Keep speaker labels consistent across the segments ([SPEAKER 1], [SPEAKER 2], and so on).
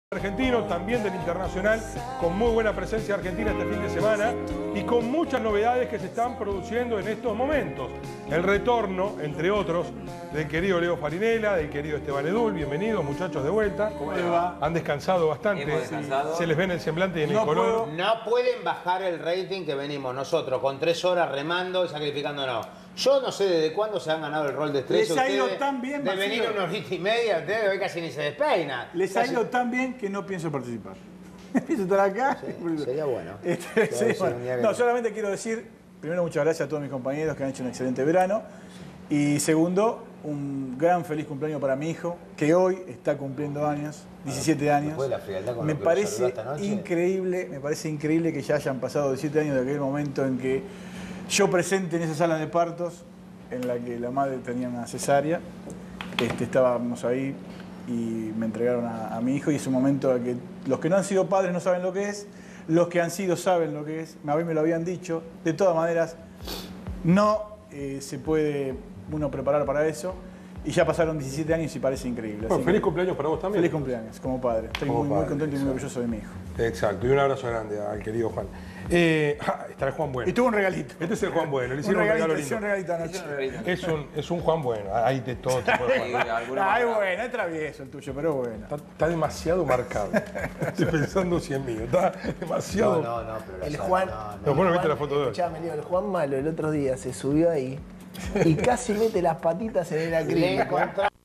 [SPEAKER 1] Argentino, también del internacional, con muy buena presencia argentina este fin de semana y con muchas novedades que se están produciendo en estos momentos. El retorno, entre otros, del querido Leo Farinella, del querido Esteban Edul. Bienvenidos, muchachos, de vuelta.
[SPEAKER 2] ¿Cómo le va?
[SPEAKER 1] Han descansado bastante.
[SPEAKER 2] Hemos descansado.
[SPEAKER 1] Se les ve en el semblante y en el color.
[SPEAKER 3] No pueden bajar el rating que venimos nosotros con 3 horas remando y sacrificándonos. Yo no sé desde cuándo se han ganado el rol de estrella.
[SPEAKER 2] Les ha ido tan bien,
[SPEAKER 3] de venir
[SPEAKER 2] Marcelo.
[SPEAKER 3] una horita y media, ustedes hoy casi ni se despeinan.
[SPEAKER 2] Les ha ido tan bien que no pienso participar. Pienso estar acá.
[SPEAKER 3] Sí, sería bueno.
[SPEAKER 2] Sí, bueno. No, solamente quiero decir, primero, muchas gracias a todos mis compañeros que han hecho un excelente verano. Y segundo, un gran feliz cumpleaños para mi hijo, que hoy está cumpliendo años, 17 años.
[SPEAKER 3] Después de la frialdad con
[SPEAKER 2] Me
[SPEAKER 3] lo que
[SPEAKER 2] parece
[SPEAKER 3] lo saludó esta
[SPEAKER 2] increíble, que ya hayan pasado 17 años de aquel momento en que yo presente en esa sala de partos, en la que la madre tenía una cesárea, estábamos ahí y me entregaron a mi hijo, y es un momento en que los que no han sido padres no saben lo que es, los que han sido saben lo que es, a mí me lo habían dicho. De todas maneras, no se puede uno preparar para eso, y ya pasaron 17 años y parece increíble.
[SPEAKER 1] Bueno, feliz cumpleaños para vos también.
[SPEAKER 2] Feliz cumpleaños, como padre. Estoy muy contento y muy orgulloso de mi hijo.
[SPEAKER 1] Exacto, y un abrazo grande al querido Juan. Está el Juan Bueno.
[SPEAKER 2] Y tuvo un regalito.
[SPEAKER 1] Este es el Juan Bueno, le hicieron un regalo lindo.
[SPEAKER 2] Un regalito anoche.
[SPEAKER 1] Es un Juan Bueno, hay de todo tipo de Juan.
[SPEAKER 2] Ah, es bueno, es travieso el tuyo, pero bueno.
[SPEAKER 1] Está demasiado marcado. Estoy pensando si es mío. Está demasiado.
[SPEAKER 3] No, pero
[SPEAKER 4] El Juan.
[SPEAKER 1] No, bueno, viste la foto de hoy.
[SPEAKER 4] Escuchame, Leo, el Juan Malo el otro día se subió ahí y casi mete las patitas en el acrílico.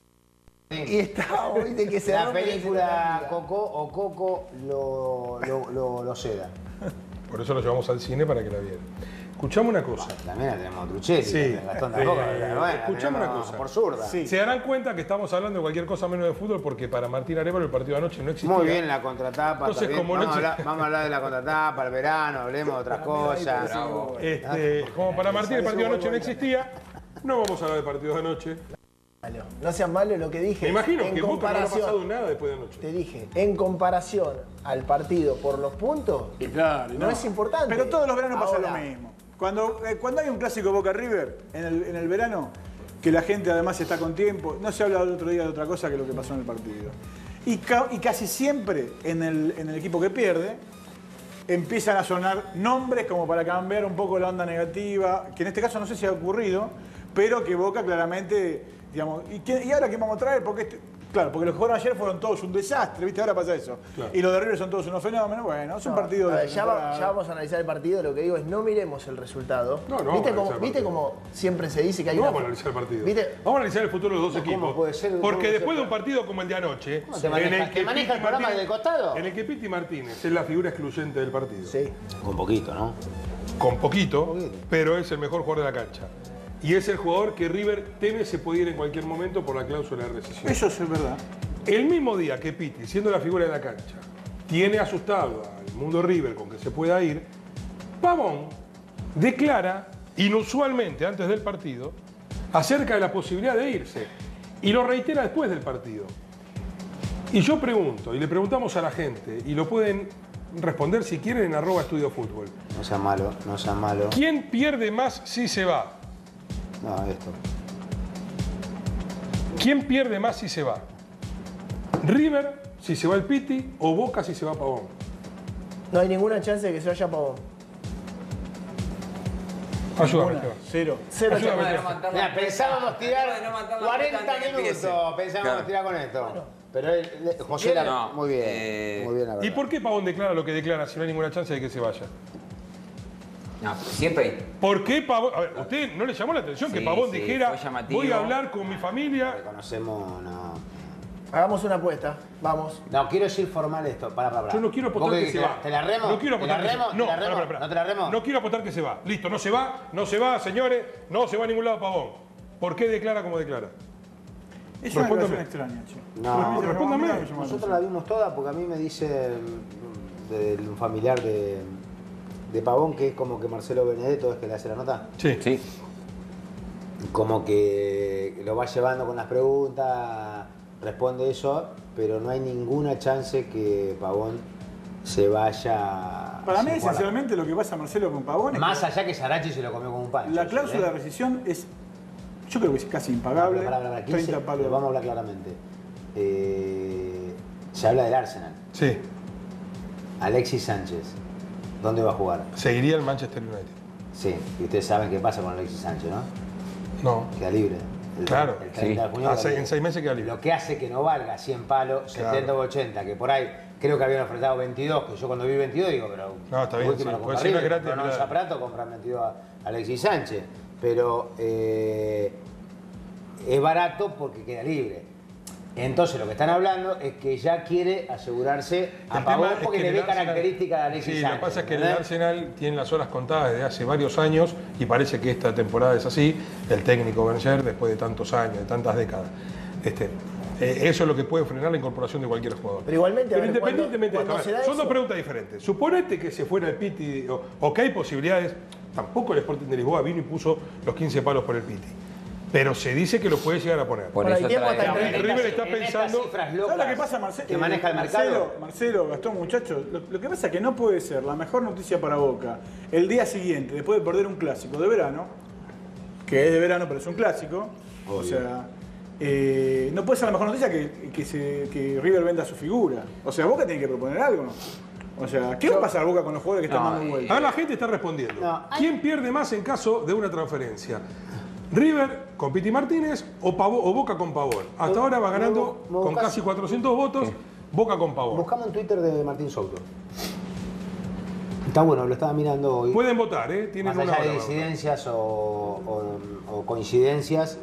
[SPEAKER 4] Y estaba, viste, que se
[SPEAKER 3] La
[SPEAKER 4] rompe
[SPEAKER 3] película Coco o Coco lo seda.
[SPEAKER 1] Por eso lo llevamos al cine para que la vieran. Escuchame una cosa.
[SPEAKER 3] También la tenemos a Truchetti,
[SPEAKER 1] Sí.
[SPEAKER 3] Gastón tampoco. Bueno,
[SPEAKER 1] Escuchame
[SPEAKER 3] la
[SPEAKER 1] una
[SPEAKER 3] tenemos
[SPEAKER 1] cosa.
[SPEAKER 3] por zurda.
[SPEAKER 2] Sí.
[SPEAKER 1] Se darán cuenta que estamos hablando de cualquier cosa menos de fútbol, porque para Martín Arévalo el partido de anoche no existía.
[SPEAKER 3] Muy bien la contratapa.
[SPEAKER 1] Entonces,
[SPEAKER 3] también.
[SPEAKER 1] como no
[SPEAKER 3] Vamos a hablar de la contratapa, el verano, hablemos de otras cosas.
[SPEAKER 1] Como para Martín el partido de anoche no existía, no vamos a hablar del partido de anoche.
[SPEAKER 4] Malo. No seas malo lo que dije.
[SPEAKER 1] Me imagino
[SPEAKER 4] En
[SPEAKER 1] que Boca no habrá
[SPEAKER 4] comparación,
[SPEAKER 1] pasado nada después de anoche.
[SPEAKER 4] te dije, en comparación al partido por los puntos,
[SPEAKER 2] Y claro,
[SPEAKER 4] no es importante.
[SPEAKER 2] Pero todos los veranos pasa
[SPEAKER 4] Ahora,
[SPEAKER 2] lo mismo. Cuando hay un clásico Boca River en el verano, que la gente además está con tiempo, no se habla el otro día de otra cosa que lo que pasó en el partido. Y casi siempre en el equipo que pierde, empiezan a sonar nombres como para cambiar un poco la onda negativa, que en este caso no sé si ha ocurrido, pero que Boca claramente, digamos, ¿y ahora qué vamos a traer? Porque claro, porque los que jugaron ayer fueron todos un desastre, ¿viste? Ahora pasa eso.
[SPEAKER 1] Claro.
[SPEAKER 2] Y los de River son todos unos fenómenos. Bueno, es un partido
[SPEAKER 4] a
[SPEAKER 2] de
[SPEAKER 4] ver, ya vamos a analizar el partido. Lo que digo es, no miremos el resultado.
[SPEAKER 1] No,
[SPEAKER 4] ¿Viste
[SPEAKER 1] vamos a analizar el
[SPEAKER 4] ¿Viste
[SPEAKER 1] partido.
[SPEAKER 4] cómo siempre se dice que hay
[SPEAKER 1] No
[SPEAKER 4] una...
[SPEAKER 1] vamos a analizar el partido.
[SPEAKER 4] ¿Viste?
[SPEAKER 1] Vamos a analizar el futuro de los dos
[SPEAKER 3] ¿Cómo
[SPEAKER 1] equipos.
[SPEAKER 3] puede ser?
[SPEAKER 1] Porque
[SPEAKER 3] ¿Cómo
[SPEAKER 1] después
[SPEAKER 3] se
[SPEAKER 1] de un partido como el de anoche,
[SPEAKER 3] ¿Cómo te maneja el programa desde el costado?
[SPEAKER 1] en el que Piti Martínez es la figura excluyente del partido.
[SPEAKER 4] Sí.
[SPEAKER 3] Con poquito, ¿no?
[SPEAKER 1] Con poquito,
[SPEAKER 3] Poquito.
[SPEAKER 1] pero es el mejor jugador de la cancha. Y es el jugador que River teme se puede ir en cualquier momento por la cláusula de rescisión.
[SPEAKER 2] Eso es verdad.
[SPEAKER 1] El mismo día que Piti, siendo la figura de la cancha, tiene asustado al mundo River con que se pueda ir, Pavón declara, inusualmente antes del partido, acerca de la posibilidad de irse. Y lo reitera después del partido. Y yo pregunto, y le preguntamos a la gente, y lo pueden responder si quieren en @estudiofutbol.
[SPEAKER 3] No sea malo, no sea malo.
[SPEAKER 1] ¿Quién pierde más si se va?
[SPEAKER 3] No, esto.
[SPEAKER 1] ¿Quién pierde más si se va? ¿River si se va el Piti o Boca si se va Pavón?
[SPEAKER 4] No hay ninguna chance de que se vaya Pavón.
[SPEAKER 1] Ayúdame,
[SPEAKER 2] Una,
[SPEAKER 1] Esteban.
[SPEAKER 2] cero.
[SPEAKER 4] Cero
[SPEAKER 1] Ayúdame,
[SPEAKER 4] chance.
[SPEAKER 1] Esteban.
[SPEAKER 3] Mira, pensábamos tirar 40 minutos, pensábamos tirar con esto. Pero José
[SPEAKER 5] No,
[SPEAKER 3] muy bien, muy bien la verdad.
[SPEAKER 1] ¿Y por qué Pavón declara lo que declara si no hay ninguna chance de que se vaya?
[SPEAKER 5] No, siempre.
[SPEAKER 1] ¿Por qué Pavón? A ver, ¿usted no le llamó la atención que
[SPEAKER 5] Sí,
[SPEAKER 1] Pavón
[SPEAKER 5] sí,
[SPEAKER 1] dijera
[SPEAKER 5] fue llamativo.
[SPEAKER 1] voy a hablar con mi familia?
[SPEAKER 3] Reconocemos, no.
[SPEAKER 4] Hagamos una apuesta. Vamos.
[SPEAKER 3] No, quiero decir formal esto. Para.
[SPEAKER 1] Yo no quiero apostar
[SPEAKER 3] ¿Vos
[SPEAKER 1] que
[SPEAKER 3] qué
[SPEAKER 1] se
[SPEAKER 3] querés?
[SPEAKER 1] va.
[SPEAKER 3] ¿Te la remo?
[SPEAKER 1] No quiero
[SPEAKER 3] ¿Te la
[SPEAKER 1] apostar que se
[SPEAKER 3] remo?
[SPEAKER 1] va. No,
[SPEAKER 3] ¿Te la remo?
[SPEAKER 1] pará.
[SPEAKER 3] ¿No te la remo?
[SPEAKER 1] No quiero apostar que se va. Listo, no se va, señores. No se va a ningún lado Pavón. ¿Por qué declara como declara?
[SPEAKER 2] Es una
[SPEAKER 1] Respóndame.
[SPEAKER 2] declaración extraña, che.
[SPEAKER 3] No,
[SPEAKER 1] respóndame.
[SPEAKER 3] Nosotros la vimos toda porque a mí me dice de un familiar de Pavón que es como que Marcelo Benedetto es que le hace la nota.
[SPEAKER 1] Sí.
[SPEAKER 5] Sí.
[SPEAKER 3] Como que lo va llevando con las preguntas, responde eso, pero no hay ninguna chance que Pavón se vaya.
[SPEAKER 2] Para mí,
[SPEAKER 3] sin jugar.
[SPEAKER 2] esencialmente, lo que pasa a Marcelo con Pavón es
[SPEAKER 3] Más
[SPEAKER 2] que
[SPEAKER 3] allá que Sarachi se lo comió como un pancho.
[SPEAKER 2] la
[SPEAKER 3] ¿sí?
[SPEAKER 2] cláusula de rescisión es, yo creo que es casi impagable.
[SPEAKER 3] Pará,
[SPEAKER 2] 30 palos.
[SPEAKER 3] vamos a hablar claramente. Se habla del Arsenal.
[SPEAKER 1] Sí,
[SPEAKER 3] Alexis Sánchez, ¿dónde va a jugar?
[SPEAKER 1] seguiría el Manchester United.
[SPEAKER 3] Sí, y ustedes saben qué pasa con Alexis Sánchez, ¿no?
[SPEAKER 1] No,
[SPEAKER 3] Queda libre.
[SPEAKER 1] Claro.
[SPEAKER 3] El 30 de junio queda libre.
[SPEAKER 1] en 6 meses queda libre.
[SPEAKER 3] Lo que hace que no valga 100 palos, 70 o 80, que por ahí creo que habían ofertado 22, que yo cuando vi 22 digo, pero...
[SPEAKER 1] No, está bien,
[SPEAKER 3] última
[SPEAKER 1] sí,
[SPEAKER 3] lo
[SPEAKER 1] puede
[SPEAKER 3] compra
[SPEAKER 1] ser una
[SPEAKER 3] River,
[SPEAKER 1] gratis,
[SPEAKER 3] pero no
[SPEAKER 1] claro.
[SPEAKER 3] Zaprato, compran 22 a Alexis Sánchez. Pero es barato porque queda libre. Entonces lo que están hablando es que ya quiere asegurarse a
[SPEAKER 1] El
[SPEAKER 3] Pavón
[SPEAKER 1] tema es
[SPEAKER 3] porque
[SPEAKER 1] que
[SPEAKER 3] le
[SPEAKER 1] en
[SPEAKER 3] ve
[SPEAKER 1] el Arsenal-
[SPEAKER 3] características de Alexis
[SPEAKER 1] Sí,
[SPEAKER 3] Sánchez.
[SPEAKER 1] lo que pasa es que en el
[SPEAKER 3] ¿entendés?
[SPEAKER 1] Arsenal tienen las horas contadas desde hace varios años y parece que esta temporada es así. El técnico Wenger, después de tantos años, de tantas décadas. Eso es lo que puede frenar la incorporación de cualquier jugador.
[SPEAKER 4] Pero igualmente, a
[SPEAKER 1] Pero
[SPEAKER 4] ver,
[SPEAKER 1] independientemente de
[SPEAKER 4] cuando
[SPEAKER 1] esto,
[SPEAKER 4] se da
[SPEAKER 1] son
[SPEAKER 4] eso-
[SPEAKER 1] dos preguntas diferentes. Suponete que se fuera el Piti o que hay posibilidades. Tampoco el Sporting de Lisboa vino y puso los 15 palos por el Piti. Pero se dice que lo puede llegar a poner.
[SPEAKER 5] Por
[SPEAKER 4] Bueno,
[SPEAKER 5] eso
[SPEAKER 4] hay tiempo
[SPEAKER 5] trae-
[SPEAKER 4] hasta
[SPEAKER 1] el River está
[SPEAKER 3] En estas
[SPEAKER 1] pensando-
[SPEAKER 3] cifras
[SPEAKER 2] ¿Sabes
[SPEAKER 3] locas
[SPEAKER 2] lo que pasa, Marcelo?
[SPEAKER 3] que maneja el mercado?
[SPEAKER 2] Marcelo, Gastón, muchachos, lo que pasa es que no puede ser la mejor noticia para Boca el día siguiente, después de perder un clásico de verano, que es de verano pero es un clásico, o sea, no puede ser la mejor noticia que River venda su figura. O sea, Boca tiene que proponer algo. O sea, ¿qué va a pasar Boca con los jugadores que están dando vueltas?
[SPEAKER 1] Ahora la gente está respondiendo.
[SPEAKER 3] No.
[SPEAKER 1] ¿Quién pierde más en caso de una transferencia? ¿River con Piti Martínez o Boca con Pavón? Hasta ahora va ganando con casi 400 votos Boca con Pavón.
[SPEAKER 3] Buscamos un Twitter de Martín Souto. Está bueno, lo estaba mirando hoy.
[SPEAKER 1] Pueden votar, tienen
[SPEAKER 3] Más
[SPEAKER 1] una
[SPEAKER 3] allá
[SPEAKER 1] hora
[SPEAKER 3] de
[SPEAKER 1] para votar.
[SPEAKER 3] disidencias o coincidencias,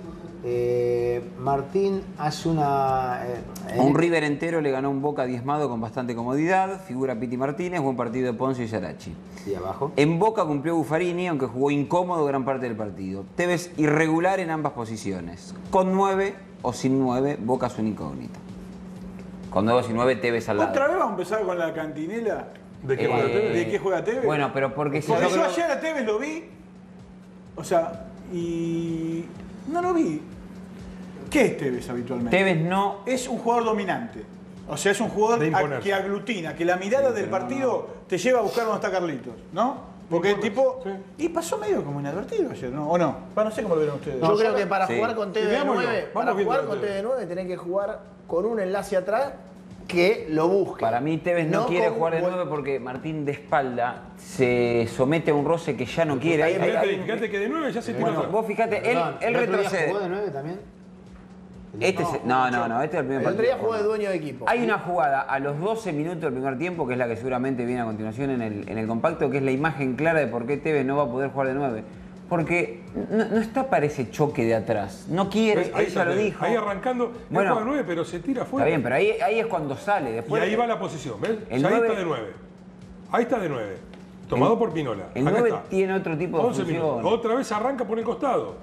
[SPEAKER 3] Martín hace una...
[SPEAKER 5] Un River entero le ganó un Boca diezmado con bastante comodidad. Figura Piti Martínez, buen partido de Ponce y Sarachi.
[SPEAKER 3] Y abajo.
[SPEAKER 5] En Boca cumplió Buffarini, aunque jugó incómodo gran parte del partido. Tevez irregular en ambas posiciones. Con 9 o sin 9, Boca es una incógnita. Con 9 o sin 9, Tevez al lado.
[SPEAKER 2] ¿Otra vez vamos a empezar con la cantinela?
[SPEAKER 1] ¿De qué juega Tevez?
[SPEAKER 2] ¿De qué juega Tevez?
[SPEAKER 5] Bueno, pero porque si
[SPEAKER 2] Porque
[SPEAKER 5] yo
[SPEAKER 2] yo
[SPEAKER 5] creo-
[SPEAKER 2] ayer a Tevez lo vi, o sea, y no lo vi. ¿Qué es Tevez habitualmente?
[SPEAKER 5] Tevez no...
[SPEAKER 2] Es un jugador dominante. O sea, es un jugador
[SPEAKER 1] De imponerse.
[SPEAKER 2] que aglutina, que la mirada del partido te lleva a buscar dónde está Carlitos, ¿no? Porque el tipo...
[SPEAKER 1] Sí.
[SPEAKER 2] Y pasó medio como inadvertido ayer, ¿no? ¿O no? No sé cómo lo vieron ustedes.
[SPEAKER 4] Yo creo que para
[SPEAKER 5] Sí.
[SPEAKER 4] jugar con TV9,
[SPEAKER 1] Veámoslo,
[SPEAKER 4] para
[SPEAKER 1] vamos viendo
[SPEAKER 4] jugar
[SPEAKER 1] la
[SPEAKER 4] con
[SPEAKER 1] TV.
[SPEAKER 4] TV9 tenés que jugar con un enlace atrás que lo busque.
[SPEAKER 5] Para mí Tevez no quiere
[SPEAKER 4] con
[SPEAKER 5] jugar de
[SPEAKER 4] buen-
[SPEAKER 5] 9 porque Martín de espalda se somete a un roce que ya no quiere.
[SPEAKER 1] Fíjate que de 9 ya se tira
[SPEAKER 5] Bueno,
[SPEAKER 1] atrás.
[SPEAKER 5] vos fíjate, él
[SPEAKER 3] Perdón, ¿el otro día
[SPEAKER 5] retrocede.
[SPEAKER 3] ¿Jugó de 9 también?
[SPEAKER 5] Este no, este es el primer
[SPEAKER 4] El
[SPEAKER 5] partido.
[SPEAKER 4] otro día jugó de dueño de equipo.
[SPEAKER 5] Hay una jugada a los 12 minutos del primer tiempo, que es la que seguramente viene a continuación en el compacto, que es la imagen clara de por qué Tevez no va a poder jugar de 9. Porque no está para ese choque de atrás. No quiere,
[SPEAKER 1] ¿Ves? Ahí
[SPEAKER 5] ella
[SPEAKER 1] está
[SPEAKER 5] lo
[SPEAKER 1] Tevez.
[SPEAKER 5] dijo.
[SPEAKER 1] Ahí arrancando,
[SPEAKER 5] Bueno,
[SPEAKER 1] él juega 9, pero se tira
[SPEAKER 5] Está
[SPEAKER 1] fuera.
[SPEAKER 5] bien, pero ahí es cuando sale.
[SPEAKER 1] Y
[SPEAKER 5] Después,
[SPEAKER 1] ahí va la posición, ¿ves?
[SPEAKER 5] El
[SPEAKER 1] ahí
[SPEAKER 5] 9
[SPEAKER 1] está de 9. Ahí está de 9. Tomado por Pinola.
[SPEAKER 5] el
[SPEAKER 1] Acá
[SPEAKER 5] 9
[SPEAKER 1] está.
[SPEAKER 5] tiene otro tipo de
[SPEAKER 1] 11
[SPEAKER 5] función.
[SPEAKER 1] minutos. Otra vez arranca por el costado.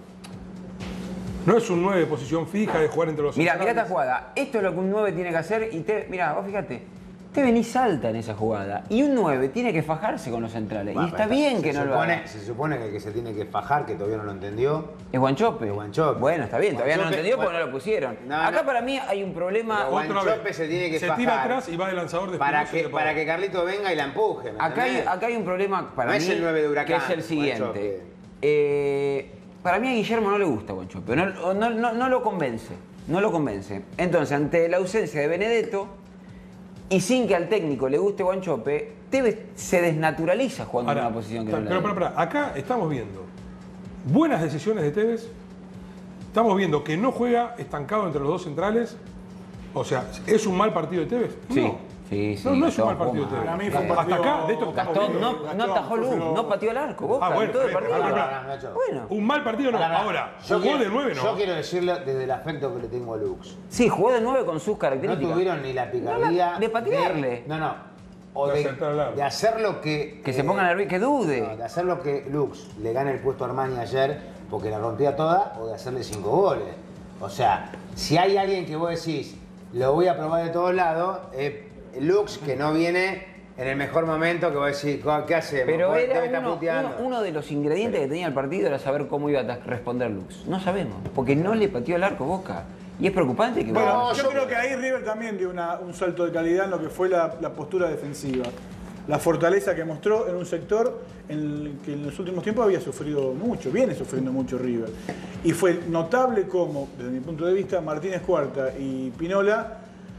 [SPEAKER 1] No es un 9 de posición fija de jugar entre los
[SPEAKER 5] Mirá
[SPEAKER 1] centrales.
[SPEAKER 5] esta jugada. Esto es lo que un 9 tiene que hacer y mirá, vos fíjate. Tevez ni salta en esa jugada. Y un 9 tiene que fajarse con los centrales. Y está bien que no lo haga.
[SPEAKER 3] Se supone que el que se tiene que fajar, que todavía no lo entendió.
[SPEAKER 5] Es Guanchope.
[SPEAKER 3] Es Guanchope.
[SPEAKER 5] Bueno, está bien, todavía no lo
[SPEAKER 3] Guanchope,
[SPEAKER 5] entendió porque
[SPEAKER 3] bueno.
[SPEAKER 5] no lo pusieron.
[SPEAKER 3] No,
[SPEAKER 5] Acá
[SPEAKER 3] no.
[SPEAKER 5] para mí hay un problema.
[SPEAKER 3] Pero
[SPEAKER 1] Otra
[SPEAKER 3] Guanchope
[SPEAKER 1] vez.
[SPEAKER 3] se tiene que
[SPEAKER 1] Se
[SPEAKER 3] fajar.
[SPEAKER 1] tira atrás y va de lanzador de
[SPEAKER 3] Para
[SPEAKER 1] Espinosa y de
[SPEAKER 3] para
[SPEAKER 1] Pavón.
[SPEAKER 3] que Carlito venga y la empuje. ¿me
[SPEAKER 5] Acá
[SPEAKER 3] entendés?
[SPEAKER 5] hay un problema para
[SPEAKER 3] No
[SPEAKER 5] mí
[SPEAKER 3] es el 9 de Huracán,
[SPEAKER 5] que es el siguiente.
[SPEAKER 3] Guanchope.
[SPEAKER 5] Para mí a Guillermo no le gusta Guanchope, no lo convence. No lo convence. Entonces, ante la ausencia de Benedetto y sin que al técnico le guste Guanchope, Tevez se desnaturaliza jugando en
[SPEAKER 1] Ahora,
[SPEAKER 5] una posición que no
[SPEAKER 1] pero,
[SPEAKER 5] le
[SPEAKER 1] pero, acá estamos viendo buenas decisiones de Tevez. Estamos viendo que no juega estancado entre los dos centrales. O sea, ¿es un mal partido de Tevez?
[SPEAKER 5] Sí,
[SPEAKER 1] No.
[SPEAKER 5] sí, sí,
[SPEAKER 1] No es un
[SPEAKER 5] Gastón
[SPEAKER 1] mal partido de
[SPEAKER 5] jugó
[SPEAKER 1] Tevez.
[SPEAKER 2] Para mí fue un
[SPEAKER 1] Hasta
[SPEAKER 2] partido-
[SPEAKER 1] acá, de esto que estamos
[SPEAKER 5] Gastón
[SPEAKER 1] viendo.
[SPEAKER 5] no atajó luz, no pateó el arco, Boca,
[SPEAKER 1] bueno,
[SPEAKER 5] en todo el
[SPEAKER 1] está bien,
[SPEAKER 5] partido.
[SPEAKER 1] pero-
[SPEAKER 5] Bueno,
[SPEAKER 1] Un mal partido no. Ahora, jugó de 9
[SPEAKER 3] Yo
[SPEAKER 1] no.
[SPEAKER 3] quiero decirlo desde el afecto que le tengo a Lux.
[SPEAKER 5] sí, jugó de 9 con sus
[SPEAKER 3] No
[SPEAKER 5] características.
[SPEAKER 3] tuvieron ni la picardía
[SPEAKER 5] No, de patearle.
[SPEAKER 3] No. O
[SPEAKER 1] De
[SPEAKER 3] de,
[SPEAKER 1] acertar al arco.
[SPEAKER 3] de hacer lo que...
[SPEAKER 5] Que se ponga nervioso, que dude.
[SPEAKER 3] No, de hacer lo que Lux le gane el puesto a Armani ayer porque la rompía toda o de hacerle 5 goles. O sea, si hay alguien que vos decís, lo voy a probar de todos lados, Lux que no viene en el mejor momento, que vos decís, ¿qué hacemos?
[SPEAKER 5] Pero
[SPEAKER 3] Vos
[SPEAKER 5] era
[SPEAKER 3] te estás puteando.
[SPEAKER 5] uno de los ingredientes que tenía el partido era saber cómo iba a responder Lux. No sabemos, porque no le pateó el arco Boca. Y es preocupante que
[SPEAKER 2] Bueno,
[SPEAKER 3] No,
[SPEAKER 2] yo
[SPEAKER 3] yo-
[SPEAKER 2] creo que ahí River también dio un salto de calidad en lo que fue la postura defensiva. La fortaleza que mostró en un sector en el que en los últimos tiempos había sufrido mucho, viene sufriendo mucho River. Y fue notable cómo, desde mi punto de vista, Martínez Cuarta y Pinola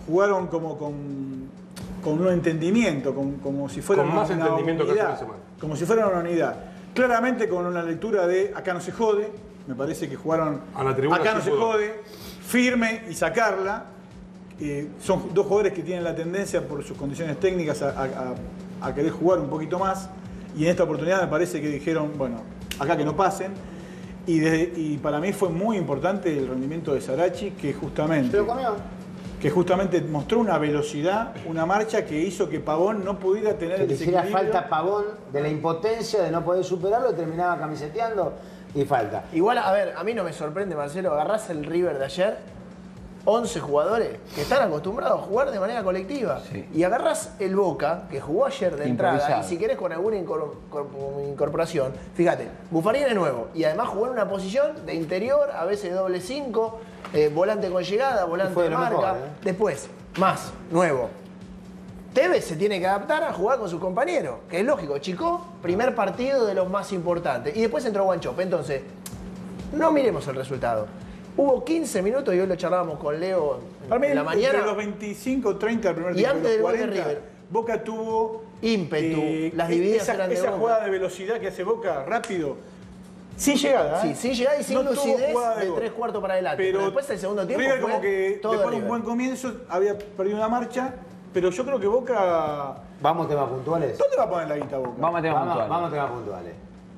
[SPEAKER 2] jugaron como con un entendimiento, como si fuera
[SPEAKER 1] Con más entendimiento que hace una semana.
[SPEAKER 2] como si fuera una unidad. Claramente con una lectura de acá no se jode, me parece que jugaron
[SPEAKER 1] A la tribuna
[SPEAKER 2] acá
[SPEAKER 1] sí
[SPEAKER 2] no se
[SPEAKER 1] jugó.
[SPEAKER 2] jode, firme y sacarla. Son dos jugadores que tienen la tendencia por sus condiciones técnicas a querer jugar un poquito más, y en esta oportunidad me parece que dijeron, bueno, acá que no pasen. Y para mí fue muy importante el rendimiento de Sarachi,
[SPEAKER 3] ¿Se lo comió?
[SPEAKER 2] que justamente mostró una velocidad, una marcha que hizo que Pavón no pudiera tener
[SPEAKER 3] Se
[SPEAKER 2] el
[SPEAKER 3] le hiciera
[SPEAKER 2] desequilibrio.
[SPEAKER 3] falta Pavón de la impotencia de no poder superarlo, terminaba camiseteando y falta.
[SPEAKER 4] Igual, a ver, a mí no me sorprende, Marcelo, agarrás el River de ayer, 11 jugadores que están acostumbrados a jugar de manera colectiva.
[SPEAKER 5] Sí.
[SPEAKER 4] Y agarrás el Boca, que jugó ayer de entrada,
[SPEAKER 5] Improvisado.
[SPEAKER 4] y si querés con alguna incorporación, fíjate, Buffarini es nuevo, y además jugó en una posición de interior, a veces doble 5, volante con llegada, volante
[SPEAKER 3] Fue
[SPEAKER 4] de
[SPEAKER 3] de lo
[SPEAKER 4] marca.
[SPEAKER 3] mejor,
[SPEAKER 4] Después, más, nuevo. Tevez se tiene que adaptar a jugar con sus compañeros, que es lógico. Chico, primer partido de los más importantes. Y después entró Guanchope. Entonces, no miremos el resultado. Hubo 15 minutos, y hoy lo charlábamos con Leo
[SPEAKER 2] Para mí,
[SPEAKER 4] en la mañana.
[SPEAKER 2] entre los 25, 30 del primer
[SPEAKER 4] Y
[SPEAKER 2] tiempo,
[SPEAKER 4] antes
[SPEAKER 2] los
[SPEAKER 4] del gol de
[SPEAKER 2] 40,
[SPEAKER 4] River.
[SPEAKER 2] Boca tuvo
[SPEAKER 4] Ímpetu, las divididas
[SPEAKER 2] esa,
[SPEAKER 4] eran de
[SPEAKER 2] esa
[SPEAKER 4] Boca.
[SPEAKER 2] jugada de velocidad que hace Boca rápido, sin llegada.
[SPEAKER 4] Sí, sin llegada y sin
[SPEAKER 2] No tuvo
[SPEAKER 4] lucidez
[SPEAKER 2] jugada
[SPEAKER 4] de
[SPEAKER 2] gol.
[SPEAKER 4] 3/4 para adelante. Pero después el segundo tiempo
[SPEAKER 2] River
[SPEAKER 4] fue
[SPEAKER 2] como que
[SPEAKER 4] todo
[SPEAKER 2] después de un
[SPEAKER 4] River.
[SPEAKER 2] buen comienzo había perdido una marcha, pero yo creo que Boca...
[SPEAKER 3] Vamos temas puntuales.
[SPEAKER 2] ¿Dónde va a poner la guita Boca?
[SPEAKER 5] Vamos a temas puntuales.
[SPEAKER 3] Vamos temas puntuales.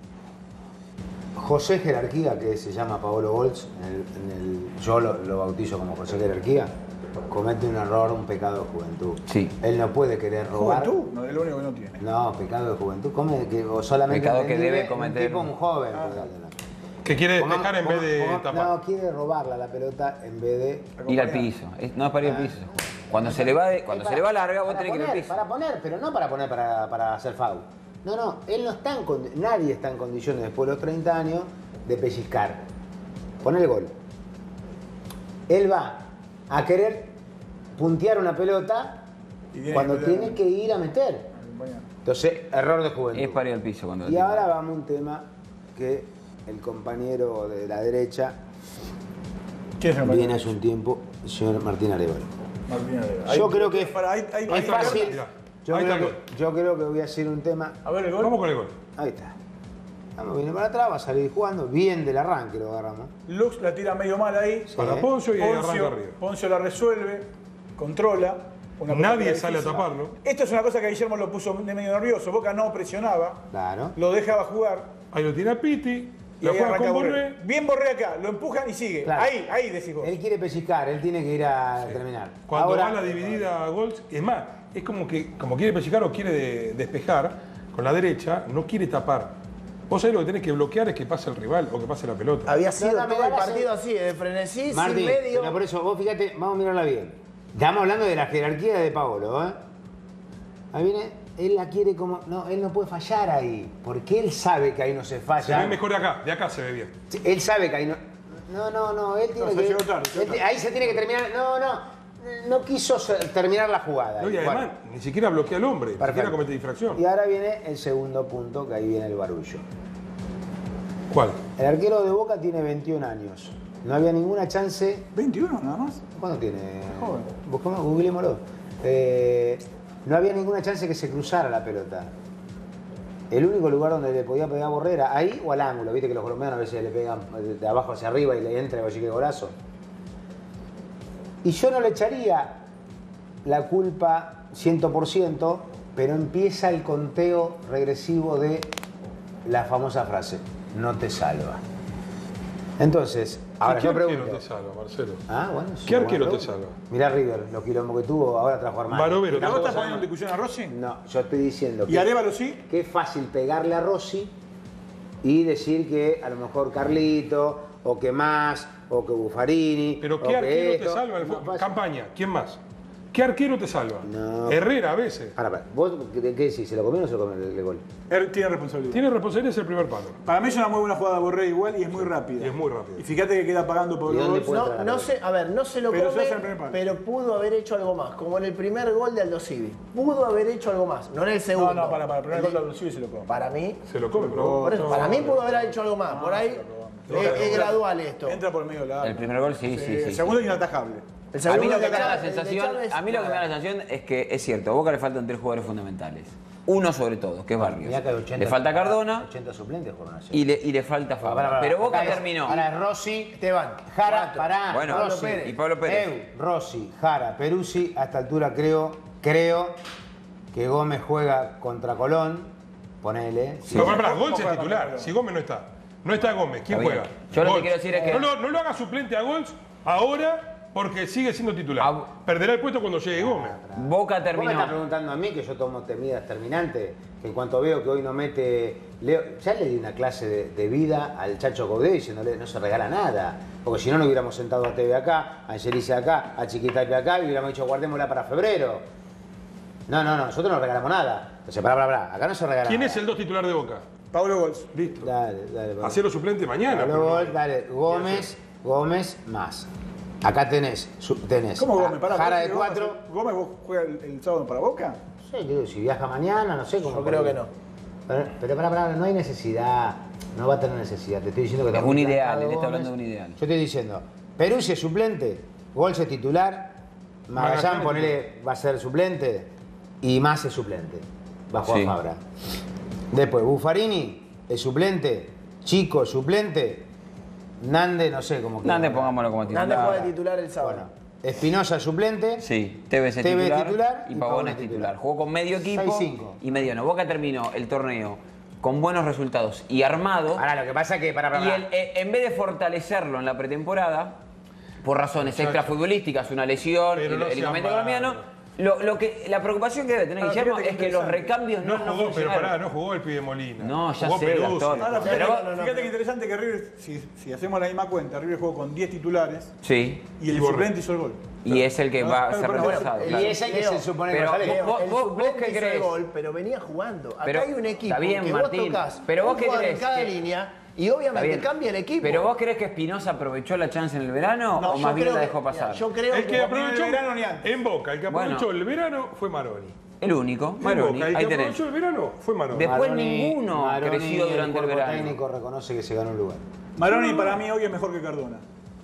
[SPEAKER 3] José Jerarquía, que se llama Paolo Golz, yo lo bautizo como José Jerarquía, comete un error, un pecado de juventud.
[SPEAKER 5] Sí.
[SPEAKER 3] Él no puede querer robar.
[SPEAKER 2] Juventud, no, es lo único que no tiene.
[SPEAKER 3] No, pecado de juventud. O solamente
[SPEAKER 5] Pecado que
[SPEAKER 3] entendible
[SPEAKER 5] debe cometer.
[SPEAKER 3] un tipo, un joven.
[SPEAKER 1] Que quiere despejar en vez de tapar.
[SPEAKER 3] No, quiere robarla la pelota en vez de...
[SPEAKER 5] Ir al piso. No es para ir al piso. Cuando se le va, larga, vos tenés que ir al piso.
[SPEAKER 3] Para poner, pero no para poner para hacer foul. No, él no está nadie está en condiciones después de los 30 años de pellizcar. Poner el gol. Él va a querer puntear una pelota
[SPEAKER 2] Y tiene
[SPEAKER 3] cuando
[SPEAKER 2] que
[SPEAKER 3] tiene que ir a meter. Entonces, error de juventud.
[SPEAKER 5] Es para ir al piso cuando
[SPEAKER 3] Y ahora vamos a un tema que el compañero de la derecha
[SPEAKER 2] ¿Quién es el
[SPEAKER 3] viene hace un tiempo, el señor Martín Arevalo.
[SPEAKER 2] Martín Arevalo.
[SPEAKER 3] Yo creo que es
[SPEAKER 2] hay
[SPEAKER 3] fácil.
[SPEAKER 1] Mirá,
[SPEAKER 3] Yo
[SPEAKER 1] ahí está
[SPEAKER 3] creo,
[SPEAKER 1] el gol.
[SPEAKER 3] yo creo que voy a hacer un tema.
[SPEAKER 2] A ver el gol.
[SPEAKER 1] Vamos con el gol.
[SPEAKER 3] Ahí está. Vamos, viene para atrás, va a salir jugando. Bien del arranque lo agarramos.
[SPEAKER 2] Lux la tira medio mal ahí.
[SPEAKER 1] Para Poncio y ahí arranca arriba.
[SPEAKER 2] Poncio la resuelve, controla. Una
[SPEAKER 1] Nadie
[SPEAKER 2] pelota
[SPEAKER 1] sale a
[SPEAKER 2] difícil.
[SPEAKER 1] taparlo.
[SPEAKER 2] Esto es una cosa que Guillermo lo puso de medio nervioso. Boca no presionaba,
[SPEAKER 3] Claro.
[SPEAKER 2] lo dejaba jugar.
[SPEAKER 1] Ahí lo tiene Pitti.
[SPEAKER 2] Y
[SPEAKER 1] La
[SPEAKER 2] ahí
[SPEAKER 1] juega
[SPEAKER 2] arranca
[SPEAKER 1] con
[SPEAKER 2] Borré.
[SPEAKER 1] Borré.
[SPEAKER 2] Bien Borré acá, lo empujan y sigue.
[SPEAKER 3] Claro.
[SPEAKER 2] Ahí decís vos.
[SPEAKER 3] Él quiere pellizcar, él tiene que ir a terminar.
[SPEAKER 1] Cuando
[SPEAKER 3] Ahora,
[SPEAKER 1] va la dividida a gols, es más, es como que como quiere pellizcar o quiere despejar con la derecha, no quiere tapar. Vos ahí lo que tenés que bloquear es que pase el rival o que pase la pelota.
[SPEAKER 4] Había sido
[SPEAKER 3] No, me
[SPEAKER 4] todo el
[SPEAKER 3] da la
[SPEAKER 4] partido así, de frenesí,
[SPEAKER 3] Martín,
[SPEAKER 4] sin medio.
[SPEAKER 3] pero por eso, vos fíjate, vamos a mirarla bien. Estamos hablando de la jerarquía de Paolo, ¿eh? Ahí viene, él la quiere como. No, él no puede fallar ahí. Porque él sabe que ahí no se falla.
[SPEAKER 1] Se ve mejor de acá se ve bien.
[SPEAKER 3] Sí, él sabe que ahí no. No, él tiene
[SPEAKER 2] No, se
[SPEAKER 3] que.
[SPEAKER 2] llegó tarde, llegó tarde.
[SPEAKER 3] Ahí se tiene que terminar. No quiso terminar la jugada.
[SPEAKER 1] No, y además, ni siquiera bloquea al hombre, ni
[SPEAKER 3] Perfecto.
[SPEAKER 1] siquiera comete difracción.
[SPEAKER 3] Y ahora viene el segundo punto, que ahí viene el barullo.
[SPEAKER 1] ¿Cuál?
[SPEAKER 3] El arquero de Boca tiene 21 años. No había ninguna chance.
[SPEAKER 2] 21 nada más.
[SPEAKER 3] ¿Cuándo tiene?
[SPEAKER 2] Joven.
[SPEAKER 3] Buscamos, googleémoslo. No había ninguna chance que se cruzara la pelota. El único lugar donde le podía pegar Borré era ahí o al ángulo. Viste que los colombianos a veces le pegan de abajo hacia arriba y le entra y que golazo. Y yo no le echaría la culpa 100%, pero empieza el conteo regresivo de la famosa frase, no te salva. Entonces, ahora
[SPEAKER 1] ¿Qué
[SPEAKER 3] yo
[SPEAKER 1] arquero
[SPEAKER 3] pregunto.
[SPEAKER 1] te salva, Marcelo?
[SPEAKER 3] Ah, bueno, es
[SPEAKER 1] ¿Qué
[SPEAKER 3] una
[SPEAKER 1] arquero
[SPEAKER 3] buena
[SPEAKER 1] te
[SPEAKER 3] pregunta.
[SPEAKER 1] salva?
[SPEAKER 3] Mirá River, los quilombos que tuvo, ahora trajo a Armani.
[SPEAKER 1] Barovero,
[SPEAKER 2] ¿Pero vos estás
[SPEAKER 1] tampoco
[SPEAKER 2] poniendo en discusión a Rossi?
[SPEAKER 3] No, yo estoy diciendo
[SPEAKER 2] ¿Y
[SPEAKER 3] que,
[SPEAKER 2] Arevalo sí?
[SPEAKER 3] que es fácil pegarle a Rossi y decir que a lo mejor Carlito, o que más, o que Buffarini.
[SPEAKER 1] Pero
[SPEAKER 3] o
[SPEAKER 1] ¿qué
[SPEAKER 3] que
[SPEAKER 1] arquero te
[SPEAKER 3] esto.
[SPEAKER 1] salva? En el
[SPEAKER 3] No,
[SPEAKER 1] fútbol?
[SPEAKER 3] pasa-
[SPEAKER 1] Campaña, ¿quién más? ¿Qué arquero te salva?
[SPEAKER 3] No.
[SPEAKER 1] Herrera a veces.
[SPEAKER 3] Para, ¿vos qué decís? ¿Se lo comió o no se lo comió el gol?
[SPEAKER 2] Él tiene responsabilidad.
[SPEAKER 1] Tiene responsabilidad, es el primer palo.
[SPEAKER 2] Para mí es una muy buena jugada Borré igual y es muy rápida.
[SPEAKER 1] Y es muy rápida.
[SPEAKER 2] Y fíjate que queda pagando por
[SPEAKER 3] ¿Y
[SPEAKER 2] el
[SPEAKER 3] dónde
[SPEAKER 2] gol.
[SPEAKER 3] puede
[SPEAKER 4] No,
[SPEAKER 3] entrar
[SPEAKER 4] no
[SPEAKER 3] la
[SPEAKER 4] sé, a ver, no se lo
[SPEAKER 2] Pero se
[SPEAKER 4] come,
[SPEAKER 2] hace el primer palo.
[SPEAKER 4] pero pudo haber hecho algo más, como en el primer gol de Aldo Civi. Pudo haber hecho algo más, no en el segundo.
[SPEAKER 2] No, para el primer gol de Alucía se lo come.
[SPEAKER 4] Para mí,
[SPEAKER 1] Se lo come, pero
[SPEAKER 4] por eso, para mí pudo haber hecho algo más. Por ahí es gradual esto.
[SPEAKER 2] Entra por el medio del área.
[SPEAKER 5] El primer gol, sí.
[SPEAKER 2] El segundo es inatajable.
[SPEAKER 4] El
[SPEAKER 5] A mí
[SPEAKER 4] segundo
[SPEAKER 5] lo que
[SPEAKER 4] de
[SPEAKER 5] me da la
[SPEAKER 4] Chávez,
[SPEAKER 5] sensación,
[SPEAKER 4] el de Chávez,
[SPEAKER 5] a mí lo que me da la sensación es que es cierto, a Boca le faltan 3 jugadores fundamentales. Uno sobre todo, que es Barrios.
[SPEAKER 3] Mirá que hay 80,
[SPEAKER 5] Le falta Cardona
[SPEAKER 3] 80 suplentes jugaron ayer.
[SPEAKER 5] y le falta Fabra. Pero Boca terminó.
[SPEAKER 3] Ahora es Rossi,
[SPEAKER 4] Esteban,
[SPEAKER 3] Jara,
[SPEAKER 4] cuatro.
[SPEAKER 3] pará,
[SPEAKER 5] Bueno,
[SPEAKER 3] Rossi,
[SPEAKER 4] Pablo Pérez.
[SPEAKER 5] y Pablo Pérez.
[SPEAKER 3] Rossi, Jara, Peruzzi, a esta altura creo que Gómez juega contra Colón, ponele.
[SPEAKER 1] No, pará, Golds es titular. Si Gómez no está. No está Gómez. ¿Quién
[SPEAKER 5] Está bien.
[SPEAKER 1] juega?
[SPEAKER 5] Yo lo que
[SPEAKER 1] Golds.
[SPEAKER 5] quiero decir es que-
[SPEAKER 1] No lo haga suplente a Golds ahora porque sigue siendo titular.
[SPEAKER 5] Ah,
[SPEAKER 1] Perderá el puesto cuando llegue Gómez.
[SPEAKER 5] Boca
[SPEAKER 3] Vos me
[SPEAKER 5] terminó.
[SPEAKER 3] estás preguntando a mí que yo tomo medidas terminantes, que en cuanto veo que hoy no mete... ya le di una clase de vida al Chacho Caudé diciéndole no se regala nada. Porque si no, no hubiéramos sentado a TV acá, a Angelice acá, a Chiquitapia acá y hubiéramos dicho guardémosla para febrero. No, nosotros no regalamos nada. Entonces, pará, acá no se regala
[SPEAKER 1] ¿Quién
[SPEAKER 3] nada.
[SPEAKER 1] es el 2 titular de Boca?
[SPEAKER 2] Pablo Gols.
[SPEAKER 1] Listo.
[SPEAKER 3] Dale, Pablo.
[SPEAKER 1] Hacelo suplente mañana.
[SPEAKER 3] Pablo
[SPEAKER 1] pero no-
[SPEAKER 3] Gol, dale, Gómez más. Acá tenés
[SPEAKER 2] ¿Cómo
[SPEAKER 3] a
[SPEAKER 2] Gómez? Pará,
[SPEAKER 3] Jara
[SPEAKER 2] ¿vos
[SPEAKER 3] de
[SPEAKER 2] Gómez-
[SPEAKER 3] 4.
[SPEAKER 2] ¿Gómez vos juega el sábado para Boca?
[SPEAKER 3] No sé, digo, si viaja mañana, no sé cómo.
[SPEAKER 4] Yo creo que no.
[SPEAKER 3] Pero pará, no hay necesidad. No va a tener necesidad. Te estoy diciendo que
[SPEAKER 5] Es
[SPEAKER 3] está
[SPEAKER 5] un
[SPEAKER 3] muy
[SPEAKER 5] ideal,
[SPEAKER 3] plantado
[SPEAKER 5] él está
[SPEAKER 3] Gómez.
[SPEAKER 5] hablando de un ideal.
[SPEAKER 3] Yo estoy diciendo, Peruzzi es suplente, Golds es titular, Magallán
[SPEAKER 1] Magallán
[SPEAKER 3] ponele, va a ser suplente y Más es suplente. Va a jugar
[SPEAKER 5] Sí.
[SPEAKER 3] Fabra. Después, Buffarini es suplente, Chico es suplente, Nande no sé cómo
[SPEAKER 5] Nande, pongámoslo como titular.
[SPEAKER 4] Nande juega de titular el sábado.
[SPEAKER 3] Bueno, Espinosa es suplente.
[SPEAKER 5] Sí, Tevez es
[SPEAKER 3] Tevez
[SPEAKER 5] titular,
[SPEAKER 3] titular
[SPEAKER 5] y
[SPEAKER 3] y
[SPEAKER 5] Pavón
[SPEAKER 3] Pavón
[SPEAKER 5] es
[SPEAKER 3] es
[SPEAKER 5] titular.
[SPEAKER 3] titular.
[SPEAKER 5] Jugó con medio equipo
[SPEAKER 3] 6-5.
[SPEAKER 5] y mediano. Boca terminó el torneo con buenos resultados y armado.
[SPEAKER 3] Ahora, lo que pasa es que,
[SPEAKER 5] Y en vez de fortalecerlo en la pretemporada, por razones extrafutbolísticas, una lesión,
[SPEAKER 1] Pero no
[SPEAKER 5] el
[SPEAKER 1] sea
[SPEAKER 5] inconveniente
[SPEAKER 1] malo.
[SPEAKER 5] colombiano, la preocupación que debe tener
[SPEAKER 2] Ahora,
[SPEAKER 5] Guillermo
[SPEAKER 2] fíjate
[SPEAKER 5] es
[SPEAKER 2] qué
[SPEAKER 5] que los
[SPEAKER 2] interesante.
[SPEAKER 5] recambios
[SPEAKER 1] No
[SPEAKER 5] no
[SPEAKER 1] jugó, pero
[SPEAKER 5] funcionaron.
[SPEAKER 1] pará, no jugó el pibe Molina.
[SPEAKER 5] No, ya
[SPEAKER 1] Jugó
[SPEAKER 5] sé,
[SPEAKER 1] Peruzzi.
[SPEAKER 5] Gastón.
[SPEAKER 2] Ahora,
[SPEAKER 5] Pero
[SPEAKER 2] fíjate que interesante que River, si hacemos la misma cuenta, River jugó con 10 titulares
[SPEAKER 5] Sí,
[SPEAKER 2] y el
[SPEAKER 1] Y Borré.
[SPEAKER 2] suplente hizo el gol.
[SPEAKER 5] y es el que va a ser
[SPEAKER 2] Pero,
[SPEAKER 5] reemplazado.
[SPEAKER 3] Y
[SPEAKER 5] claro.
[SPEAKER 3] ese que se supone
[SPEAKER 5] Pero
[SPEAKER 3] que sale.
[SPEAKER 5] vos-
[SPEAKER 4] El
[SPEAKER 5] vos
[SPEAKER 4] suplente
[SPEAKER 5] qué
[SPEAKER 4] hizo
[SPEAKER 5] crees?
[SPEAKER 4] el gol, pero venía jugando. Acá
[SPEAKER 5] Pero-
[SPEAKER 4] hay un equipo
[SPEAKER 5] está bien,
[SPEAKER 4] que
[SPEAKER 5] Martín,
[SPEAKER 4] vos tocás
[SPEAKER 5] pero vos
[SPEAKER 4] un
[SPEAKER 5] qué
[SPEAKER 4] jugador
[SPEAKER 5] crees
[SPEAKER 4] en cada
[SPEAKER 5] que-
[SPEAKER 4] línea y
[SPEAKER 5] Está
[SPEAKER 4] obviamente
[SPEAKER 5] bien.
[SPEAKER 4] cambia el equipo.
[SPEAKER 5] ¿Pero vos crees que Espinosa aprovechó la chance en el verano
[SPEAKER 4] No,
[SPEAKER 5] o
[SPEAKER 4] yo
[SPEAKER 5] más bien
[SPEAKER 4] creo
[SPEAKER 5] la
[SPEAKER 4] que-
[SPEAKER 5] dejó
[SPEAKER 4] mira,
[SPEAKER 5] pasar?
[SPEAKER 4] yo creo
[SPEAKER 1] El que
[SPEAKER 4] que
[SPEAKER 1] aprovechó
[SPEAKER 2] ni en el verano ni antes.
[SPEAKER 1] en Boca, el que aprovechó
[SPEAKER 5] Bueno.
[SPEAKER 1] el verano fue Maroni.
[SPEAKER 5] El único,
[SPEAKER 1] En
[SPEAKER 5] Maroni,
[SPEAKER 1] Boca, el
[SPEAKER 5] ahí
[SPEAKER 1] que
[SPEAKER 5] tenés.
[SPEAKER 1] aprovechó el verano fue Maroni.
[SPEAKER 5] Después ninguno creció durante el
[SPEAKER 3] cuerpo
[SPEAKER 5] verano.
[SPEAKER 3] técnico reconoce que se ganó un lugar.
[SPEAKER 2] Maroni para mí hoy es mejor que Cardona.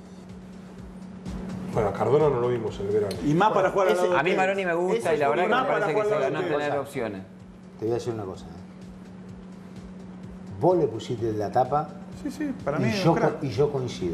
[SPEAKER 1] Bueno, a Cardona no lo vimos en el verano.
[SPEAKER 2] Y más para jugar al lado de
[SPEAKER 5] A mí
[SPEAKER 2] Tevez.
[SPEAKER 5] Maroni me gusta
[SPEAKER 4] Ese
[SPEAKER 5] y la
[SPEAKER 4] fue
[SPEAKER 5] verdad que me
[SPEAKER 2] más para
[SPEAKER 5] parece que se
[SPEAKER 2] jugar
[SPEAKER 5] ganó
[SPEAKER 2] la
[SPEAKER 5] tener
[SPEAKER 2] Tevez.
[SPEAKER 5] opciones.
[SPEAKER 3] Te voy a decir una cosa. Vos le pusiste la tapa
[SPEAKER 2] Sí, para mí
[SPEAKER 3] y,
[SPEAKER 2] es
[SPEAKER 3] yo,
[SPEAKER 2] un crack.
[SPEAKER 3] y yo coincido.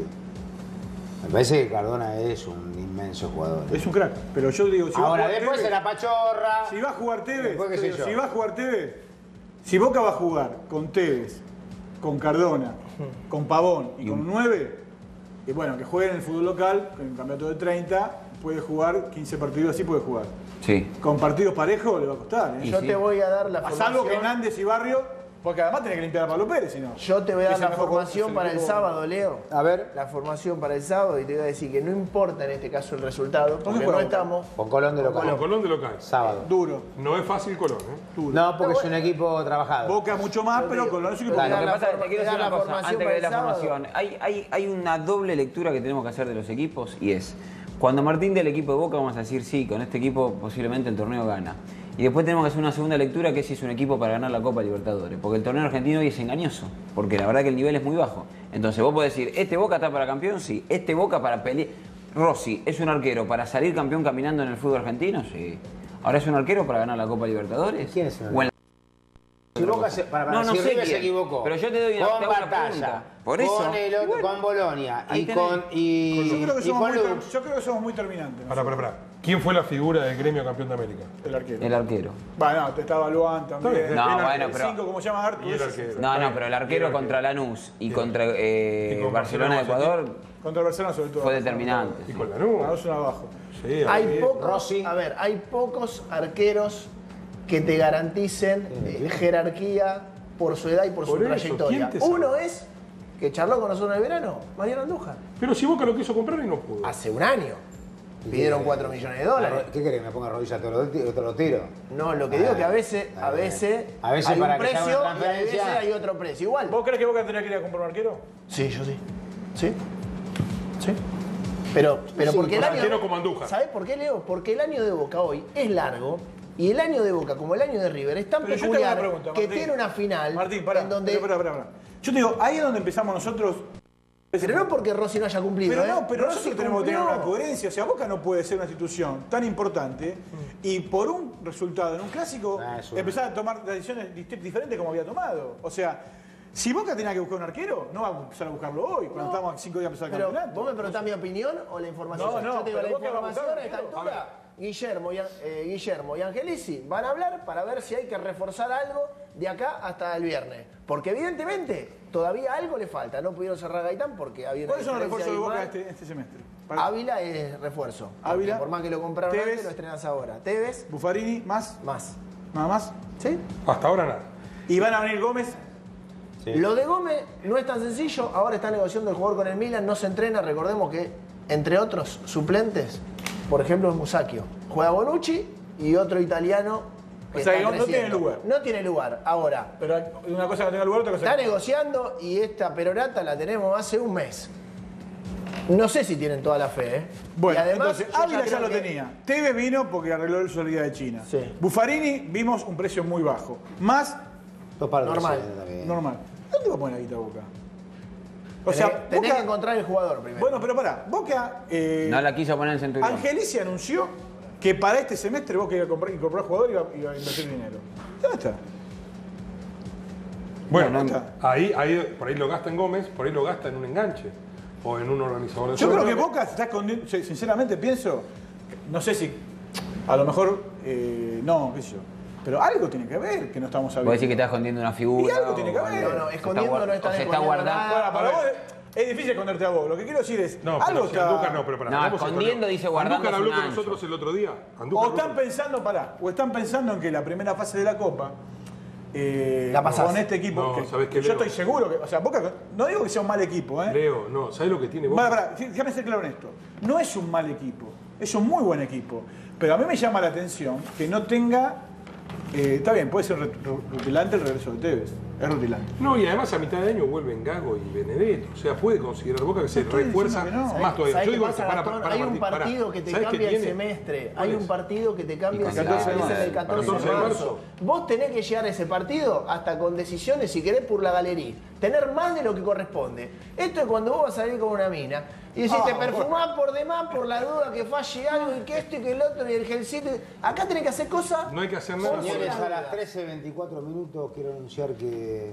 [SPEAKER 3] Me parece que Cardona es un inmenso jugador.
[SPEAKER 2] Es un crack. Pero yo digo, si va a
[SPEAKER 3] Ahora,
[SPEAKER 2] jugar
[SPEAKER 3] después
[SPEAKER 2] Tevez-
[SPEAKER 3] se la pachorra.
[SPEAKER 2] Si va a jugar Tevez,
[SPEAKER 3] Después qué sé yo.
[SPEAKER 2] si va a jugar Tevez, si Boca va a jugar con Tevez, con Cardona, con Pavón y con 9, y bueno, que juegue en el fútbol local, en un campeonato de 30, puede jugar 15 partidos así, puede jugar.
[SPEAKER 5] Sí.
[SPEAKER 2] Con partidos parejos le va a costar. ¿eh?
[SPEAKER 5] Y
[SPEAKER 4] yo
[SPEAKER 5] sí.
[SPEAKER 4] te voy a dar la
[SPEAKER 2] A
[SPEAKER 4] formación.
[SPEAKER 2] salvo que Nández y Barrio, porque además tiene que limpiar a Pablo Pérez, si no.
[SPEAKER 4] Yo te voy a
[SPEAKER 2] Es
[SPEAKER 4] dar
[SPEAKER 2] el
[SPEAKER 4] la
[SPEAKER 2] mejor
[SPEAKER 4] formación
[SPEAKER 2] jugador,
[SPEAKER 4] para
[SPEAKER 2] es
[SPEAKER 4] el
[SPEAKER 2] el
[SPEAKER 4] sábado, Leo.
[SPEAKER 3] A ver.
[SPEAKER 4] La formación para el sábado y te voy a decir que no importa en este caso el resultado, porque
[SPEAKER 2] juega
[SPEAKER 4] no
[SPEAKER 2] Boca?
[SPEAKER 4] estamos.
[SPEAKER 3] Con Colón de
[SPEAKER 1] Con
[SPEAKER 3] local.
[SPEAKER 1] Colón de local.
[SPEAKER 3] Sábado.
[SPEAKER 2] Duro.
[SPEAKER 1] No es fácil Colón, ¿eh?
[SPEAKER 3] No, porque es un equipo trabajado.
[SPEAKER 2] Boca mucho más,
[SPEAKER 4] Yo
[SPEAKER 2] pero
[SPEAKER 4] digo,
[SPEAKER 2] con los equipos
[SPEAKER 5] Lo
[SPEAKER 4] Dale,
[SPEAKER 5] que
[SPEAKER 4] la
[SPEAKER 5] pasa es que
[SPEAKER 4] forma-
[SPEAKER 5] te quiero
[SPEAKER 4] te da
[SPEAKER 5] decir una
[SPEAKER 4] la
[SPEAKER 5] cosa,
[SPEAKER 4] formación
[SPEAKER 5] antes que
[SPEAKER 4] para
[SPEAKER 5] de
[SPEAKER 4] el
[SPEAKER 5] la
[SPEAKER 4] sábado.
[SPEAKER 5] formación. Hay una doble lectura que tenemos que hacer de los equipos y es, cuando Martín del equipo de Boca vamos a decir, sí, con este equipo posiblemente el torneo gana. Y después tenemos que hacer una segunda lectura que es si es un equipo para ganar la Copa Libertadores. Porque el torneo argentino hoy es engañoso, porque la verdad que el nivel es muy bajo. Entonces vos podés decir, ¿este Boca está para campeón? Sí. ¿Este Boca para pelear? Rossi, ¿es un arquero para salir campeón caminando en el fútbol argentino? Sí. ¿Ahora es un arquero para ganar la Copa Libertadores?
[SPEAKER 3] ¿Quién es el
[SPEAKER 5] ¿O en la-
[SPEAKER 3] Si Boca se,
[SPEAKER 5] No, no
[SPEAKER 3] si
[SPEAKER 5] sé
[SPEAKER 3] River se
[SPEAKER 5] quién,
[SPEAKER 3] equivocó.
[SPEAKER 5] pero yo te doy una-
[SPEAKER 3] con
[SPEAKER 5] te hago una
[SPEAKER 3] Batalla,
[SPEAKER 5] pregunta. Por eso.
[SPEAKER 3] con, el otro, con Bolonia
[SPEAKER 5] Ahí
[SPEAKER 3] y
[SPEAKER 5] tenés.
[SPEAKER 3] con y,
[SPEAKER 2] Yo creo que
[SPEAKER 3] y
[SPEAKER 2] somos
[SPEAKER 3] con
[SPEAKER 2] muy,
[SPEAKER 3] Lux.
[SPEAKER 2] yo creo que somos muy terminantes. ¿no?
[SPEAKER 1] Pará. ¿Quién fue la figura del gremio campeón de América?
[SPEAKER 2] El arquero.
[SPEAKER 5] El arquero.
[SPEAKER 2] Bueno, te estaba Luan
[SPEAKER 1] Está
[SPEAKER 2] también.
[SPEAKER 1] bien.
[SPEAKER 5] No,
[SPEAKER 1] El
[SPEAKER 5] bueno,
[SPEAKER 2] El
[SPEAKER 5] pero...
[SPEAKER 2] 5, como se llama Artur.
[SPEAKER 1] Y el
[SPEAKER 2] ese
[SPEAKER 1] arquero.
[SPEAKER 2] sí.
[SPEAKER 5] No, pero el arquero contra Lanús y contra
[SPEAKER 1] Y con
[SPEAKER 5] Barcelona de
[SPEAKER 1] Barcelona,
[SPEAKER 5] Ecuador
[SPEAKER 2] Contra el Barcelona sobre todo.
[SPEAKER 5] fue determinante.
[SPEAKER 1] Y
[SPEAKER 5] sí.
[SPEAKER 1] con
[SPEAKER 2] A
[SPEAKER 1] Lanús.
[SPEAKER 2] dos una abajo.
[SPEAKER 1] Sí,
[SPEAKER 4] Hay
[SPEAKER 1] ahí.
[SPEAKER 4] pocos,
[SPEAKER 3] Rossi.
[SPEAKER 4] a ver, hay pocos arqueros que te garanticen jerarquía por su edad y por su
[SPEAKER 1] Por eso,
[SPEAKER 4] trayectoria.
[SPEAKER 1] ¿quién te sabe?
[SPEAKER 4] Uno es que charló con nosotros en el verano, Mariano Andújar.
[SPEAKER 1] Pero si Boca lo quiso comprar y no pudo.
[SPEAKER 4] Hace un año. Pidieron 4 millones de dólares.
[SPEAKER 3] ¿Qué querés? ¿Me ponga rodilla todos los tiros?
[SPEAKER 4] No, lo que digo es que a veces
[SPEAKER 3] A veces
[SPEAKER 4] hay
[SPEAKER 3] para
[SPEAKER 4] un
[SPEAKER 3] que se haga
[SPEAKER 4] precio
[SPEAKER 3] una
[SPEAKER 4] y a veces
[SPEAKER 3] transferencia.
[SPEAKER 4] hay otro precio. Igual.
[SPEAKER 2] ¿Vos crees que Boca tendría que ir a comprar un arquero?
[SPEAKER 4] Sí, yo sí. Sí. Sí. Pero
[SPEAKER 3] Sí,
[SPEAKER 4] porque el
[SPEAKER 1] un
[SPEAKER 4] año.
[SPEAKER 1] arquero como Andújar.
[SPEAKER 4] ¿Sabés por qué, Leo? Porque el año de Boca hoy es largo. Y el año de Boca, como el año de River, es tan
[SPEAKER 2] Pero yo te hago una
[SPEAKER 4] peculiar
[SPEAKER 2] pregunta,
[SPEAKER 4] que
[SPEAKER 2] Martín.
[SPEAKER 4] tiene una final
[SPEAKER 2] Martín, pará,
[SPEAKER 4] en donde
[SPEAKER 2] pará. Yo te digo, ahí es donde empezamos nosotros
[SPEAKER 4] Pero no porque Rossi no haya cumplido.
[SPEAKER 2] Pero no, pero
[SPEAKER 4] Rossi
[SPEAKER 2] nosotros tenemos que tener
[SPEAKER 4] cumplió.
[SPEAKER 2] una coherencia. O sea, Boca no puede ser una institución tan importante y por un resultado en un clásico empezar a tomar decisiones diferentes como había tomado. O sea, si Boca tenía que buscar un arquero, no va a empezar a buscarlo hoy, cuando estamos a 5 días de empezar el
[SPEAKER 4] Pero,
[SPEAKER 2] campeonato.
[SPEAKER 4] ¿vos me preguntás mi opinión o la información?
[SPEAKER 2] No,
[SPEAKER 4] Yo te digo, la
[SPEAKER 2] pero Boca va a buscar
[SPEAKER 4] información a esta
[SPEAKER 2] arquero.
[SPEAKER 4] altura, Guillermo y Angelici van a hablar para ver si hay que reforzar algo de acá hasta el viernes. Porque evidentemente todavía algo le falta. No pudieron cerrar a Gaitán porque había una
[SPEAKER 2] ¿Cuáles son los
[SPEAKER 4] diferencia
[SPEAKER 2] refuerzos de
[SPEAKER 4] abismal.
[SPEAKER 2] Boca este semestre?
[SPEAKER 4] Ávila es refuerzo.
[SPEAKER 2] Ávila,
[SPEAKER 4] Porque por más que lo compraron
[SPEAKER 2] Tevez,
[SPEAKER 4] antes, lo estrenas ahora. Tevez,
[SPEAKER 2] Buffarini, más,
[SPEAKER 4] más.
[SPEAKER 2] nada más.
[SPEAKER 4] ¿Sí?
[SPEAKER 1] Hasta ahora nada.
[SPEAKER 2] Y van a venir Gómez.
[SPEAKER 4] Lo de Gómez no es tan sencillo. Ahora está negociando el jugador con el Milan. No se entrena. Recordemos que, entre otros suplentes, por ejemplo, es Musacchio. Juega Bonucci y otro italiano.
[SPEAKER 2] O sea,
[SPEAKER 4] está
[SPEAKER 2] que no tiene
[SPEAKER 4] creciendo.
[SPEAKER 2] lugar.
[SPEAKER 4] No tiene lugar. Ahora,
[SPEAKER 2] Pero una cosa que tenga lugar, otra cosa
[SPEAKER 4] está
[SPEAKER 2] que no.
[SPEAKER 4] negociando y esta perorata la tenemos hace un mes. No sé si tienen toda la fe, ¿eh?
[SPEAKER 2] Bueno,
[SPEAKER 4] Y además,
[SPEAKER 2] entonces,
[SPEAKER 4] yo
[SPEAKER 2] Ávila ya
[SPEAKER 4] creo
[SPEAKER 2] lo
[SPEAKER 4] que-
[SPEAKER 2] tenía. Tevez vino porque arregló su salida de China.
[SPEAKER 4] Sí.
[SPEAKER 2] Buffarini vimos un precio muy bajo. Más,
[SPEAKER 3] Dos palos de
[SPEAKER 4] Normal.
[SPEAKER 3] presidente también.
[SPEAKER 2] normal. ¿Dónde va a poner la guita Boca? O
[SPEAKER 4] Tenés,
[SPEAKER 2] sea,
[SPEAKER 4] tenés
[SPEAKER 2] Boca-
[SPEAKER 4] que encontrar el jugador primero.
[SPEAKER 2] Bueno, pero pará. Boca...
[SPEAKER 5] No la quiso poner en Centurión.
[SPEAKER 2] Angelici anunció que para este semestre Boca iba a incorporar jugador y iba a invertir dinero. ¿Dónde está?
[SPEAKER 1] Bueno,
[SPEAKER 2] No, no está.
[SPEAKER 1] por ahí lo gasta en Gómez, por ahí lo gasta en un enganche o en un organizador de
[SPEAKER 2] Yo
[SPEAKER 1] juego.
[SPEAKER 2] creo que Boca se está escondiendo, sinceramente pienso, no sé si, a lo mejor, no, qué sé yo, pero algo tiene que ver que no estamos sabiendo.
[SPEAKER 5] Vos decís que está escondiendo una figura.
[SPEAKER 2] Y algo
[SPEAKER 5] o
[SPEAKER 2] tiene que haber.
[SPEAKER 5] algo.
[SPEAKER 4] No,
[SPEAKER 5] Se está
[SPEAKER 4] escondiendo
[SPEAKER 5] guard-
[SPEAKER 4] no están
[SPEAKER 5] o se está
[SPEAKER 4] escondiendo
[SPEAKER 5] guardando.
[SPEAKER 4] nada.
[SPEAKER 2] Para vos es difícil esconderte a vos. Lo que quiero decir es,
[SPEAKER 1] No,
[SPEAKER 2] algo
[SPEAKER 1] pero si
[SPEAKER 2] está...
[SPEAKER 1] Andújar no, pero pará.
[SPEAKER 5] No,
[SPEAKER 1] hablemos en
[SPEAKER 5] escondiendo
[SPEAKER 1] serio.
[SPEAKER 5] dice guardando
[SPEAKER 1] Andújar habló
[SPEAKER 5] es un
[SPEAKER 1] con
[SPEAKER 5] ancho.
[SPEAKER 1] nosotros el otro día. Andújar
[SPEAKER 2] O
[SPEAKER 1] habló
[SPEAKER 2] están
[SPEAKER 1] con-
[SPEAKER 2] pensando, o están pensando en que la primera fase de la Copa,
[SPEAKER 4] La pasás.
[SPEAKER 2] con este equipo,
[SPEAKER 1] No,
[SPEAKER 2] que
[SPEAKER 1] ¿sabés qué,
[SPEAKER 2] yo
[SPEAKER 1] Leo?
[SPEAKER 2] estoy seguro que, o sea, Boca, no digo que sea un mal equipo,
[SPEAKER 1] Leo, no, ¿sabes lo que tiene Boca?
[SPEAKER 2] Pará, déjame ser claro en esto. No es un mal equipo, es un muy buen equipo. Pero a mí me llama la atención que no tenga. Está bien, puede ser rutilante el regreso de Tevez. Es rutilante.
[SPEAKER 1] No, y además a mitad de año vuelven Gago y Benedetto. O sea, puede considerar Boca que se
[SPEAKER 2] estoy
[SPEAKER 1] refuerza
[SPEAKER 2] diciendo que no.
[SPEAKER 1] más todavía.
[SPEAKER 4] ¿Sabés
[SPEAKER 1] Yo
[SPEAKER 4] qué
[SPEAKER 1] digo
[SPEAKER 4] pasa,
[SPEAKER 1] que para,
[SPEAKER 4] Gastón?
[SPEAKER 1] para
[SPEAKER 4] Hay un
[SPEAKER 1] partir,
[SPEAKER 4] partido
[SPEAKER 1] pará.
[SPEAKER 4] que te
[SPEAKER 1] ¿Sabés qué
[SPEAKER 4] cambia el
[SPEAKER 1] tiene?
[SPEAKER 4] semestre.
[SPEAKER 1] ¿Cuál
[SPEAKER 4] Hay
[SPEAKER 1] es?
[SPEAKER 4] un partido que te cambia
[SPEAKER 5] Y
[SPEAKER 4] el
[SPEAKER 5] con
[SPEAKER 4] semestre.
[SPEAKER 5] 14 de
[SPEAKER 4] Ese es el
[SPEAKER 5] marzo.
[SPEAKER 4] 14 de
[SPEAKER 1] 14 de
[SPEAKER 4] marzo.
[SPEAKER 1] marzo.
[SPEAKER 4] Vos tenés que llegar a ese partido hasta con decisiones, si querés, por la galería. Tener más de lo que corresponde. Esto es cuando vos vas a salir con una mina y decís, te perfumás por demás por la duda que falle algo y que esto y que el otro y el gelcito. Acá tenés que hacer cosas.
[SPEAKER 1] No hay que hacer nada.
[SPEAKER 3] Señores, a las 13:24 minutos quiero anunciar que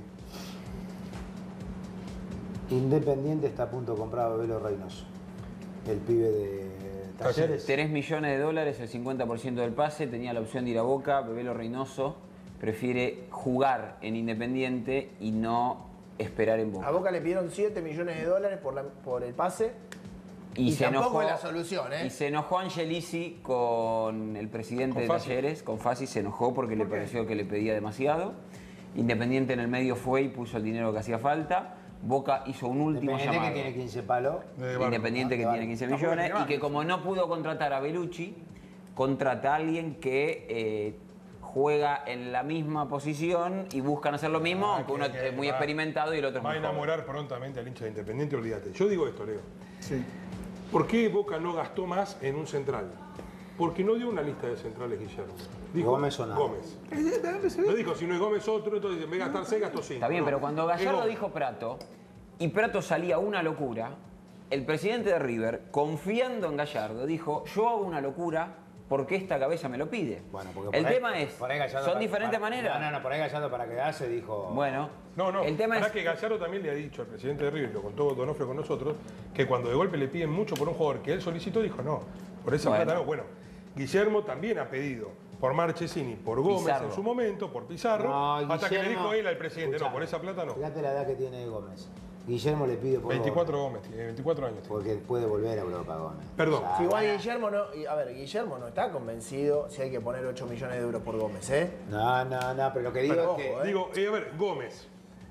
[SPEAKER 3] Independiente está a punto de comprar a Bebelo Reynoso, el pibe de Talleres.
[SPEAKER 5] 3 millones de dólares, el 50% del pase, tenía la opción de ir a Boca, Bebelo Reynoso prefiere jugar en Independiente y no esperar en
[SPEAKER 4] A
[SPEAKER 5] Boca.
[SPEAKER 4] Boca le pidieron 7 millones de dólares por el pase. Y
[SPEAKER 5] se
[SPEAKER 4] tampoco es la solución, ¿eh?
[SPEAKER 5] Y se enojó Angelici con el presidente
[SPEAKER 1] Con
[SPEAKER 5] de
[SPEAKER 1] Fassi.
[SPEAKER 5] Talleres, con Fassi, se enojó porque le pareció que le pedía demasiado. Independiente en el medio fue y puso el dinero que hacía falta. Boca hizo un último
[SPEAKER 3] Independiente
[SPEAKER 5] llamado.
[SPEAKER 3] que tiene 15 palos.
[SPEAKER 5] Independiente que tiene 15 millones y que como no pudo contratar a Bellucci, contrata a alguien que juega en la misma posición y buscan hacer lo mismo, aunque uno es muy experimentado y el otro es
[SPEAKER 1] Va a
[SPEAKER 5] muy joven.
[SPEAKER 1] enamorar prontamente al hincha de Independiente, olvídate. Yo digo esto, Leo.
[SPEAKER 2] Sí.
[SPEAKER 1] ¿Por qué Boca no gastó más en un central? Porque no dio una lista de centrales, Guillermo. Dijo
[SPEAKER 3] Gómez o nada.
[SPEAKER 1] Gómez. No dijo, si no es Gómez otro, entonces en vez de gastar 6, gastó 5.
[SPEAKER 5] Está bien, pero cuando Gallardo
[SPEAKER 1] Gómez.
[SPEAKER 5] dijo Prato y Prato salía una locura, el presidente de River, confiando en Gallardo, dijo, yo hago una locura porque esta cabeza me lo pide.
[SPEAKER 3] Bueno, porque
[SPEAKER 5] el
[SPEAKER 3] por ahí-
[SPEAKER 5] tema es,
[SPEAKER 3] por ahí Gallardo
[SPEAKER 5] son
[SPEAKER 3] para-
[SPEAKER 5] diferentes
[SPEAKER 3] para-
[SPEAKER 5] maneras.
[SPEAKER 3] No, por ahí Gallardo para quedarse dijo.
[SPEAKER 5] Bueno,
[SPEAKER 1] No,
[SPEAKER 5] el tema
[SPEAKER 1] para
[SPEAKER 5] es...
[SPEAKER 1] que Gallardo también le ha dicho al presidente de River, y lo contó Donofrio con nosotros, que cuando de golpe le piden mucho por un jugador que él solicitó, dijo no, por esa
[SPEAKER 5] Bueno.
[SPEAKER 1] plata no. Bueno, Guillermo también ha pedido por Marchesini, por Gómez
[SPEAKER 5] Pizarro.
[SPEAKER 1] en su momento, por Pizarro,
[SPEAKER 3] No,
[SPEAKER 1] hasta que le
[SPEAKER 3] Guillermo-
[SPEAKER 1] dijo él al presidente,
[SPEAKER 3] Escuchame,
[SPEAKER 1] no, por esa plata no.
[SPEAKER 3] Fíjate la edad que tiene Gómez. Guillermo le pide por
[SPEAKER 1] 24 Gómez, tiene 24 años.
[SPEAKER 3] Porque puede volver a Europa Gómez.
[SPEAKER 1] Perdón.
[SPEAKER 3] O sea,
[SPEAKER 4] Si igual Guillermo no. A ver, Guillermo no está convencido si hay que poner 8 millones de euros por Gómez, ¿eh?
[SPEAKER 3] No, pero lo que digo
[SPEAKER 1] Pero,
[SPEAKER 3] es que.
[SPEAKER 1] digo, a ver, Gómez.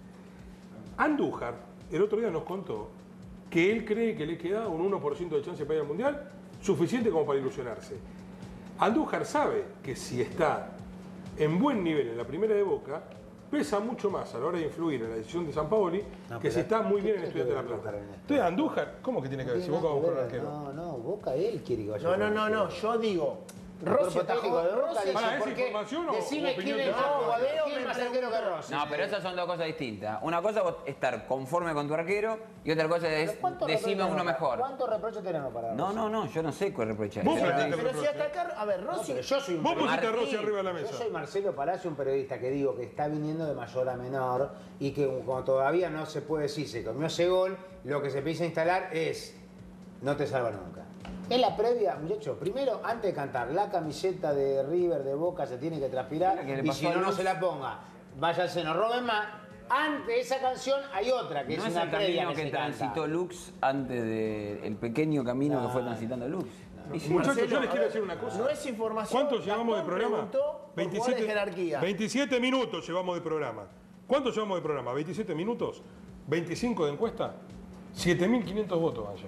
[SPEAKER 1] Andújar, el otro día nos contó que él cree que le queda un 1% de chance para ir al Mundial, suficiente como para ilusionarse. Andújar sabe que si está en buen nivel en la primera de Boca, pesa mucho más a la hora de influir en la decisión de Sampaoli
[SPEAKER 3] No,
[SPEAKER 1] que
[SPEAKER 3] pero
[SPEAKER 1] si está muy
[SPEAKER 3] ¿qué
[SPEAKER 1] bien en
[SPEAKER 3] tiene
[SPEAKER 1] Estudiantes de la
[SPEAKER 3] que ver
[SPEAKER 1] Plata.
[SPEAKER 3] Andújar en esto?
[SPEAKER 1] Entonces, Andújar, ¿cómo que tiene que ver si Boca va a buscar un arquero?
[SPEAKER 3] No, Boca él quiere que vaya.
[SPEAKER 4] No,
[SPEAKER 3] a buscar
[SPEAKER 4] no,
[SPEAKER 3] un
[SPEAKER 4] no, no.
[SPEAKER 3] arquero.
[SPEAKER 4] Yo digo, Rossi
[SPEAKER 3] cuerpo técnico de Boca
[SPEAKER 4] Rossi-
[SPEAKER 3] dice,
[SPEAKER 1] Pará, ¿es
[SPEAKER 3] ¿por qué?
[SPEAKER 1] información o
[SPEAKER 3] Decime
[SPEAKER 1] opinión
[SPEAKER 3] quién es
[SPEAKER 1] de
[SPEAKER 3] más
[SPEAKER 1] Boca?
[SPEAKER 3] jugador,
[SPEAKER 4] Leo
[SPEAKER 3] quién es
[SPEAKER 4] me
[SPEAKER 3] más arquero que
[SPEAKER 4] preguntó.
[SPEAKER 3] Rossi.
[SPEAKER 5] No, pero esas son dos cosas distintas. Una cosa es estar conforme con tu arquero y otra cosa es
[SPEAKER 3] ¿Pero cuántos
[SPEAKER 5] decime
[SPEAKER 3] reproches
[SPEAKER 5] uno
[SPEAKER 3] tenemos?
[SPEAKER 5] mejor.
[SPEAKER 3] ¿Cuántos reproches tenemos para
[SPEAKER 5] No,
[SPEAKER 3] Rossi?
[SPEAKER 5] no, no, yo no sé qué reprochar.
[SPEAKER 1] Vos
[SPEAKER 5] Pero-
[SPEAKER 1] planteaste
[SPEAKER 4] Pero si
[SPEAKER 1] reproche.
[SPEAKER 4] hasta acá, a ver,
[SPEAKER 3] No,
[SPEAKER 4] Rossi.
[SPEAKER 3] pero yo soy un
[SPEAKER 1] Vos pusiste a
[SPEAKER 3] periodista.
[SPEAKER 1] Rossi arriba de la
[SPEAKER 3] Yo
[SPEAKER 1] mesa.
[SPEAKER 3] soy Marcelo Palacio, un periodista que digo que está viniendo de mayor a menor y que como todavía no se puede decir se comió ese gol, lo que se empieza a instalar es no te salva nunca. En la previa, muchachos, primero, antes de cantar, la camiseta de River, de Boca, se tiene que transpirar
[SPEAKER 5] Mira que le
[SPEAKER 3] y
[SPEAKER 5] pasó
[SPEAKER 3] si
[SPEAKER 5] a
[SPEAKER 3] no, no
[SPEAKER 5] Luz.
[SPEAKER 3] se la ponga. Váyanse, no roben más. Antes de esa canción hay otra, que
[SPEAKER 5] No
[SPEAKER 3] es
[SPEAKER 5] es
[SPEAKER 3] una
[SPEAKER 5] el
[SPEAKER 3] previa
[SPEAKER 5] camino que
[SPEAKER 3] se
[SPEAKER 5] transitó
[SPEAKER 3] canta.
[SPEAKER 5] Lux antes del pequeño camino que fue transitando Lux. Y sí,
[SPEAKER 1] Muchachos,
[SPEAKER 4] Marcelo,
[SPEAKER 1] yo les
[SPEAKER 4] a
[SPEAKER 1] quiero
[SPEAKER 4] ver,
[SPEAKER 1] decir una cosa.
[SPEAKER 4] No es información.
[SPEAKER 1] ¿Cuánto llevamos de
[SPEAKER 4] Gastón
[SPEAKER 1] programa?
[SPEAKER 4] preguntó por jugadores de jerarquía.
[SPEAKER 1] 27 minutos llevamos de programa. ¿Cuánto llevamos de programa? ¿27 minutos? ¿25 de encuesta? 7.500 votos allá.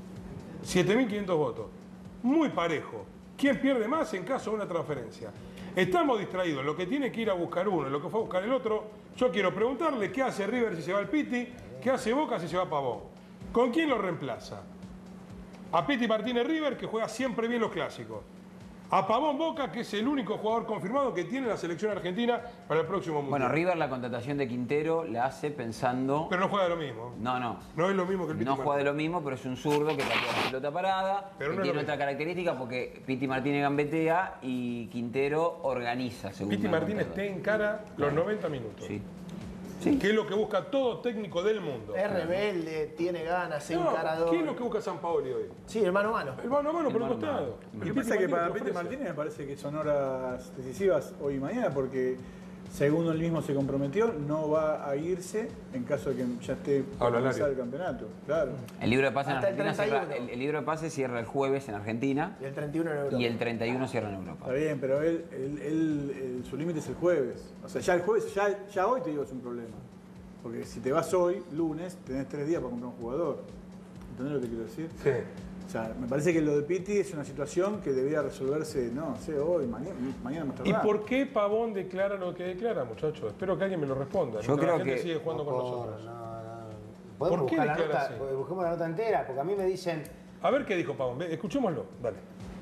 [SPEAKER 1] 7.500 votos. Muy parejo. ¿Quién pierde más en caso de una transferencia? Estamos distraídos. Lo que tiene que ir a buscar uno, lo que fue a buscar el otro. Yo quiero preguntarle qué hace River si se va al Piti, qué hace Boca si se va a Pavón. ¿Con quién lo reemplaza? A Piti Martínez River, que juega siempre bien los clásicos. A Pavón Boca, que es el único jugador confirmado que tiene la selección argentina para el próximo Mundial.
[SPEAKER 5] Bueno, River la contratación de Quintero la hace pensando...
[SPEAKER 1] Pero no juega de lo mismo.
[SPEAKER 5] No, no.
[SPEAKER 1] No es lo mismo que el Piti
[SPEAKER 5] No juega de
[SPEAKER 1] Martínez.
[SPEAKER 5] lo mismo, pero es un zurdo que patea la pelota parada,
[SPEAKER 1] Pero
[SPEAKER 5] que
[SPEAKER 1] no es
[SPEAKER 5] tiene
[SPEAKER 1] lo
[SPEAKER 5] otra
[SPEAKER 1] mismo.
[SPEAKER 5] característica porque Piti Martínez gambetea y Quintero organiza, según
[SPEAKER 1] Piti
[SPEAKER 5] me
[SPEAKER 1] Martínez
[SPEAKER 5] contado.
[SPEAKER 1] te encara los 90 minutos.
[SPEAKER 5] Sí.
[SPEAKER 1] Que es lo que busca todo técnico del mundo.
[SPEAKER 4] Es rebelde, tiene ganas, es
[SPEAKER 1] No,
[SPEAKER 4] encarador.
[SPEAKER 1] ¿qué es lo que busca San Paoli hoy?
[SPEAKER 4] Sí, el mano a mano.
[SPEAKER 1] El mano a mano por el
[SPEAKER 5] mano a
[SPEAKER 1] costado.
[SPEAKER 5] mano.
[SPEAKER 2] Lo que
[SPEAKER 1] Y
[SPEAKER 2] pasa es que para
[SPEAKER 1] te
[SPEAKER 2] Piti
[SPEAKER 1] ofrece.
[SPEAKER 2] Martínez me parece que son horas decisivas hoy y mañana porque según él mismo se comprometió, no va a irse en caso de que ya esté por
[SPEAKER 1] Habla
[SPEAKER 2] comenzar
[SPEAKER 1] Lario.
[SPEAKER 2] el campeonato. Claro.
[SPEAKER 5] El libro de pase en
[SPEAKER 4] Hasta el
[SPEAKER 5] Argentina cierra,
[SPEAKER 4] 31.
[SPEAKER 5] el libro de pase cierra el jueves en Argentina
[SPEAKER 4] Y el 31 en Europa.
[SPEAKER 5] y el 31 cierra en Europa.
[SPEAKER 2] Está bien, pero su límite es el jueves. O sea, ya el jueves, ya hoy te digo es un problema. Porque si te vas hoy, lunes, tenés 3 días para comprar un jugador. ¿Entendés lo que quiero decir?
[SPEAKER 1] Sí.
[SPEAKER 2] O sea, me parece que lo de Piti es una situación que debía resolverse, no sé, hoy, mañana más
[SPEAKER 1] ¿Y
[SPEAKER 2] tardar.
[SPEAKER 1] por qué Pavón declara lo que declara, muchachos? Espero que alguien me lo responda.
[SPEAKER 5] Yo
[SPEAKER 1] mientras
[SPEAKER 5] creo
[SPEAKER 1] la gente
[SPEAKER 5] que-
[SPEAKER 1] sigue jugando con
[SPEAKER 3] No,
[SPEAKER 1] nosotros.
[SPEAKER 3] Podemos
[SPEAKER 1] ¿Por qué
[SPEAKER 3] buscar la
[SPEAKER 1] declara
[SPEAKER 3] nota,
[SPEAKER 1] así?
[SPEAKER 3] busquemos la nota entera, porque a mí me dicen,
[SPEAKER 1] A ver qué dijo Pavón. Ve, escuchémoslo. Dale.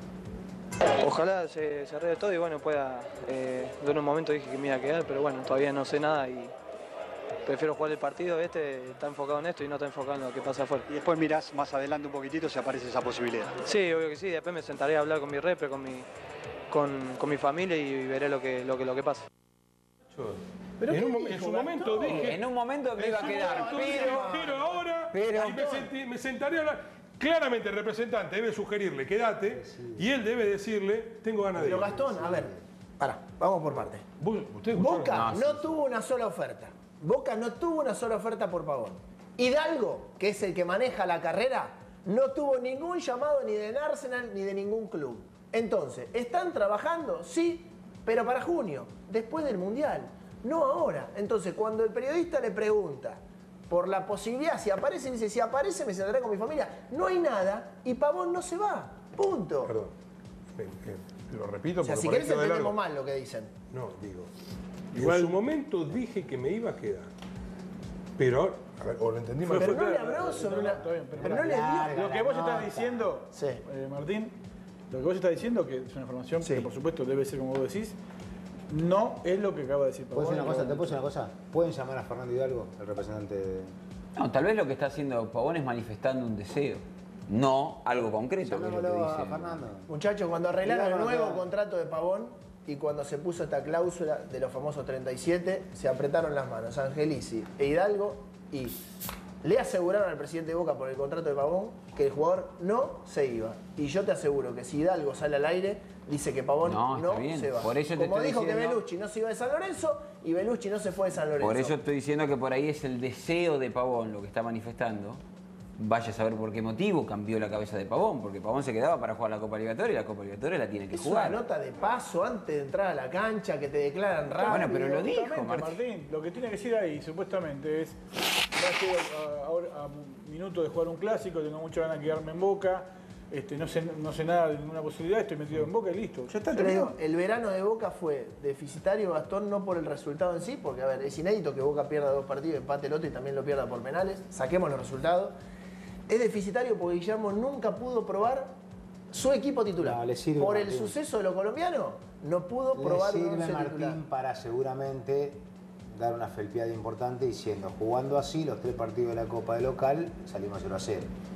[SPEAKER 6] Ojalá se arregle todo y bueno, pueda. Yo en un momento dije que me iba a quedar, pero bueno, todavía no sé nada y prefiero jugar el partido. Está enfocado en esto y no está enfocado en lo que pasa afuera.
[SPEAKER 7] Y después mirás más adelante un poquitito si aparece esa posibilidad.
[SPEAKER 6] Sí, obvio que sí. Después me sentaré a hablar con mi repre, con mi familia y veré lo que pasa.
[SPEAKER 4] ¿Pero
[SPEAKER 1] En,
[SPEAKER 4] qué
[SPEAKER 1] un
[SPEAKER 4] dijo,
[SPEAKER 1] en su momento
[SPEAKER 4] Gastón?
[SPEAKER 1] dije.
[SPEAKER 5] En un momento me
[SPEAKER 1] en
[SPEAKER 5] iba a
[SPEAKER 1] su
[SPEAKER 5] quedar,
[SPEAKER 1] momento
[SPEAKER 5] pero...
[SPEAKER 1] dije, ahora
[SPEAKER 5] pero-
[SPEAKER 1] y me sentaré a hablar. Claramente el representante debe sugerirle, quédate, y él debe decirle, tengo ganas de ir.
[SPEAKER 4] Pero Gastón, a ver, pará, vamos por partes.
[SPEAKER 1] ¿Ustedes escucharon?
[SPEAKER 4] Boca
[SPEAKER 5] No,
[SPEAKER 4] no tuvo una sola oferta. Boca no tuvo una sola oferta por Pavón. Hidalgo, que es el que maneja la carrera, no tuvo ningún llamado ni de Arsenal ni de ningún club. Entonces, ¿están trabajando? Sí, pero para junio, después del Mundial, no ahora. Entonces, cuando el periodista le pregunta por la posibilidad, si aparece, dice, si aparece me sentaré con mi familia. No hay nada y Pavón no se va. Punto.
[SPEAKER 1] Perdón. Lo repito
[SPEAKER 4] O sea,
[SPEAKER 1] porque
[SPEAKER 4] si
[SPEAKER 1] por ahí
[SPEAKER 4] querés
[SPEAKER 1] quedó de
[SPEAKER 4] entendemos
[SPEAKER 1] largo.
[SPEAKER 4] mal lo que dicen.
[SPEAKER 1] No, digo.
[SPEAKER 2] Igual-
[SPEAKER 1] En su momento dije que me iba a quedar. Pero ahora, a ver, o lo entendí mal.
[SPEAKER 4] Pero
[SPEAKER 2] fue
[SPEAKER 4] no le
[SPEAKER 2] claro.
[SPEAKER 4] habló sobre una...
[SPEAKER 2] Está bien,
[SPEAKER 4] pero no le dio...
[SPEAKER 3] Larga.
[SPEAKER 2] Lo que vos estás diciendo,
[SPEAKER 4] Sí.
[SPEAKER 2] Martín, lo que vos estás diciendo, que es una información
[SPEAKER 4] Sí.
[SPEAKER 2] que por supuesto debe ser como vos decís, no es lo que acaba de decir
[SPEAKER 3] ¿puedo decir una
[SPEAKER 2] Pavón.
[SPEAKER 3] cosa? ¿Te puedo decir una cosa? ¿Pueden llamar a Fernando Hidalgo, el representante de...
[SPEAKER 5] No, tal vez lo que está haciendo Pavón es manifestando un deseo, no algo concreto. Que es lo que
[SPEAKER 3] Llamémoslo a
[SPEAKER 5] dice.
[SPEAKER 3] Fernando.
[SPEAKER 4] Muchachos, cuando arreglaron el
[SPEAKER 3] Mirá,
[SPEAKER 4] nuevo
[SPEAKER 3] mirá.
[SPEAKER 4] contrato de Pavón y cuando se puso esta cláusula de los famosos 37, se apretaron las manos Angelici e Hidalgo y le aseguraron al presidente de Boca por el contrato de Pavón que el jugador no se iba. Y yo te aseguro que si Hidalgo sale al aire, dice que Pavón
[SPEAKER 5] No,
[SPEAKER 4] no,
[SPEAKER 5] está bien.
[SPEAKER 4] se va.
[SPEAKER 5] Por eso te
[SPEAKER 4] Como
[SPEAKER 5] estoy
[SPEAKER 4] dijo que
[SPEAKER 5] diciendo-
[SPEAKER 4] Belucci no se iba de San Lorenzo y Belucci no se fue de San Lorenzo.
[SPEAKER 5] Por eso estoy diciendo que por ahí es el deseo de Pavón lo que está manifestando. Vaya a saber por qué motivo cambió la cabeza de Pavón, porque Pavón se quedaba para jugar la Copa Libertadores y la Copa Libertadores la tiene que
[SPEAKER 4] es
[SPEAKER 5] jugar.
[SPEAKER 4] una nota de paso antes de entrar a la cancha que te declaran rápido.
[SPEAKER 5] Bueno, pero lo dijo,
[SPEAKER 2] Justamente, Martín, lo que tiene que decir ahí, supuestamente, es a un minuto de jugar un clásico, tengo mucha ganas de quedarme en Boca, no sé nada de ninguna posibilidad, estoy metido en Boca y listo. Ya está,
[SPEAKER 4] Yo le digo,
[SPEAKER 2] terminó.
[SPEAKER 4] el verano de Boca fue deficitario, Gastón, no por el resultado en sí, porque a ver, es inédito que Boca pierda 2 partidos, empate el otro y también lo pierda por penales. Saquemos los resultados. Es deficitario porque Guillermo nunca pudo probar su equipo titular.
[SPEAKER 3] No, le sirve
[SPEAKER 4] Por el
[SPEAKER 3] Martín.
[SPEAKER 4] suceso de los colombianos, no pudo probar
[SPEAKER 3] Le
[SPEAKER 4] un
[SPEAKER 3] sirve
[SPEAKER 4] once
[SPEAKER 3] Martín
[SPEAKER 4] titular.
[SPEAKER 3] para seguramente dar una felpeada importante diciendo, jugando así los 3 partidos de la Copa de local, salimos 0-0.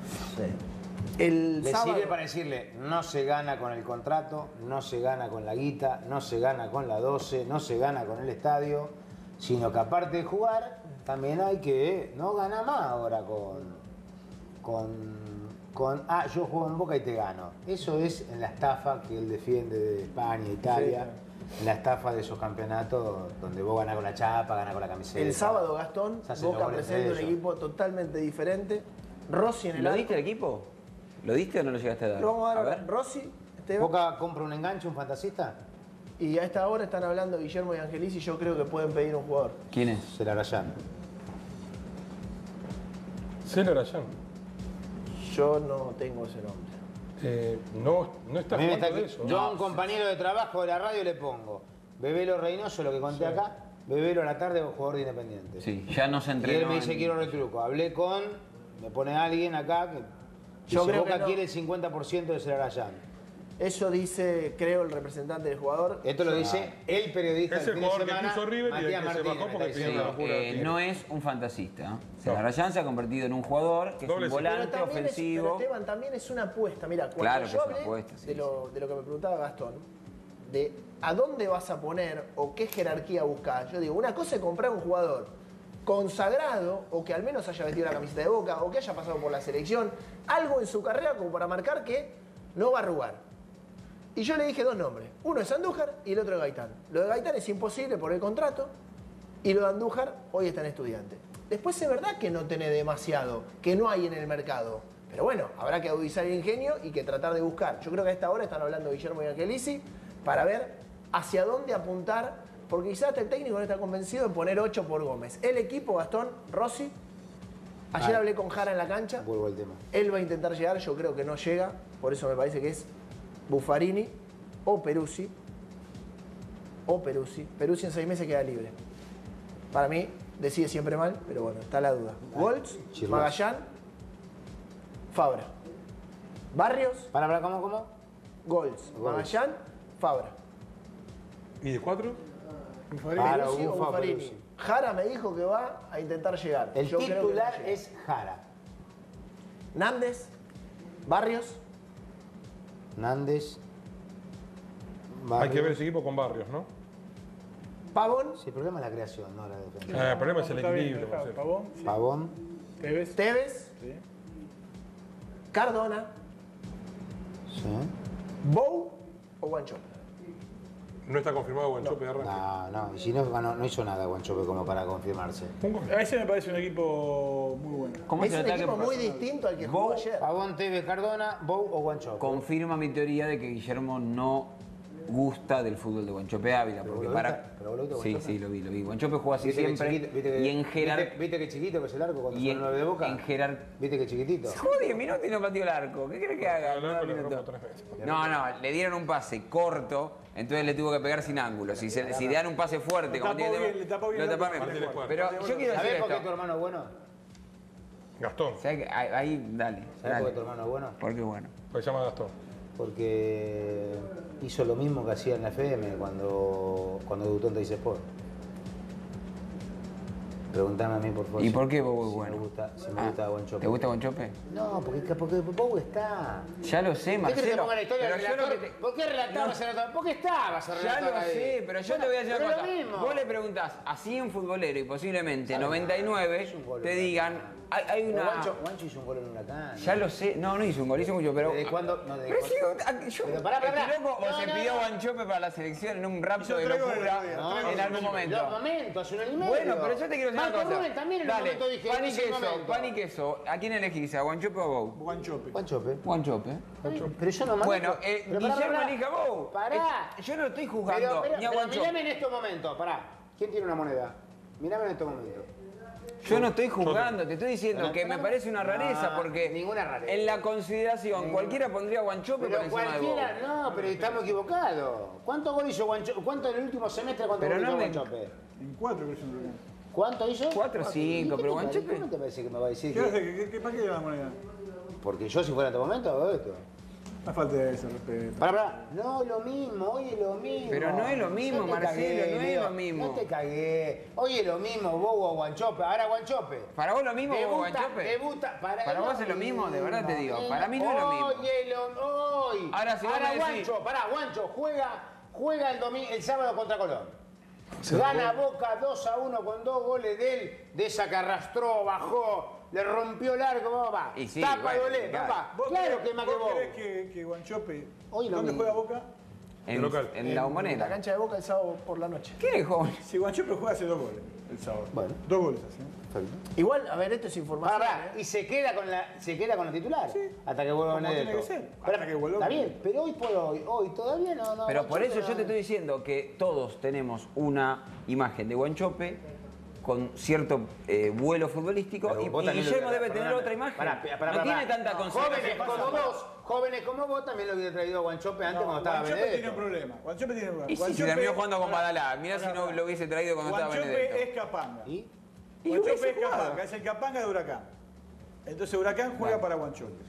[SPEAKER 4] El
[SPEAKER 3] Le
[SPEAKER 4] sábado,
[SPEAKER 3] sirve para decirle, no se gana con el contrato, no se gana con la guita, no se gana con la 12, no se gana con el estadio, sino que aparte de jugar, también hay que no ganar más ahora yo juego en Boca y te gano. Eso es en la estafa que él defiende de España, Italia, en la estafa de esos campeonatos donde vos ganás con la chapa, ganás con la camiseta.
[SPEAKER 4] el sábado, Gastón,
[SPEAKER 3] Se hacen los
[SPEAKER 4] Boca
[SPEAKER 3] goles
[SPEAKER 4] presenta un
[SPEAKER 3] entre ellos.
[SPEAKER 4] equipo totalmente diferente. Rossi en el
[SPEAKER 5] ¿Lo
[SPEAKER 4] arco.
[SPEAKER 5] diste al equipo? ¿Lo diste o no lo llegaste a dar?
[SPEAKER 4] Lo vamos a dar
[SPEAKER 5] ver.
[SPEAKER 4] Rossi, Esteban.
[SPEAKER 3] ¿Boca compra un enganche, un fantasista?
[SPEAKER 4] Y a esta hora están hablando Guillermo y Angelici y yo creo que pueden pedir un jugador.
[SPEAKER 5] ¿Quién es?
[SPEAKER 3] Se la rayan.
[SPEAKER 1] Celo Arayán.
[SPEAKER 4] Yo no tengo ese nombre.
[SPEAKER 1] No está
[SPEAKER 3] A mí me
[SPEAKER 1] jugando
[SPEAKER 3] está
[SPEAKER 1] de eso.
[SPEAKER 3] yo a un compañero de trabajo de la radio le pongo Bebelo Reynoso, lo que conté acá, Bebelo a la tarde o jugador de Independiente.
[SPEAKER 5] Sí, ya no se
[SPEAKER 3] Y
[SPEAKER 5] entrenó.
[SPEAKER 3] él me dice quiero retruco. Hablé con, me pone alguien acá que
[SPEAKER 4] Yo
[SPEAKER 3] dice,
[SPEAKER 4] creo
[SPEAKER 3] Boca
[SPEAKER 4] que no.
[SPEAKER 3] quiere el 50% de Celarayán.
[SPEAKER 4] Eso dice, creo, el representante del jugador.
[SPEAKER 3] Esto lo dice el periodista
[SPEAKER 1] Es
[SPEAKER 3] del
[SPEAKER 1] el
[SPEAKER 3] fin de
[SPEAKER 1] jugador que
[SPEAKER 3] semana,
[SPEAKER 1] puso River y el
[SPEAKER 3] Matías
[SPEAKER 1] que se
[SPEAKER 3] Martínez,
[SPEAKER 1] bajó
[SPEAKER 3] me
[SPEAKER 1] porque
[SPEAKER 3] está
[SPEAKER 1] pidió
[SPEAKER 3] diciendo.
[SPEAKER 1] la locura de Tigre.
[SPEAKER 5] No es un fantasista. Celarayán se ha convertido en un jugador que
[SPEAKER 1] Doble
[SPEAKER 5] es un
[SPEAKER 1] cifra.
[SPEAKER 5] volante
[SPEAKER 4] Pero también
[SPEAKER 5] ofensivo.
[SPEAKER 4] pero Esteban, también es una apuesta. Mira, cuando
[SPEAKER 5] Claro que
[SPEAKER 4] yo
[SPEAKER 5] es una
[SPEAKER 4] hablé
[SPEAKER 5] apuesta, sí,
[SPEAKER 4] de lo que me preguntaba Gastón, de a dónde vas a poner o qué jerarquía buscas. Yo digo, una cosa es comprar un jugador consagrado o que al menos haya vestido la camiseta de Boca o que haya pasado por la selección, algo en su carrera como para marcar que no va a arrugar. Y yo le dije 2 nombres. Uno es Andújar y el otro es Gaitán. Lo de Gaitán es imposible por el contrato y lo de Andújar hoy está en Estudiante. Después es verdad que no tenés demasiado, que no hay en el mercado. Pero bueno, habrá que agudizar el ingenio y que tratar de buscar. Yo creo que a esta hora están hablando Guillermo y Angelici para ver hacia dónde apuntar, porque quizás hasta el técnico no está convencido de poner 8 por Gómez. El equipo, Gastón, Rossi. Ayer hablé con Jara en la cancha.
[SPEAKER 3] Vuelvo al tema.
[SPEAKER 4] Él va a intentar llegar, yo creo que no llega, por eso me parece que es Buffarini o Peruzzi. Peruzzi en 6 meses queda libre. Para mí, decide siempre mal, pero bueno, está la duda. Waltz,
[SPEAKER 3] Chirlas.
[SPEAKER 4] Magallán, Fabra. Barrios,
[SPEAKER 3] ¿Cómo?
[SPEAKER 4] Golds, Magallán, Fabra.
[SPEAKER 1] ¿Y de 4?
[SPEAKER 3] Jara,
[SPEAKER 4] Peruzzi o
[SPEAKER 3] Bufa,
[SPEAKER 4] Buffarini.
[SPEAKER 3] Peruzzi.
[SPEAKER 4] Jara me dijo que va a intentar llegar.
[SPEAKER 3] El
[SPEAKER 4] Yo creo que no
[SPEAKER 3] titular
[SPEAKER 4] llega.
[SPEAKER 3] es Jara.
[SPEAKER 4] Nández, Barrios,
[SPEAKER 3] Nández.
[SPEAKER 1] Hay que ver ese equipo con Barrios, ¿no?
[SPEAKER 4] Pavón,
[SPEAKER 3] Sí, el problema es la creación, no la defensa.
[SPEAKER 1] El problema es el
[SPEAKER 2] Está bien,
[SPEAKER 1] equilibrio.
[SPEAKER 2] dejá,
[SPEAKER 1] Marcelo.
[SPEAKER 2] Pavón, sí.
[SPEAKER 3] Pavón.
[SPEAKER 2] Tevez.
[SPEAKER 4] Tevez,
[SPEAKER 2] Sí.
[SPEAKER 4] Cardona,
[SPEAKER 3] Sí.
[SPEAKER 4] Bou o Guancho.
[SPEAKER 1] No está confirmado Guanchope de arranque.
[SPEAKER 3] No. Y si no hizo nada Guanchope como para confirmarse.
[SPEAKER 2] A ese me parece un equipo muy bueno.
[SPEAKER 5] ¿Cómo
[SPEAKER 4] Es
[SPEAKER 5] es el
[SPEAKER 4] un
[SPEAKER 5] ataque
[SPEAKER 4] equipo muy
[SPEAKER 5] profesional?
[SPEAKER 4] distinto al que
[SPEAKER 5] Bou,
[SPEAKER 4] jugó ayer.
[SPEAKER 3] Pavón, Tevez, Cardona, Bou o Guanchope.
[SPEAKER 5] Confirma mi teoría de que Guillermo no gusta del fútbol de Guanchope Ávila.
[SPEAKER 3] Pero
[SPEAKER 5] Porque
[SPEAKER 3] vos lo
[SPEAKER 5] para...
[SPEAKER 3] viste, pero vos lo viste,
[SPEAKER 5] Sí,
[SPEAKER 3] Guanchope.
[SPEAKER 5] sí, lo vi. Guanchope juega así
[SPEAKER 3] ¿Viste que
[SPEAKER 5] siempre.
[SPEAKER 3] chiquito- viste que-
[SPEAKER 5] Y en jerarquía.
[SPEAKER 3] ¿Viste que chiquito que es el arco cuando
[SPEAKER 5] Y
[SPEAKER 3] son 9 de Boca?
[SPEAKER 5] en jerar...
[SPEAKER 3] ¿Viste que chiquitito?
[SPEAKER 5] Jugó 10 minutos y no pateó el arco. ¿Qué crees que haga?
[SPEAKER 1] El arco
[SPEAKER 5] 9
[SPEAKER 1] le rompo
[SPEAKER 5] minutos.
[SPEAKER 1] 3 veces.
[SPEAKER 5] No, le dieron un pase corto, entonces le tuvo que pegar sin ángulo. Si le dan un pase fuerte,
[SPEAKER 2] Lo
[SPEAKER 5] como
[SPEAKER 2] tapó
[SPEAKER 5] tiene-
[SPEAKER 2] bien, le tapó bien
[SPEAKER 5] lo
[SPEAKER 2] el
[SPEAKER 5] tapó
[SPEAKER 2] arco.
[SPEAKER 5] bien.
[SPEAKER 1] Aparte
[SPEAKER 5] Pero yo quiero
[SPEAKER 3] ¿Sabés
[SPEAKER 5] decir
[SPEAKER 3] por qué tu
[SPEAKER 5] esto.
[SPEAKER 3] hermano es bueno?
[SPEAKER 1] Gastón.
[SPEAKER 5] ¿Sabés qué? Ahí, dale.
[SPEAKER 3] ¿Sabés por qué tu
[SPEAKER 5] Dale.
[SPEAKER 3] hermano es bueno?
[SPEAKER 5] Porque bueno.
[SPEAKER 1] Pues se llama Gastón.
[SPEAKER 3] Porque hizo lo mismo que hacía en la FM cuando debutó en Teis Sport. Preguntame a mí, por favor.
[SPEAKER 5] ¿Y
[SPEAKER 3] si-
[SPEAKER 5] por qué Bobo es
[SPEAKER 3] si
[SPEAKER 5] bueno?
[SPEAKER 3] Me gusta, si me
[SPEAKER 5] Ah,
[SPEAKER 3] gusta Guanchope.
[SPEAKER 5] ¿Te gusta Guanchope?
[SPEAKER 3] No, porque Bobo está.
[SPEAKER 5] Ya lo sé,
[SPEAKER 3] ¿Qué querés que
[SPEAKER 5] Marcelo.
[SPEAKER 3] ponga la historia
[SPEAKER 5] Pero
[SPEAKER 3] del
[SPEAKER 5] yo lo
[SPEAKER 3] relator?
[SPEAKER 5] que te-
[SPEAKER 3] ¿Por qué relatabas el relator? ¿Por qué estabas el
[SPEAKER 5] Ya
[SPEAKER 3] relator
[SPEAKER 5] lo
[SPEAKER 3] ahí?
[SPEAKER 5] sé, pero yo te voy a decir
[SPEAKER 3] Pero
[SPEAKER 5] una
[SPEAKER 3] es
[SPEAKER 5] cosa.
[SPEAKER 3] lo mismo.
[SPEAKER 5] Vos le preguntás a 100 futboleros y posiblemente
[SPEAKER 3] Sabe
[SPEAKER 5] 99
[SPEAKER 3] nada, es un gol.
[SPEAKER 5] te digan, hay
[SPEAKER 3] Pero
[SPEAKER 5] una...
[SPEAKER 3] Guancho hizo un gol en Huracán.
[SPEAKER 5] Ya lo sé, no hizo un gol, hizo mucho, pero...
[SPEAKER 3] ¿Desde cuándo? No, ¿desde
[SPEAKER 5] Pero
[SPEAKER 3] cuándo?
[SPEAKER 5] sí, yo,
[SPEAKER 3] Pero pará.
[SPEAKER 5] ¿estoy loco o
[SPEAKER 3] No,
[SPEAKER 5] se
[SPEAKER 3] no,
[SPEAKER 5] pidió
[SPEAKER 3] no.
[SPEAKER 5] Guanchope para la selección en un rapto
[SPEAKER 2] Hizo
[SPEAKER 5] de
[SPEAKER 2] 3 goles
[SPEAKER 5] locura
[SPEAKER 2] el otro
[SPEAKER 3] día,
[SPEAKER 2] tres
[SPEAKER 5] en algún momento?
[SPEAKER 3] Los momentos, un año y medio.
[SPEAKER 5] Bueno, pero yo te quiero decir
[SPEAKER 3] Marco
[SPEAKER 5] una cosa.
[SPEAKER 3] Rubén también en un
[SPEAKER 5] Dale,
[SPEAKER 3] momento dije,
[SPEAKER 5] pan
[SPEAKER 3] en
[SPEAKER 5] y
[SPEAKER 3] ese
[SPEAKER 5] queso,
[SPEAKER 3] momento.
[SPEAKER 5] pan y queso. ¿A quién elegís? ¿A Guanchope o a Bou?
[SPEAKER 2] Guanchope.
[SPEAKER 3] Guanchope.
[SPEAKER 5] Guanchope.
[SPEAKER 3] Pero yo no manejo.
[SPEAKER 5] Bueno,
[SPEAKER 3] Pero
[SPEAKER 5] Guillermo elija a Bou.
[SPEAKER 3] Pará.
[SPEAKER 5] Yo no estoy juzgando
[SPEAKER 3] Pero
[SPEAKER 5] ni a
[SPEAKER 3] mirame
[SPEAKER 5] Guanchope.
[SPEAKER 3] en estos momentos, pará. ¿Quién tiene una moneda? Mirame en estos momentos.
[SPEAKER 5] Yo no estoy juzgando, te estoy diciendo
[SPEAKER 3] Pero,
[SPEAKER 5] que me
[SPEAKER 3] pero,
[SPEAKER 5] parece una rareza
[SPEAKER 3] no,
[SPEAKER 5] porque
[SPEAKER 3] ninguna rareza.
[SPEAKER 5] en la consideración cualquiera pondría a Guanchope por
[SPEAKER 3] Pero
[SPEAKER 5] encima de Bou.
[SPEAKER 3] cualquiera, no, pero estamos equivocados. ¿Cuántos goles hizo Guanchope? ¿Cuánto en el último semestre cuántos
[SPEAKER 5] Pero
[SPEAKER 3] goles
[SPEAKER 5] no
[SPEAKER 3] hizo
[SPEAKER 5] me-
[SPEAKER 3] Guanchope?
[SPEAKER 2] En 4 creo que es un Huracán.
[SPEAKER 3] ¿Cuánto hizo?
[SPEAKER 5] 4 o 5, pero Guanchope.
[SPEAKER 3] ¿Cómo te parece que me va a decir
[SPEAKER 2] ¿Qué hace?
[SPEAKER 3] que...
[SPEAKER 2] ¿Para qué lleva la moneda?
[SPEAKER 3] Porque yo si fuera en este momento hago esto.
[SPEAKER 2] Una falta de ese respeto.
[SPEAKER 3] Pará. No es lo mismo, hoy es lo mismo.
[SPEAKER 5] Pero no es lo mismo,
[SPEAKER 3] No te
[SPEAKER 5] Marcelo,
[SPEAKER 3] cagué,
[SPEAKER 5] no es
[SPEAKER 3] Leo,
[SPEAKER 5] lo mismo.
[SPEAKER 3] No te cagué. Hoy es lo mismo, Bobo o Guanchope. Ahora Guanchope.
[SPEAKER 5] ¿Para vos lo mismo, Guanchope?
[SPEAKER 3] Debuta.
[SPEAKER 5] ¿Para vos es lo mismo? De verdad te digo. Para mí no es lo mismo.
[SPEAKER 3] Hoy.
[SPEAKER 5] Ahora, si vos me decís-
[SPEAKER 3] Guancho, juega el sábado contra Colón. Gana Boca 2-1 con 2 goles de él, de esa que arrastró, bajó, le rompió el arco, papá.
[SPEAKER 5] Y sí,
[SPEAKER 3] Tapa
[SPEAKER 5] bueno,
[SPEAKER 3] Dolé,
[SPEAKER 5] claro.
[SPEAKER 3] papá.
[SPEAKER 2] ¿Vos
[SPEAKER 3] Claro
[SPEAKER 2] creés-
[SPEAKER 3] que es más que
[SPEAKER 2] vos
[SPEAKER 3] vos.
[SPEAKER 2] creés que Guanchope...
[SPEAKER 3] Hoy lo
[SPEAKER 2] ¿Dónde
[SPEAKER 3] vi.
[SPEAKER 2] juega Boca?
[SPEAKER 5] En,
[SPEAKER 1] local.
[SPEAKER 5] en la
[SPEAKER 4] En la
[SPEAKER 5] Bombonera.
[SPEAKER 4] cancha de Boca el sábado por la noche.
[SPEAKER 5] ¿Qué es, joven?
[SPEAKER 2] Si Guanchope juega hace 2 goles el sábado.
[SPEAKER 3] Bueno.
[SPEAKER 2] 2 goles hace.
[SPEAKER 4] Igual, a ver, esto es información.
[SPEAKER 3] Pará, y se queda con la titular. Hasta que vuelva
[SPEAKER 2] Como
[SPEAKER 3] Benedetto.
[SPEAKER 2] tiene que ser,
[SPEAKER 3] Pero-
[SPEAKER 2] hasta que vuelva
[SPEAKER 3] Está bien,
[SPEAKER 2] Benedetto.
[SPEAKER 3] pero hoy por hoy todavía no.
[SPEAKER 5] Pero por eso
[SPEAKER 3] Guanchope
[SPEAKER 5] yo
[SPEAKER 3] no-
[SPEAKER 5] te estoy diciendo que todos tenemos una imagen de Guanchope con cierto vuelo futbolístico
[SPEAKER 3] Pero
[SPEAKER 5] y
[SPEAKER 3] vos también
[SPEAKER 5] Guillermo
[SPEAKER 3] lo-
[SPEAKER 5] debe tener
[SPEAKER 3] perdóname.
[SPEAKER 5] otra imagen.
[SPEAKER 3] Pará,
[SPEAKER 5] no tiene tanta consideración.
[SPEAKER 3] Jóvenes como vos también lo hubiera traído a Guanchope antes cuando estaba
[SPEAKER 2] Guanchope
[SPEAKER 3] Benedetto.
[SPEAKER 2] tiene un problema. Guanchope tiene un problema.
[SPEAKER 5] Y si
[SPEAKER 2] Guanchope-
[SPEAKER 5] terminó jugando con
[SPEAKER 2] Pará,
[SPEAKER 5] Badalá. Mirá si no lo hubiese traído cuando estaba
[SPEAKER 2] Guanchope
[SPEAKER 5] Benedetto.
[SPEAKER 2] es Capanga.
[SPEAKER 3] ¿Y?
[SPEAKER 5] Y
[SPEAKER 2] Guanchope
[SPEAKER 5] hubiese
[SPEAKER 2] es
[SPEAKER 5] jugado.
[SPEAKER 2] Capanga, es el Capanga de Huracán. Entonces Huracán juega
[SPEAKER 5] Bueno.
[SPEAKER 2] para Guanchope.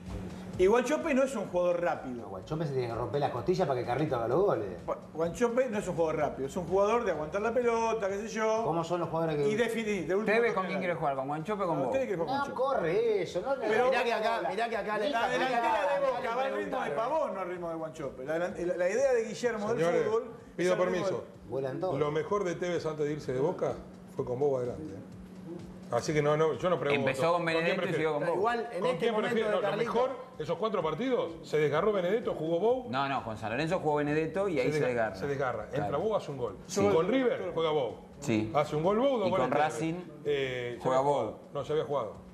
[SPEAKER 2] Y Guanchope no es un jugador rápido.
[SPEAKER 3] Guanchope se tiene que romper las costillas para que Carlito haga los goles.
[SPEAKER 2] Guanchope no es un jugador rápido, es un jugador de aguantar la pelota, qué sé yo.
[SPEAKER 3] ¿Cómo son los jugadores que.?
[SPEAKER 2] Y definir. De último
[SPEAKER 5] ¿Tevez
[SPEAKER 2] toque
[SPEAKER 5] con
[SPEAKER 2] en
[SPEAKER 5] quién
[SPEAKER 2] el
[SPEAKER 5] quiere
[SPEAKER 2] área.
[SPEAKER 5] jugar? ¿Con Guanchope o con
[SPEAKER 2] No,
[SPEAKER 5] vos?
[SPEAKER 2] Tevez quiere jugar con
[SPEAKER 3] No,
[SPEAKER 2] Guanchope.
[SPEAKER 3] corre eso, no.
[SPEAKER 2] Pero-
[SPEAKER 4] Mirá que acá le
[SPEAKER 2] La delantera de Boca va al ritmo de Pavón, no al ritmo de Guanchope. La idea de Guillermo
[SPEAKER 1] Señores,
[SPEAKER 2] del fútbol.
[SPEAKER 1] pido
[SPEAKER 2] es al ritmo
[SPEAKER 1] permiso.
[SPEAKER 3] Vuelan todos.
[SPEAKER 1] Lo mejor de Tevez antes de irse de Boca fue con Boba adelante. Así que yo no pregunto.
[SPEAKER 5] Empezó con
[SPEAKER 1] quién
[SPEAKER 5] Benedetto y
[SPEAKER 1] prefiere?
[SPEAKER 5] siguió con
[SPEAKER 4] Pero
[SPEAKER 5] vos.
[SPEAKER 4] igual, en
[SPEAKER 1] ¿Con
[SPEAKER 4] este
[SPEAKER 1] quién
[SPEAKER 4] momento
[SPEAKER 1] prefiere?
[SPEAKER 4] de
[SPEAKER 1] No, lo
[SPEAKER 4] Carlito...
[SPEAKER 1] mejor, esos 4 partidos, se desgarró Benedetto, jugó Bow,
[SPEAKER 5] No, con San Lorenzo jugó Benedetto y ahí se desgarra.
[SPEAKER 1] Se desgarra. Entra
[SPEAKER 5] Claro.
[SPEAKER 1] Bow, hace un gol.
[SPEAKER 2] Sí.
[SPEAKER 1] Con River, juega Bow.
[SPEAKER 5] Sí.
[SPEAKER 1] Hace un gol Bow, 2
[SPEAKER 5] Y
[SPEAKER 1] goles
[SPEAKER 5] con
[SPEAKER 1] Tevez.
[SPEAKER 5] Racing,
[SPEAKER 1] Se
[SPEAKER 5] juega
[SPEAKER 1] había
[SPEAKER 5] Bow.
[SPEAKER 1] jugado. No, se había jugado.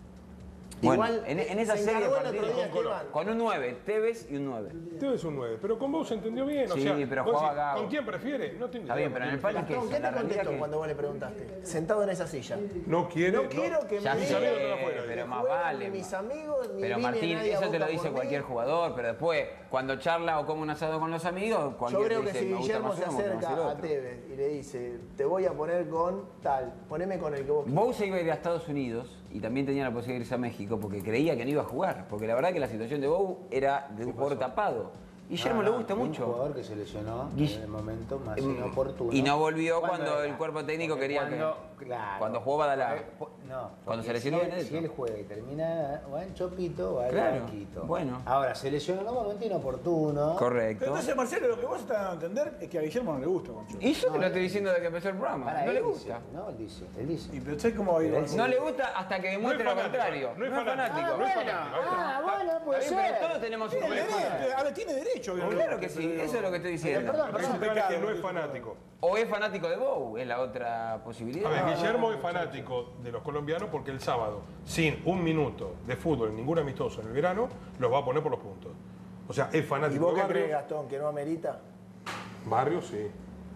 [SPEAKER 5] Bueno,
[SPEAKER 4] Igual,
[SPEAKER 5] en esa
[SPEAKER 4] se
[SPEAKER 5] serie de
[SPEAKER 4] encargó el otro
[SPEAKER 5] partidos
[SPEAKER 4] día,
[SPEAKER 1] con Colón.
[SPEAKER 4] Esteban.
[SPEAKER 5] con un 9, Tevez y un 9.
[SPEAKER 1] Tevez es un 9, pero con Bow se entendió bien. O
[SPEAKER 5] Sí,
[SPEAKER 1] sea,
[SPEAKER 5] pero
[SPEAKER 1] vos
[SPEAKER 5] jugaba
[SPEAKER 1] decís,
[SPEAKER 5] Gago.
[SPEAKER 1] ¿con quién prefiere? No tengo
[SPEAKER 5] Está
[SPEAKER 1] idea
[SPEAKER 5] bien,
[SPEAKER 1] con
[SPEAKER 5] pero en
[SPEAKER 1] quién
[SPEAKER 5] el palo
[SPEAKER 1] prefiere.
[SPEAKER 4] Gastón, ¿qué te
[SPEAKER 5] la realidad
[SPEAKER 4] contestó
[SPEAKER 5] que-
[SPEAKER 4] cuando vos le preguntaste? Sentado en esa silla.
[SPEAKER 1] No quiere.
[SPEAKER 4] No quiero que
[SPEAKER 5] Ya
[SPEAKER 4] me
[SPEAKER 1] Mis
[SPEAKER 5] sé,
[SPEAKER 1] amigos
[SPEAKER 4] digan
[SPEAKER 1] están afuera,
[SPEAKER 5] pero
[SPEAKER 1] dice.
[SPEAKER 5] más
[SPEAKER 4] juegan
[SPEAKER 5] vale.
[SPEAKER 4] ni mis amigos, ni
[SPEAKER 5] Pero
[SPEAKER 4] viene
[SPEAKER 5] Martín,
[SPEAKER 4] nadie a
[SPEAKER 5] eso te lo
[SPEAKER 4] Boca
[SPEAKER 5] dice
[SPEAKER 4] por
[SPEAKER 5] cualquier
[SPEAKER 4] mí.
[SPEAKER 5] jugador, pero después, cuando charla o come un asado con los amigos,
[SPEAKER 4] Yo
[SPEAKER 5] cualquier
[SPEAKER 4] creo que
[SPEAKER 5] dice,
[SPEAKER 4] si
[SPEAKER 5] me gusta
[SPEAKER 4] Guillermo
[SPEAKER 5] más
[SPEAKER 4] se
[SPEAKER 5] uno, me gusta más el
[SPEAKER 4] acerca a
[SPEAKER 5] otro.
[SPEAKER 4] Tevez y le dice, te voy a poner con tal, poneme con el que vos quieras.
[SPEAKER 5] Bow se iba a ir a Estados Unidos y también tenía la posibilidad de irse a México porque creía que no iba a jugar. Porque la verdad que la situación de Bow era de un jugador tapado. Guillermo le gusta
[SPEAKER 3] Un
[SPEAKER 5] mucho.
[SPEAKER 3] jugador que se lesionó
[SPEAKER 5] Guill-
[SPEAKER 3] en el momento más inoportuno.
[SPEAKER 5] Y no volvió
[SPEAKER 3] ¿Cuándo
[SPEAKER 5] cuando
[SPEAKER 3] era?
[SPEAKER 5] el cuerpo técnico
[SPEAKER 3] Porque
[SPEAKER 5] quería cuando jugó Badalá.
[SPEAKER 3] No,
[SPEAKER 5] Cuando
[SPEAKER 3] porque
[SPEAKER 5] se lesionó
[SPEAKER 3] si él,
[SPEAKER 5] Benedetto.
[SPEAKER 3] si él juega y termina o en Chopito o en
[SPEAKER 5] Claro,
[SPEAKER 3] Banquito.
[SPEAKER 5] bueno.
[SPEAKER 3] Ahora, se lesionó en un momento inoportuno.
[SPEAKER 2] Pero
[SPEAKER 5] Correcto.
[SPEAKER 2] entonces, Marcelo, lo que vos estás dando a entender es que a Guillermo no le gusta Guanchope.
[SPEAKER 5] Y yo te lo estoy diciendo desde que empezó el programa.
[SPEAKER 3] Para
[SPEAKER 5] No
[SPEAKER 3] él
[SPEAKER 5] le
[SPEAKER 3] dice.
[SPEAKER 5] gusta.
[SPEAKER 3] No, él dice.
[SPEAKER 2] Y pero ¿sabes cómo va a ir Guanchope?
[SPEAKER 5] No le gusta hasta que demuestre
[SPEAKER 1] No
[SPEAKER 5] lo
[SPEAKER 1] es fanático,
[SPEAKER 5] contrario.
[SPEAKER 1] no es fanático.
[SPEAKER 5] fanático.
[SPEAKER 1] No es fanático. ahí está.
[SPEAKER 3] bueno, puede
[SPEAKER 5] Está bien,
[SPEAKER 3] ser.
[SPEAKER 5] pero todos tenemos un
[SPEAKER 2] Tiene derecho, a ver, tiene derecho.
[SPEAKER 5] Claro que sí, eso es lo que estoy diciendo.
[SPEAKER 3] Perdón,
[SPEAKER 1] Lo que dice Tevez es que no es fanático.
[SPEAKER 5] O es fanático de Bow, es la otra posibilidad.
[SPEAKER 1] A ver, Guillermo es fanático de los colombianos porque el sábado, sin un minuto de fútbol en ningún amistoso en el verano, los va a poner por los puntos. O sea, es
[SPEAKER 4] ¿Y
[SPEAKER 1] fanático
[SPEAKER 4] vos
[SPEAKER 1] de
[SPEAKER 4] qué crees,
[SPEAKER 1] Barrios.
[SPEAKER 4] Gastón, que no amerita?
[SPEAKER 1] Barrios, sí.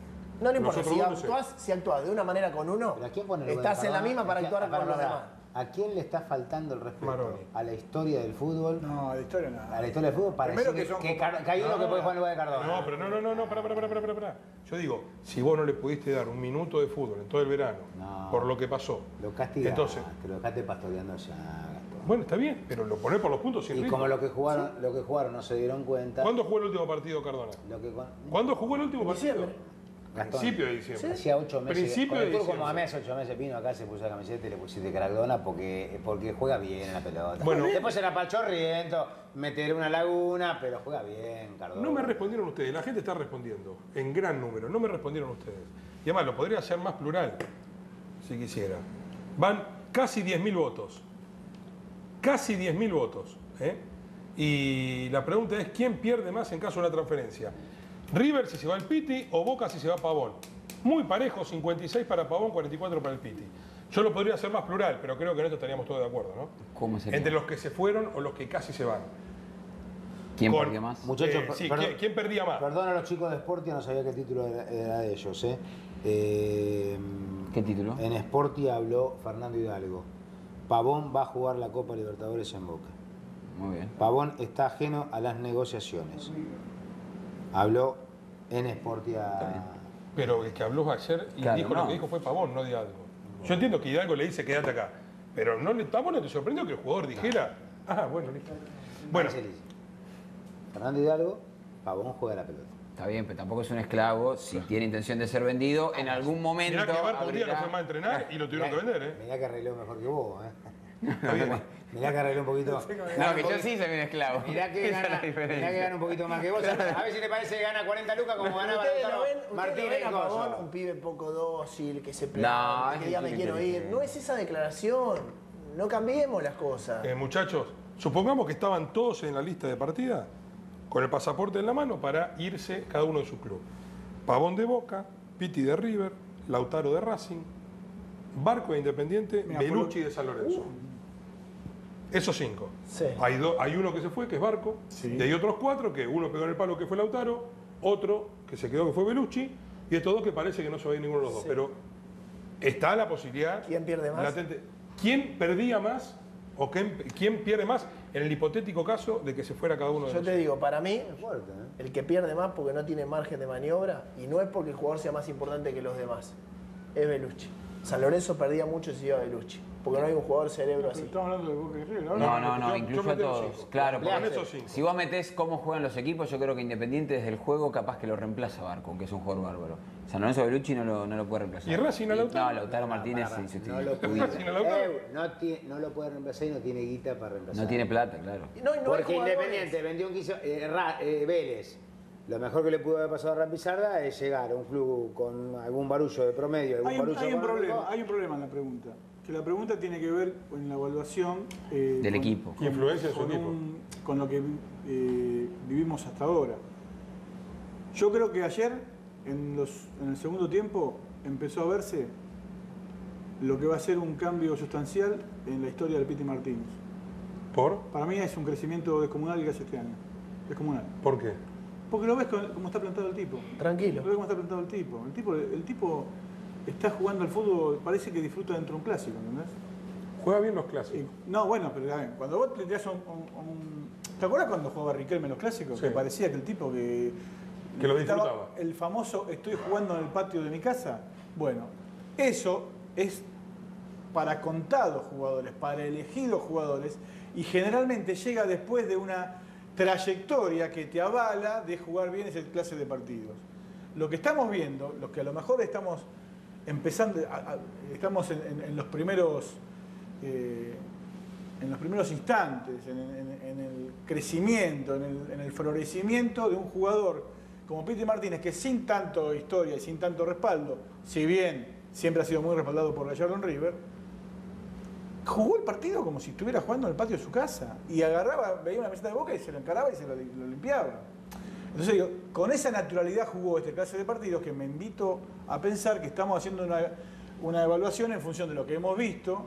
[SPEAKER 4] No le importa,
[SPEAKER 1] Nosotros no sé.
[SPEAKER 4] si actuás de una manera con uno,
[SPEAKER 3] ¿Pero a quién pone el
[SPEAKER 4] estás en la
[SPEAKER 3] Cardona?
[SPEAKER 4] misma para
[SPEAKER 3] ¿A quién-
[SPEAKER 4] actuar con los
[SPEAKER 3] pará,
[SPEAKER 4] demás.
[SPEAKER 3] ¿A quién le está faltando el respeto?
[SPEAKER 1] Maroni.
[SPEAKER 3] ¿A la historia del fútbol?
[SPEAKER 2] No, la historia nada.
[SPEAKER 3] ¿A la historia del fútbol? Para
[SPEAKER 2] Primero
[SPEAKER 3] decir
[SPEAKER 2] que son
[SPEAKER 3] que hay uno que puede jugar en lugar de Cardona.
[SPEAKER 1] No, pero no, pará. Yo digo, si vos no le pudiste dar un minuto de fútbol en todo el verano,
[SPEAKER 3] No.
[SPEAKER 1] por lo que pasó,
[SPEAKER 3] Lo castigaste,
[SPEAKER 1] entonces,
[SPEAKER 3] lo dejaste pastoreando ya, Gastón.
[SPEAKER 1] bueno, está bien, pero lo ponés por los puntos sin
[SPEAKER 3] Y
[SPEAKER 1] ritmo.
[SPEAKER 3] como lo que jugaron no se dieron cuenta.
[SPEAKER 1] ¿Cuándo jugó el último partido Cardona?
[SPEAKER 3] Lo que,
[SPEAKER 1] ¿Cuándo jugó el último partido?
[SPEAKER 4] diciembre.
[SPEAKER 3] Gastón,
[SPEAKER 1] Principio de diciembre.
[SPEAKER 3] hacía 8 meses.
[SPEAKER 1] Principio
[SPEAKER 3] con
[SPEAKER 1] de
[SPEAKER 3] el turco
[SPEAKER 1] diciembre.
[SPEAKER 3] como a mes, 8 meses vino acá, se puso la camiseta y le pusiste Cardona porque juega bien en la pelota.
[SPEAKER 1] Bueno.
[SPEAKER 3] Después era pachorriento, meter una laguna, pero juega bien, Cardona.
[SPEAKER 1] No me respondieron ustedes, la gente está respondiendo en gran número, no me respondieron ustedes. Y además, lo podría hacer más plural, si quisiera. Van casi 10.000 votos. Casi 10.000 votos. ¿eh? Y la pregunta es, ¿quién pierde más en caso de una transferencia? ¿River si se va al Piti o Boca si se va a Pavón? Muy parejo, 56 para Pavón, 44 para el Piti. Yo lo podría hacer más plural, pero creo que en esto estaríamos todos de acuerdo, ¿no?
[SPEAKER 5] ¿Cómo sería?
[SPEAKER 1] Entre los que se fueron o los que casi se van.
[SPEAKER 5] ¿Quién
[SPEAKER 1] Con-
[SPEAKER 5] perdió más?
[SPEAKER 3] Muchachos,
[SPEAKER 1] Sí,
[SPEAKER 3] perdón.
[SPEAKER 1] ¿quién perdía más?
[SPEAKER 3] Perdón a los chicos de Sportia, no sabía qué título era de ellos.
[SPEAKER 5] ¿Qué título?
[SPEAKER 3] En Sportia habló Fernando Hidalgo. Pavón va a jugar la Copa Libertadores en Boca.
[SPEAKER 5] Muy bien.
[SPEAKER 3] Pavón está ajeno a las negociaciones. Habló en Sportia.
[SPEAKER 1] Pero el que habló ayer y
[SPEAKER 5] Claro,
[SPEAKER 1] dijo
[SPEAKER 5] no.
[SPEAKER 1] lo que dijo fue Pavón, no Hidalgo. Yo entiendo que Hidalgo le dice quédate acá. Pero no le, Pavón no te sorprendió que el jugador dijera. Ah, bueno, listo. Bueno,
[SPEAKER 3] Marcelis. Fernando Hidalgo, Pavón juega la pelota.
[SPEAKER 5] Está bien, pero tampoco es un esclavo. Si tiene intención de ser vendido, en algún momento.
[SPEAKER 1] Mirá que Barco un día no
[SPEAKER 5] abrirá-
[SPEAKER 1] fue más a entrenar y lo tuvieron que vender, ¿eh?
[SPEAKER 3] Mirá que arregló mejor que vos,
[SPEAKER 1] Está bien.
[SPEAKER 3] Mirá que arregló un poquito.
[SPEAKER 5] No, que yo sí soy un esclavo.
[SPEAKER 3] Mirá que,
[SPEAKER 5] Esa es la
[SPEAKER 3] gana,
[SPEAKER 5] diferencia.
[SPEAKER 3] mirá que gana un poquito más que vos. A ver si te parece que gana 40 lucas como ganaba
[SPEAKER 4] Ustedes
[SPEAKER 3] Lautaro
[SPEAKER 4] lo ven, ustedes
[SPEAKER 3] Martínez
[SPEAKER 4] lo ven
[SPEAKER 3] y
[SPEAKER 4] a Pavón,
[SPEAKER 3] Coso.
[SPEAKER 4] un pibe poco dócil, que se
[SPEAKER 5] No,
[SPEAKER 4] planta,
[SPEAKER 5] es
[SPEAKER 4] que
[SPEAKER 5] un
[SPEAKER 4] diga me
[SPEAKER 5] chico
[SPEAKER 4] quiero ir.
[SPEAKER 5] inteligente.
[SPEAKER 4] No es esa declaración. No cambiemos las cosas.
[SPEAKER 1] Muchachos, supongamos que estaban todos en la lista de partida con el pasaporte en la mano para irse cada uno de su club. Pavón de Boca, Pitti de River, Lautaro de Racing, Barco de Independiente,
[SPEAKER 2] Mira,
[SPEAKER 1] Belucci de San Lorenzo. Esos 5.
[SPEAKER 4] Sí.
[SPEAKER 1] Hay uno que se fue, que es Barco,
[SPEAKER 2] Sí.
[SPEAKER 1] y hay otros 4 que uno pegó en el palo, que fue Lautaro, otro que se quedó, que fue Belucci, y estos 2 que parece que no se va a ir ninguno de los dos. Pero está la posibilidad.
[SPEAKER 4] ¿Quién pierde más?
[SPEAKER 1] latente. ¿Quién perdía más o quién pierde más en el hipotético caso de que se fuera cada uno de
[SPEAKER 4] Yo
[SPEAKER 1] los
[SPEAKER 4] te digo, para mí,
[SPEAKER 3] Fuerte, ¿eh?
[SPEAKER 4] el que pierde más porque no tiene margen de maniobra, y no es porque el jugador sea más importante que los demás, es Belucci. San Lorenzo perdía mucho si iba Belucci, porque no hay un jugador cerebro así.
[SPEAKER 2] Estamos hablando de Boca y River.
[SPEAKER 5] No,
[SPEAKER 1] yo
[SPEAKER 5] incluyo a
[SPEAKER 1] metí los
[SPEAKER 5] todos.
[SPEAKER 1] 5.
[SPEAKER 5] Claro,
[SPEAKER 1] Con
[SPEAKER 5] porque
[SPEAKER 1] esos 5.
[SPEAKER 5] si vos metés cómo juegan los equipos, yo creo que Independiente desde el juego capaz que lo reemplaza Barco, que es un jugador bárbaro. San Lorenzo Belucci no lo puede reemplazar.
[SPEAKER 1] ¿Y Racing a Lautaro?
[SPEAKER 5] No, Lautaro Martínez
[SPEAKER 3] No
[SPEAKER 5] insustituible.
[SPEAKER 3] lo puede,
[SPEAKER 1] Racing a Lautaro.
[SPEAKER 3] no lo puede reemplazar y no tiene guita para reemplazar.
[SPEAKER 5] No tiene plata, claro.
[SPEAKER 4] Y no hay
[SPEAKER 3] Porque
[SPEAKER 4] jugadores.
[SPEAKER 3] Independiente vendió un 15, Vélez. Lo mejor que le pudo haber pasado a Rampizarda es llegar a un club con algún barullo de promedio, algún
[SPEAKER 2] Hay un
[SPEAKER 3] barullo económico.
[SPEAKER 2] problema en la pregunta. Que la pregunta tiene que ver con la evaluación
[SPEAKER 5] Del equipo.
[SPEAKER 1] Y influencia de su
[SPEAKER 2] con,
[SPEAKER 1] equipo.
[SPEAKER 2] con lo que vivimos hasta ahora. Yo creo que ayer, en el segundo tiempo, empezó a verse lo que va a ser un cambio sustancial en la historia del Piti Martínez.
[SPEAKER 1] ¿Por?
[SPEAKER 2] Para mí es un crecimiento descomunal que hace este año. Descomunal.
[SPEAKER 1] ¿Por qué?
[SPEAKER 2] Porque lo ves cómo está plantado el tipo.
[SPEAKER 4] Tranquilo.
[SPEAKER 2] Lo ves cómo está plantado el tipo. El tipo está jugando al fútbol, parece que disfruta dentro de un clásico, ¿entendés?
[SPEAKER 1] Juega bien los clásicos.
[SPEAKER 2] No, bueno, pero cuando vos le tirás ¿te acuerdas cuando jugaba Riquelme en los clásicos?
[SPEAKER 1] Sí.
[SPEAKER 2] Que parecía que el tipo que
[SPEAKER 1] lo
[SPEAKER 2] estaba-
[SPEAKER 1] disfrutaba.
[SPEAKER 2] el famoso estoy jugando en el patio de mi casa. Bueno, eso es para contados jugadores, para elegidos jugadores, y generalmente llega después de una trayectoria que te avala de jugar bien esa clase de partidos. Lo que estamos viendo, los que a lo mejor estamos empezando, estamos en los primeros instantes, en el crecimiento, en el florecimiento de un jugador como Piti Martínez, que sin tanto historia y sin tanto respaldo, si bien siempre ha sido muy respaldado por Gallardo en River, jugó el partido como si estuviera jugando en el patio de su casa y agarraba, veía una meseta de Boca y se lo encaraba y se lo limpiaba. Entonces digo, con esa naturalidad jugó este clase de partidos que me invito a pensar que estamos haciendo una evaluación en función de lo que hemos visto,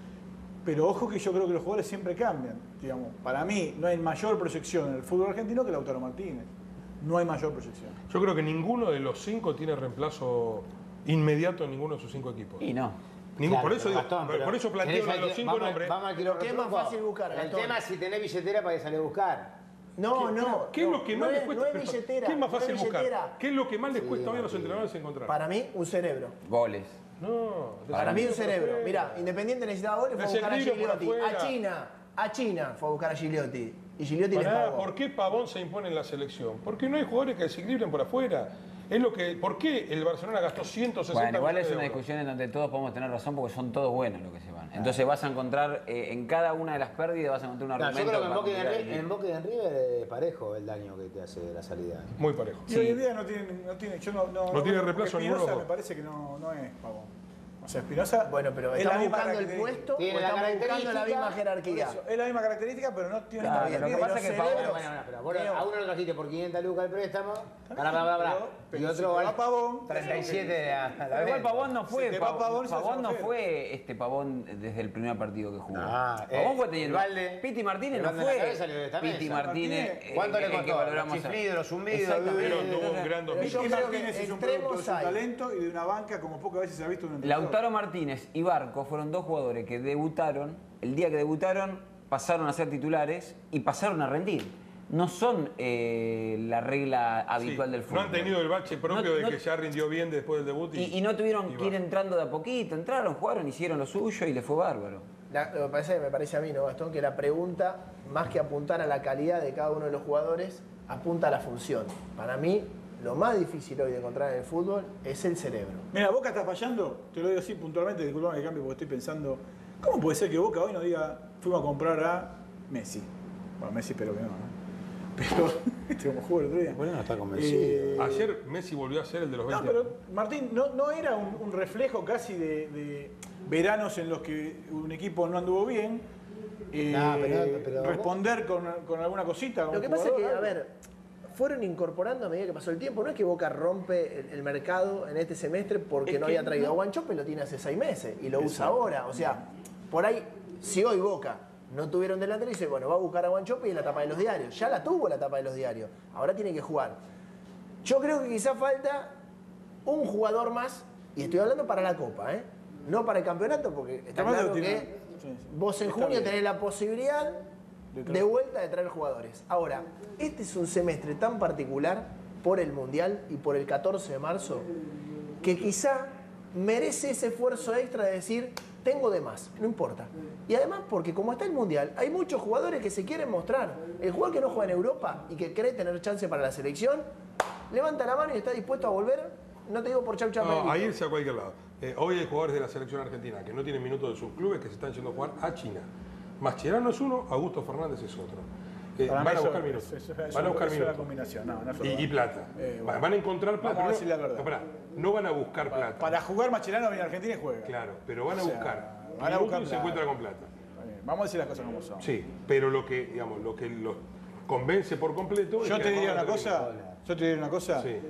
[SPEAKER 2] pero ojo que yo creo que los jugadores siempre cambian. Digamos, para mí no hay mayor proyección en el fútbol argentino que Lautaro Martínez. No hay mayor proyección.
[SPEAKER 1] Yo creo que ninguno de los 5 tiene reemplazo inmediato en ninguno de sus 5 equipos.
[SPEAKER 5] Y no.
[SPEAKER 1] Ningún,
[SPEAKER 3] Claro,
[SPEAKER 1] por eso digo,
[SPEAKER 3] Gastón, pero
[SPEAKER 1] por eso planteo uno de los 5 nombres.
[SPEAKER 3] Vamos al kilo
[SPEAKER 4] ¿Qué es más
[SPEAKER 3] retruco.
[SPEAKER 4] fácil buscar,
[SPEAKER 3] El
[SPEAKER 4] Gastón?
[SPEAKER 3] tema es si tenés billetera para que salga a buscar.
[SPEAKER 4] No, no.
[SPEAKER 1] ¿Qué es
[SPEAKER 4] no,
[SPEAKER 1] lo que más
[SPEAKER 4] no
[SPEAKER 1] les
[SPEAKER 4] es-
[SPEAKER 1] cuesta?
[SPEAKER 4] no es billetera.
[SPEAKER 1] ¿Qué es más
[SPEAKER 4] no
[SPEAKER 1] fácil buscar?
[SPEAKER 4] billetera.
[SPEAKER 1] ¿Qué es lo que más les cuesta hoy a los entrenadores encontrar?
[SPEAKER 4] Para mí, un cerebro.
[SPEAKER 5] Goles.
[SPEAKER 1] No,
[SPEAKER 4] Para mí, un cerebro. Mirá, Independiente necesitaba goles, fue a buscar a
[SPEAKER 1] Desequilibrio por
[SPEAKER 4] Gigliotti.
[SPEAKER 1] afuera.
[SPEAKER 4] A China fue a buscar a Gigliotti. Y Gigliotti le
[SPEAKER 1] Pará,
[SPEAKER 4] pagó.
[SPEAKER 1] ¿por qué Pavón se impone en la selección? Porque no hay jugadores que desequilibren por afuera. Es lo que, ¿por qué el Barcelona gastó 160
[SPEAKER 5] Bueno, igual es
[SPEAKER 1] millones de
[SPEAKER 5] una
[SPEAKER 1] euros?
[SPEAKER 5] discusión en donde todos podemos tener razón porque son todos buenos los que se van. Entonces vas a encontrar, en cada una de las pérdidas vas a encontrar un
[SPEAKER 3] No, yo
[SPEAKER 5] argumento.
[SPEAKER 3] creo que en
[SPEAKER 5] para
[SPEAKER 3] Boca y
[SPEAKER 5] complicar el
[SPEAKER 3] en
[SPEAKER 5] equipo.
[SPEAKER 3] Boca y en River es parejo el daño que te hace la salida.
[SPEAKER 1] Muy parejo.
[SPEAKER 2] Y hoy en día no tiene yo
[SPEAKER 1] No tiene reemplazo
[SPEAKER 2] porque
[SPEAKER 1] ninguno de los
[SPEAKER 2] Espinosa
[SPEAKER 1] dos.
[SPEAKER 2] me parece que no es Pavón. O sea, Espinosa
[SPEAKER 4] Bueno, pero
[SPEAKER 2] es la
[SPEAKER 4] ¿estamos
[SPEAKER 2] misma
[SPEAKER 4] buscando el
[SPEAKER 2] característica.
[SPEAKER 4] puesto o
[SPEAKER 3] Tiene la
[SPEAKER 4] estamos buscando la
[SPEAKER 3] característica,
[SPEAKER 4] misma
[SPEAKER 2] Por
[SPEAKER 4] jerarquía?
[SPEAKER 2] eso, es la misma característica, pero no tiene
[SPEAKER 5] Claro,
[SPEAKER 2] esta
[SPEAKER 5] lo que
[SPEAKER 2] bien.
[SPEAKER 5] pasa es que Pavón-
[SPEAKER 3] Pero vos a uno lo trajiste por 500 lucas el préstamo,
[SPEAKER 2] pero
[SPEAKER 3] y
[SPEAKER 2] si
[SPEAKER 3] otro
[SPEAKER 2] te
[SPEAKER 3] vale
[SPEAKER 2] va Pavón,
[SPEAKER 3] 37 a la
[SPEAKER 5] Pero igual
[SPEAKER 3] venta.
[SPEAKER 5] Pavón no fue,
[SPEAKER 2] Si te va Pavón, se
[SPEAKER 5] Pavón
[SPEAKER 2] hace
[SPEAKER 5] no
[SPEAKER 2] mujer.
[SPEAKER 5] fue Pavón desde el primer partido que jugó.
[SPEAKER 3] Ah,
[SPEAKER 5] Pavón fue teniendo.
[SPEAKER 3] Valde.
[SPEAKER 5] Piti Martínez
[SPEAKER 3] El
[SPEAKER 5] no
[SPEAKER 3] Valde en la
[SPEAKER 5] fue.
[SPEAKER 3] cabeza salió de esta
[SPEAKER 5] Piti
[SPEAKER 3] mesa.
[SPEAKER 5] Martínez.
[SPEAKER 2] Martínez,
[SPEAKER 3] ¿Cuánto le
[SPEAKER 5] el que
[SPEAKER 3] costó?
[SPEAKER 5] valoramos
[SPEAKER 3] Los
[SPEAKER 5] a-
[SPEAKER 3] chiflidos, los zumbidos.
[SPEAKER 5] Exactamente.
[SPEAKER 1] Pero tuvo un gran
[SPEAKER 4] Pero
[SPEAKER 1] 2000.
[SPEAKER 4] yo
[SPEAKER 2] Piti
[SPEAKER 4] creo
[SPEAKER 2] Martínez
[SPEAKER 4] que
[SPEAKER 2] es un producto de
[SPEAKER 4] extremos
[SPEAKER 2] su
[SPEAKER 4] hay.
[SPEAKER 2] talento y de una banca como pocas veces se ha visto en un
[SPEAKER 5] Lautaro Martínez y Barco fueron dos jugadores que debutaron, el día que debutaron pasaron a ser titulares y pasaron a rendir. No son la regla habitual
[SPEAKER 1] Sí,
[SPEAKER 5] del fútbol.
[SPEAKER 1] No han tenido el bache propio
[SPEAKER 5] No-
[SPEAKER 1] de
[SPEAKER 5] no-
[SPEAKER 1] que ya rindió bien después del debut.
[SPEAKER 5] Y no tuvieron
[SPEAKER 1] y
[SPEAKER 5] que ir
[SPEAKER 1] va.
[SPEAKER 5] entrando de a poquito, entraron, jugaron, hicieron lo suyo y les fue bárbaro.
[SPEAKER 4] Lo que me parece a mí, ¿no, Gastón? Que la pregunta, más que apuntar a la calidad de cada uno de los jugadores, apunta a la función. Para mí, lo más difícil hoy de encontrar en el fútbol es el cerebro.
[SPEAKER 2] Mira, Boca está fallando, te lo digo así puntualmente, disculpame que cambie porque estoy pensando, ¿cómo puede ser que Boca hoy no diga, fuimos a comprar a Messi? Bueno, Messi espero que no, ¿no? Pero, ¿viste cómo jugó el otro día?
[SPEAKER 3] Bueno, no está convencido.
[SPEAKER 1] Ayer Messi volvió a ser el de los 20
[SPEAKER 2] No, pero
[SPEAKER 1] años.
[SPEAKER 2] Martín, ¿no era un reflejo casi de veranos en los que un equipo no anduvo bien?
[SPEAKER 3] Pero
[SPEAKER 2] responder con alguna cosita.
[SPEAKER 4] Lo que pasa es que, a ver, fueron incorporando a medida que pasó el tiempo. No es que Boca rompe el mercado en este semestre porque
[SPEAKER 2] Es
[SPEAKER 4] no
[SPEAKER 2] que
[SPEAKER 4] había traído
[SPEAKER 2] no.
[SPEAKER 4] a Guanchope, lo tiene hace 6 meses y lo usa
[SPEAKER 2] Exacto.
[SPEAKER 4] ahora. O sea, por ahí, si hoy Boca no tuvieron delantero, dice, bueno, va a buscar a Guanchope y en la tapa de los diarios. Ya la tuvo la tapa de los diarios. Ahora tiene que jugar. Yo creo que quizás falta un jugador más, y estoy hablando para la Copa, ¿eh? No para el campeonato, porque está
[SPEAKER 2] Además
[SPEAKER 4] claro
[SPEAKER 2] lo tiene-
[SPEAKER 4] que
[SPEAKER 2] sí, sí.
[SPEAKER 4] vos en
[SPEAKER 2] Está
[SPEAKER 4] junio
[SPEAKER 2] bien.
[SPEAKER 4] tenés la posibilidad de vuelta de traer jugadores. Ahora, este es un semestre tan particular por el Mundial y por el 14 de marzo que quizá merece ese esfuerzo extra de decir, tengo de más, no importa. Y además porque como está el Mundial, hay muchos jugadores que se quieren mostrar. El jugador que no juega en Europa y que cree tener chance para la selección, levanta la mano y está dispuesto a volver, no te digo por chau chau.
[SPEAKER 1] No, a
[SPEAKER 4] Miguelito.
[SPEAKER 1] irse a cualquier lado. Hoy hay jugadores de la selección argentina que no tienen minutos de sus clubes que se están yendo a jugar a China. Mascherano es uno, Augusto Fernández es otro.
[SPEAKER 2] Para mí
[SPEAKER 1] Van a
[SPEAKER 2] eso-
[SPEAKER 1] buscar minutos.
[SPEAKER 2] eso
[SPEAKER 1] Van a buscar
[SPEAKER 2] es una
[SPEAKER 1] minutos.
[SPEAKER 2] combinación. No, no es
[SPEAKER 1] Y
[SPEAKER 2] verdad.
[SPEAKER 1] plata.
[SPEAKER 2] Bueno.
[SPEAKER 1] Van a encontrar plata.
[SPEAKER 2] Vamos a
[SPEAKER 1] pero
[SPEAKER 2] decir la verdad.
[SPEAKER 1] no, pará, no van a buscar plata.
[SPEAKER 2] Para jugar Mascherano viene a Argentina y juega.
[SPEAKER 1] Claro, pero van a
[SPEAKER 2] O sea,
[SPEAKER 1] buscar.
[SPEAKER 2] van a
[SPEAKER 1] minutos
[SPEAKER 2] buscar
[SPEAKER 1] y se
[SPEAKER 2] plata.
[SPEAKER 1] encuentran con plata.
[SPEAKER 2] Está bien, vamos a decir las cosas como son.
[SPEAKER 1] Sí, pero lo que, digamos, lo que los convence por completo es
[SPEAKER 2] Yo
[SPEAKER 1] que
[SPEAKER 2] te diría
[SPEAKER 1] vamos a
[SPEAKER 2] una
[SPEAKER 1] tener
[SPEAKER 2] cosa.
[SPEAKER 1] Sí.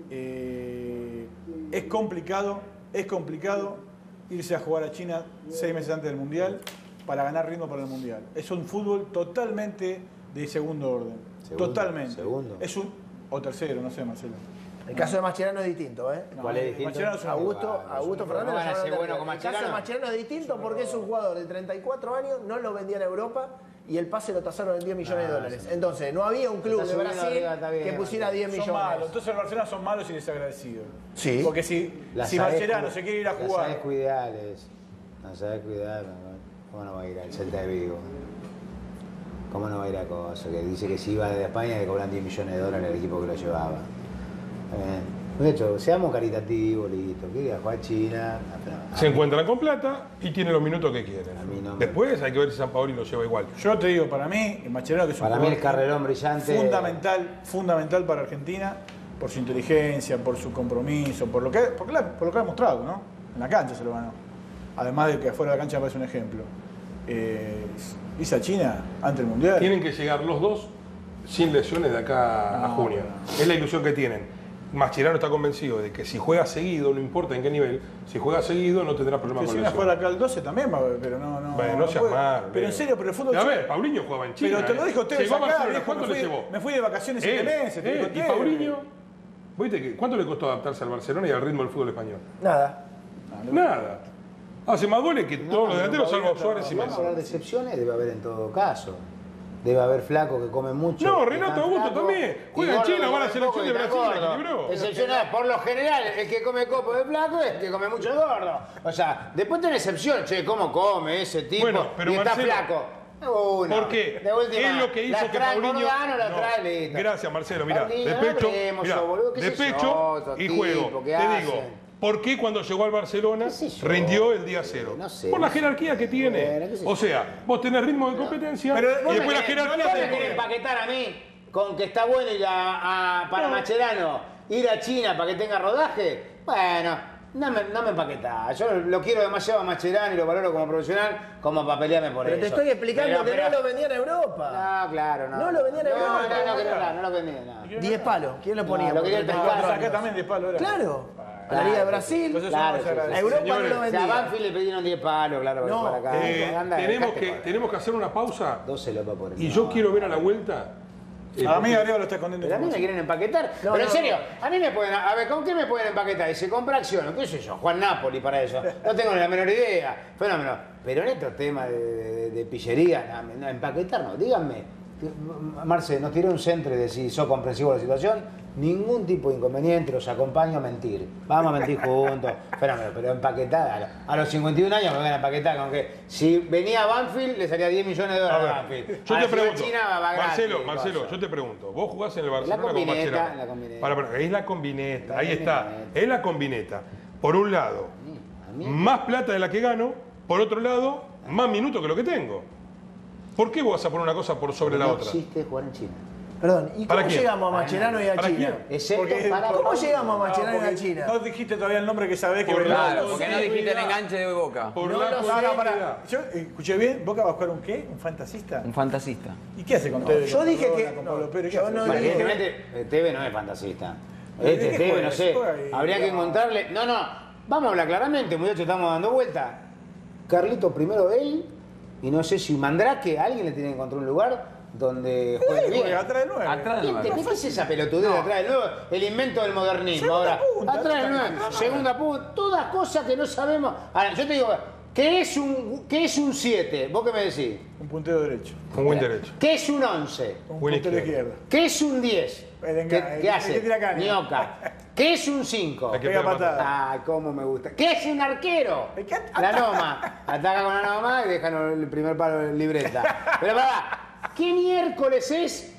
[SPEAKER 2] Es complicado irse a jugar a China 6 meses antes del Mundial para ganar ritmo para el Mundial. Es un fútbol totalmente de segundo orden.
[SPEAKER 3] Segundo,
[SPEAKER 2] Totalmente.
[SPEAKER 3] segundo.
[SPEAKER 2] Es un, o tercero, no sé, Marcelo.
[SPEAKER 4] El caso de Mascherano es distinto, ¿eh?
[SPEAKER 3] ¿Cuál es distinto?
[SPEAKER 2] Mascherano es un-
[SPEAKER 4] Augusto Fernández
[SPEAKER 3] No van a
[SPEAKER 4] lo
[SPEAKER 3] ser
[SPEAKER 4] llamaron
[SPEAKER 3] buenos con
[SPEAKER 4] el caso de
[SPEAKER 3] Mascherano.
[SPEAKER 4] Mascherano es distinto porque es un jugador de 34 años, no lo vendían a Europa y el pase lo tasaron en 10 millones de dólares. Entonces, no había un club
[SPEAKER 3] Está
[SPEAKER 4] de
[SPEAKER 3] subiendo
[SPEAKER 4] Brasil
[SPEAKER 3] arriba, está bien,
[SPEAKER 4] que pusiera 10
[SPEAKER 2] Son
[SPEAKER 4] millones.
[SPEAKER 2] malos. Entonces el Barcelona son malos y desagradecidos.
[SPEAKER 4] Sí.
[SPEAKER 2] Porque si Mascherano se quiere ir a
[SPEAKER 3] La sabes
[SPEAKER 2] jugar.
[SPEAKER 3] cuidar, no sabes cuidar. ¿Cómo no va a ir al Celta de Vigo? ¿Cómo no va a ir a Cosa? Que dice que si iba de España le cobran 10 millones de dólares al equipo que lo llevaba. De hecho, seamos caritativos, listo. Que ir a jugar a China.
[SPEAKER 1] Se encuentran con plata y tienen los minutos que quieren.
[SPEAKER 3] A mí no me-
[SPEAKER 1] Después hay que ver si San Paoli lo lleva igual.
[SPEAKER 2] Yo te digo, para mí, Mascherano que es un
[SPEAKER 3] Para mí el
[SPEAKER 2] jugador
[SPEAKER 3] carrerón brillante.
[SPEAKER 2] fundamental para Argentina, por su inteligencia, por su compromiso, por lo que ha demostrado, ¿no? En la cancha se lo ganó. Además de que afuera de la cancha parece un ejemplo. Irse a China antes del Mundial.
[SPEAKER 1] Tienen que llegar los dos sin lesiones de acá a
[SPEAKER 2] No,
[SPEAKER 1] junio. Es la ilusión que tienen. Mascherano está convencido de que si juega seguido, no importa en qué nivel, si juega seguido no tendrá problemas
[SPEAKER 2] Que si
[SPEAKER 1] con
[SPEAKER 2] viene a jugar
[SPEAKER 1] lesiones.
[SPEAKER 2] acá el 12 también va a haber, pero no.
[SPEAKER 1] Bueno, no seas
[SPEAKER 2] puede.
[SPEAKER 1] mal.
[SPEAKER 2] Pero en
[SPEAKER 1] Leo.
[SPEAKER 2] serio, pero el fútbol.
[SPEAKER 1] A ver, Paulinho jugaba en China.
[SPEAKER 2] Pero te lo dijo Tevez
[SPEAKER 1] Llegó a
[SPEAKER 2] acá,
[SPEAKER 1] Barcelona,
[SPEAKER 2] viejo,
[SPEAKER 1] ¿cuánto le llevó?
[SPEAKER 2] me fui de vacaciones 7 meses, te dijo
[SPEAKER 1] ¿Y
[SPEAKER 2] Tevez.
[SPEAKER 1] Paulinho? ¿Viste que cuánto le costó adaptarse al Barcelona y al ritmo del fútbol español?
[SPEAKER 4] Nada.
[SPEAKER 1] Nada. Hace más goles que todos los delanteros, salvo
[SPEAKER 2] Paulinho
[SPEAKER 1] Suárez y
[SPEAKER 3] Vamos a
[SPEAKER 1] Messi.
[SPEAKER 3] hablar de excepciones, debe haber en todo caso. Debe haber flacos que comen mucho.
[SPEAKER 1] No,
[SPEAKER 3] que
[SPEAKER 1] Renato
[SPEAKER 3] están
[SPEAKER 1] Augusto
[SPEAKER 3] flacos,
[SPEAKER 1] también.
[SPEAKER 3] y
[SPEAKER 1] Juega en
[SPEAKER 3] gordos
[SPEAKER 1] China,
[SPEAKER 3] que
[SPEAKER 1] va a la
[SPEAKER 3] comen
[SPEAKER 1] selección
[SPEAKER 3] poco
[SPEAKER 1] de
[SPEAKER 3] y
[SPEAKER 1] Brasil,
[SPEAKER 3] están
[SPEAKER 1] la equilibró.
[SPEAKER 3] gordos. Excepciones, por lo general, el que come copo de flaco es el que come mucho gordo. O sea, después tiene excepción, che, ¿cómo come ese tipo?
[SPEAKER 1] Bueno, pero
[SPEAKER 3] y está
[SPEAKER 1] Marcelo,
[SPEAKER 3] flaco. Uno.
[SPEAKER 1] ¿Por qué?
[SPEAKER 3] De última,
[SPEAKER 1] ¿Qué es lo que hizo
[SPEAKER 3] la
[SPEAKER 1] que
[SPEAKER 3] trae
[SPEAKER 1] Paulinho...
[SPEAKER 3] Gordano, la
[SPEAKER 1] No,
[SPEAKER 3] trae listo.
[SPEAKER 1] Gracias, Marcelo. Mira,
[SPEAKER 3] Paulinho,
[SPEAKER 1] de
[SPEAKER 3] no
[SPEAKER 1] pecho,
[SPEAKER 3] hablemos,
[SPEAKER 1] mirá,
[SPEAKER 3] boludo, qué
[SPEAKER 1] de
[SPEAKER 3] sé yo,
[SPEAKER 1] pecho
[SPEAKER 3] otro
[SPEAKER 1] y
[SPEAKER 3] tipo,
[SPEAKER 1] juego.
[SPEAKER 3] ¿qué
[SPEAKER 1] Te digo,
[SPEAKER 3] hacen?
[SPEAKER 1] ¿por qué cuando llegó al Barcelona
[SPEAKER 3] ¿Qué sé yo?
[SPEAKER 1] rindió el día cero?
[SPEAKER 3] No sé,
[SPEAKER 1] Por
[SPEAKER 3] no
[SPEAKER 1] la
[SPEAKER 3] sé.
[SPEAKER 1] jerarquía que tiene.
[SPEAKER 3] Bueno, qué sé
[SPEAKER 1] O
[SPEAKER 3] yo.
[SPEAKER 1] sea, vos tenés ritmo de competencia
[SPEAKER 2] Pero
[SPEAKER 1] y
[SPEAKER 2] vos
[SPEAKER 1] después la
[SPEAKER 3] ¿Vos
[SPEAKER 1] jerarquía
[SPEAKER 3] me
[SPEAKER 1] te
[SPEAKER 3] querés
[SPEAKER 1] impone.
[SPEAKER 3] empaquetar a mí con que está bueno ir para Mascherano, ir a China para que tenga rodaje? Bueno, no me empaquetá. Yo lo quiero demasiado a Mascherano y lo valoro como profesional como para pelearme por
[SPEAKER 4] Pero
[SPEAKER 3] eso.
[SPEAKER 4] te estoy explicando
[SPEAKER 3] Pero-
[SPEAKER 4] que no lo vendían a Europa.
[SPEAKER 3] No, claro, no.
[SPEAKER 4] No lo vendían en Europa.
[SPEAKER 3] No lo vendían, no.
[SPEAKER 4] 10 palos. ¿Quién lo ponía?
[SPEAKER 3] No, lo quería
[SPEAKER 4] por
[SPEAKER 3] el
[SPEAKER 4] 34
[SPEAKER 2] Acá
[SPEAKER 4] años?
[SPEAKER 2] también de palo era.
[SPEAKER 4] Claro. A la Liga de Brasil.
[SPEAKER 2] Entonces
[SPEAKER 3] Claro,
[SPEAKER 2] eso no se
[SPEAKER 3] sí, sí.
[SPEAKER 4] A Europa
[SPEAKER 1] Señores,
[SPEAKER 4] no lo
[SPEAKER 3] O sea, a
[SPEAKER 4] vendían.
[SPEAKER 3] Banfield le pidieron 10 palos, claro,
[SPEAKER 4] No,
[SPEAKER 3] para acá. Anda,
[SPEAKER 1] Tenemos que hacer una pausa
[SPEAKER 3] 12 lopas por
[SPEAKER 1] y yo quiero ver a la vuelta.
[SPEAKER 2] A mí Arriba lo está escondiendo.
[SPEAKER 3] Pero a mí me
[SPEAKER 2] información.
[SPEAKER 3] quieren empaquetar.
[SPEAKER 4] No,
[SPEAKER 3] pero en
[SPEAKER 4] no,
[SPEAKER 3] serio, a mí me pueden. A ver, ¿con qué me pueden empaquetar? Y se compra acción, qué sé yo, Juan Napoli para eso. No tengo ni la menor idea. Fenómeno. Pero en estos temas de pillería, no, empaquetar no. Díganme, Marce, nos tiró un centro de si sos comprensivo de la situación. ningún tipo de inconveniente, los acompaño a mentir. Vamos a mentir juntos, pero empaquetada. A los 51 años me van a empaquetar, con que si venía a Banfield le salía 10 millones de dólares a Banfield.
[SPEAKER 1] Yo
[SPEAKER 3] A
[SPEAKER 1] te
[SPEAKER 3] la ciudad
[SPEAKER 1] pregunto,
[SPEAKER 3] china va gratis,
[SPEAKER 1] Marcelo,
[SPEAKER 3] cosa.
[SPEAKER 1] yo te pregunto, vos jugás en el Barcelona con
[SPEAKER 3] combineta,
[SPEAKER 1] Mascherano.
[SPEAKER 3] la combineta.
[SPEAKER 1] Es la combineta, ahí
[SPEAKER 3] La
[SPEAKER 1] está,
[SPEAKER 3] combineta.
[SPEAKER 1] es la combineta. Por un lado,
[SPEAKER 3] A mí-
[SPEAKER 1] más plata de la que gano, por otro lado, más minutos que lo que tengo. ¿Por qué vos vas a poner una cosa por sobre la
[SPEAKER 3] no
[SPEAKER 1] otra?
[SPEAKER 3] existe jugar en China.
[SPEAKER 4] Perdón, ¿y
[SPEAKER 1] ¿Para
[SPEAKER 4] cómo
[SPEAKER 1] quién?
[SPEAKER 4] llegamos a Mascherano y a
[SPEAKER 1] ¿Para
[SPEAKER 4] China?
[SPEAKER 1] quién?
[SPEAKER 3] Excepto
[SPEAKER 2] Porque-
[SPEAKER 3] para...
[SPEAKER 4] ¿Cómo llegamos a Mascherano y a
[SPEAKER 2] porque
[SPEAKER 4] China?
[SPEAKER 2] no dijiste todavía el nombre que sabés que
[SPEAKER 1] Por
[SPEAKER 2] venía.
[SPEAKER 5] Claro,
[SPEAKER 1] la
[SPEAKER 5] porque no dijiste el enganche de Boca.
[SPEAKER 1] Por
[SPEAKER 4] No
[SPEAKER 1] la
[SPEAKER 4] lo sé.
[SPEAKER 1] posibilidad.
[SPEAKER 2] Pará. Yo escuché bien, ¿Boca va a jugar un qué? ¿Un fantasista?
[SPEAKER 5] Un fantasista.
[SPEAKER 2] ¿Y qué hace con Tevez?
[SPEAKER 4] yo
[SPEAKER 2] con
[SPEAKER 4] dije
[SPEAKER 2] Maradona,
[SPEAKER 4] que-
[SPEAKER 2] con Pablo Pérez? ¿Qué
[SPEAKER 4] yo
[SPEAKER 2] hace?
[SPEAKER 4] no
[SPEAKER 3] Bueno,
[SPEAKER 4] dije-
[SPEAKER 3] evidentemente, Tevez no es fantasista.
[SPEAKER 2] ¿De qué
[SPEAKER 3] Tevez,
[SPEAKER 2] juega?
[SPEAKER 3] no sé.
[SPEAKER 2] Juega y-
[SPEAKER 3] Habría que encontrarle... No, vamos a hablar claramente, muchachos, estamos dando vuelta. Carlito primero él, y no sé si Mandrake, alguien le tiene que encontrar un lugar donde juegue bien.
[SPEAKER 2] Juega atrás del 9.
[SPEAKER 5] Atrás del
[SPEAKER 3] ¿Qué
[SPEAKER 5] nueve.
[SPEAKER 3] es esa pelotudez de atrás del 9? El invento del modernismo.
[SPEAKER 2] Segunda
[SPEAKER 3] Ahora,
[SPEAKER 2] punta,
[SPEAKER 3] atrás del 9, segunda punta, todas cosas que no sabemos. Ahora, yo te digo, ¿qué es un 7? ¿Vos qué me decís?
[SPEAKER 2] Un puntero derecho.
[SPEAKER 1] Con buen derecho.
[SPEAKER 3] ¿Qué es un 11?
[SPEAKER 2] Un
[SPEAKER 1] Buena
[SPEAKER 2] puntero
[SPEAKER 1] izquierda.
[SPEAKER 2] izquierda.
[SPEAKER 3] ¿Qué es un 10?
[SPEAKER 2] El
[SPEAKER 3] ¿Qué
[SPEAKER 2] el que
[SPEAKER 3] hace?
[SPEAKER 2] tira caña.
[SPEAKER 3] Ñoca. ¿Qué es un 5?
[SPEAKER 1] Hay que
[SPEAKER 2] Pega
[SPEAKER 1] pegar
[SPEAKER 2] patada.
[SPEAKER 3] Ay, cómo me gusta. ¿Qué es un arquero?
[SPEAKER 2] El que
[SPEAKER 3] La Noma. Ataca con la Noma y dejan el primer palo de libreta. Pero pará, ¿qué miércoles es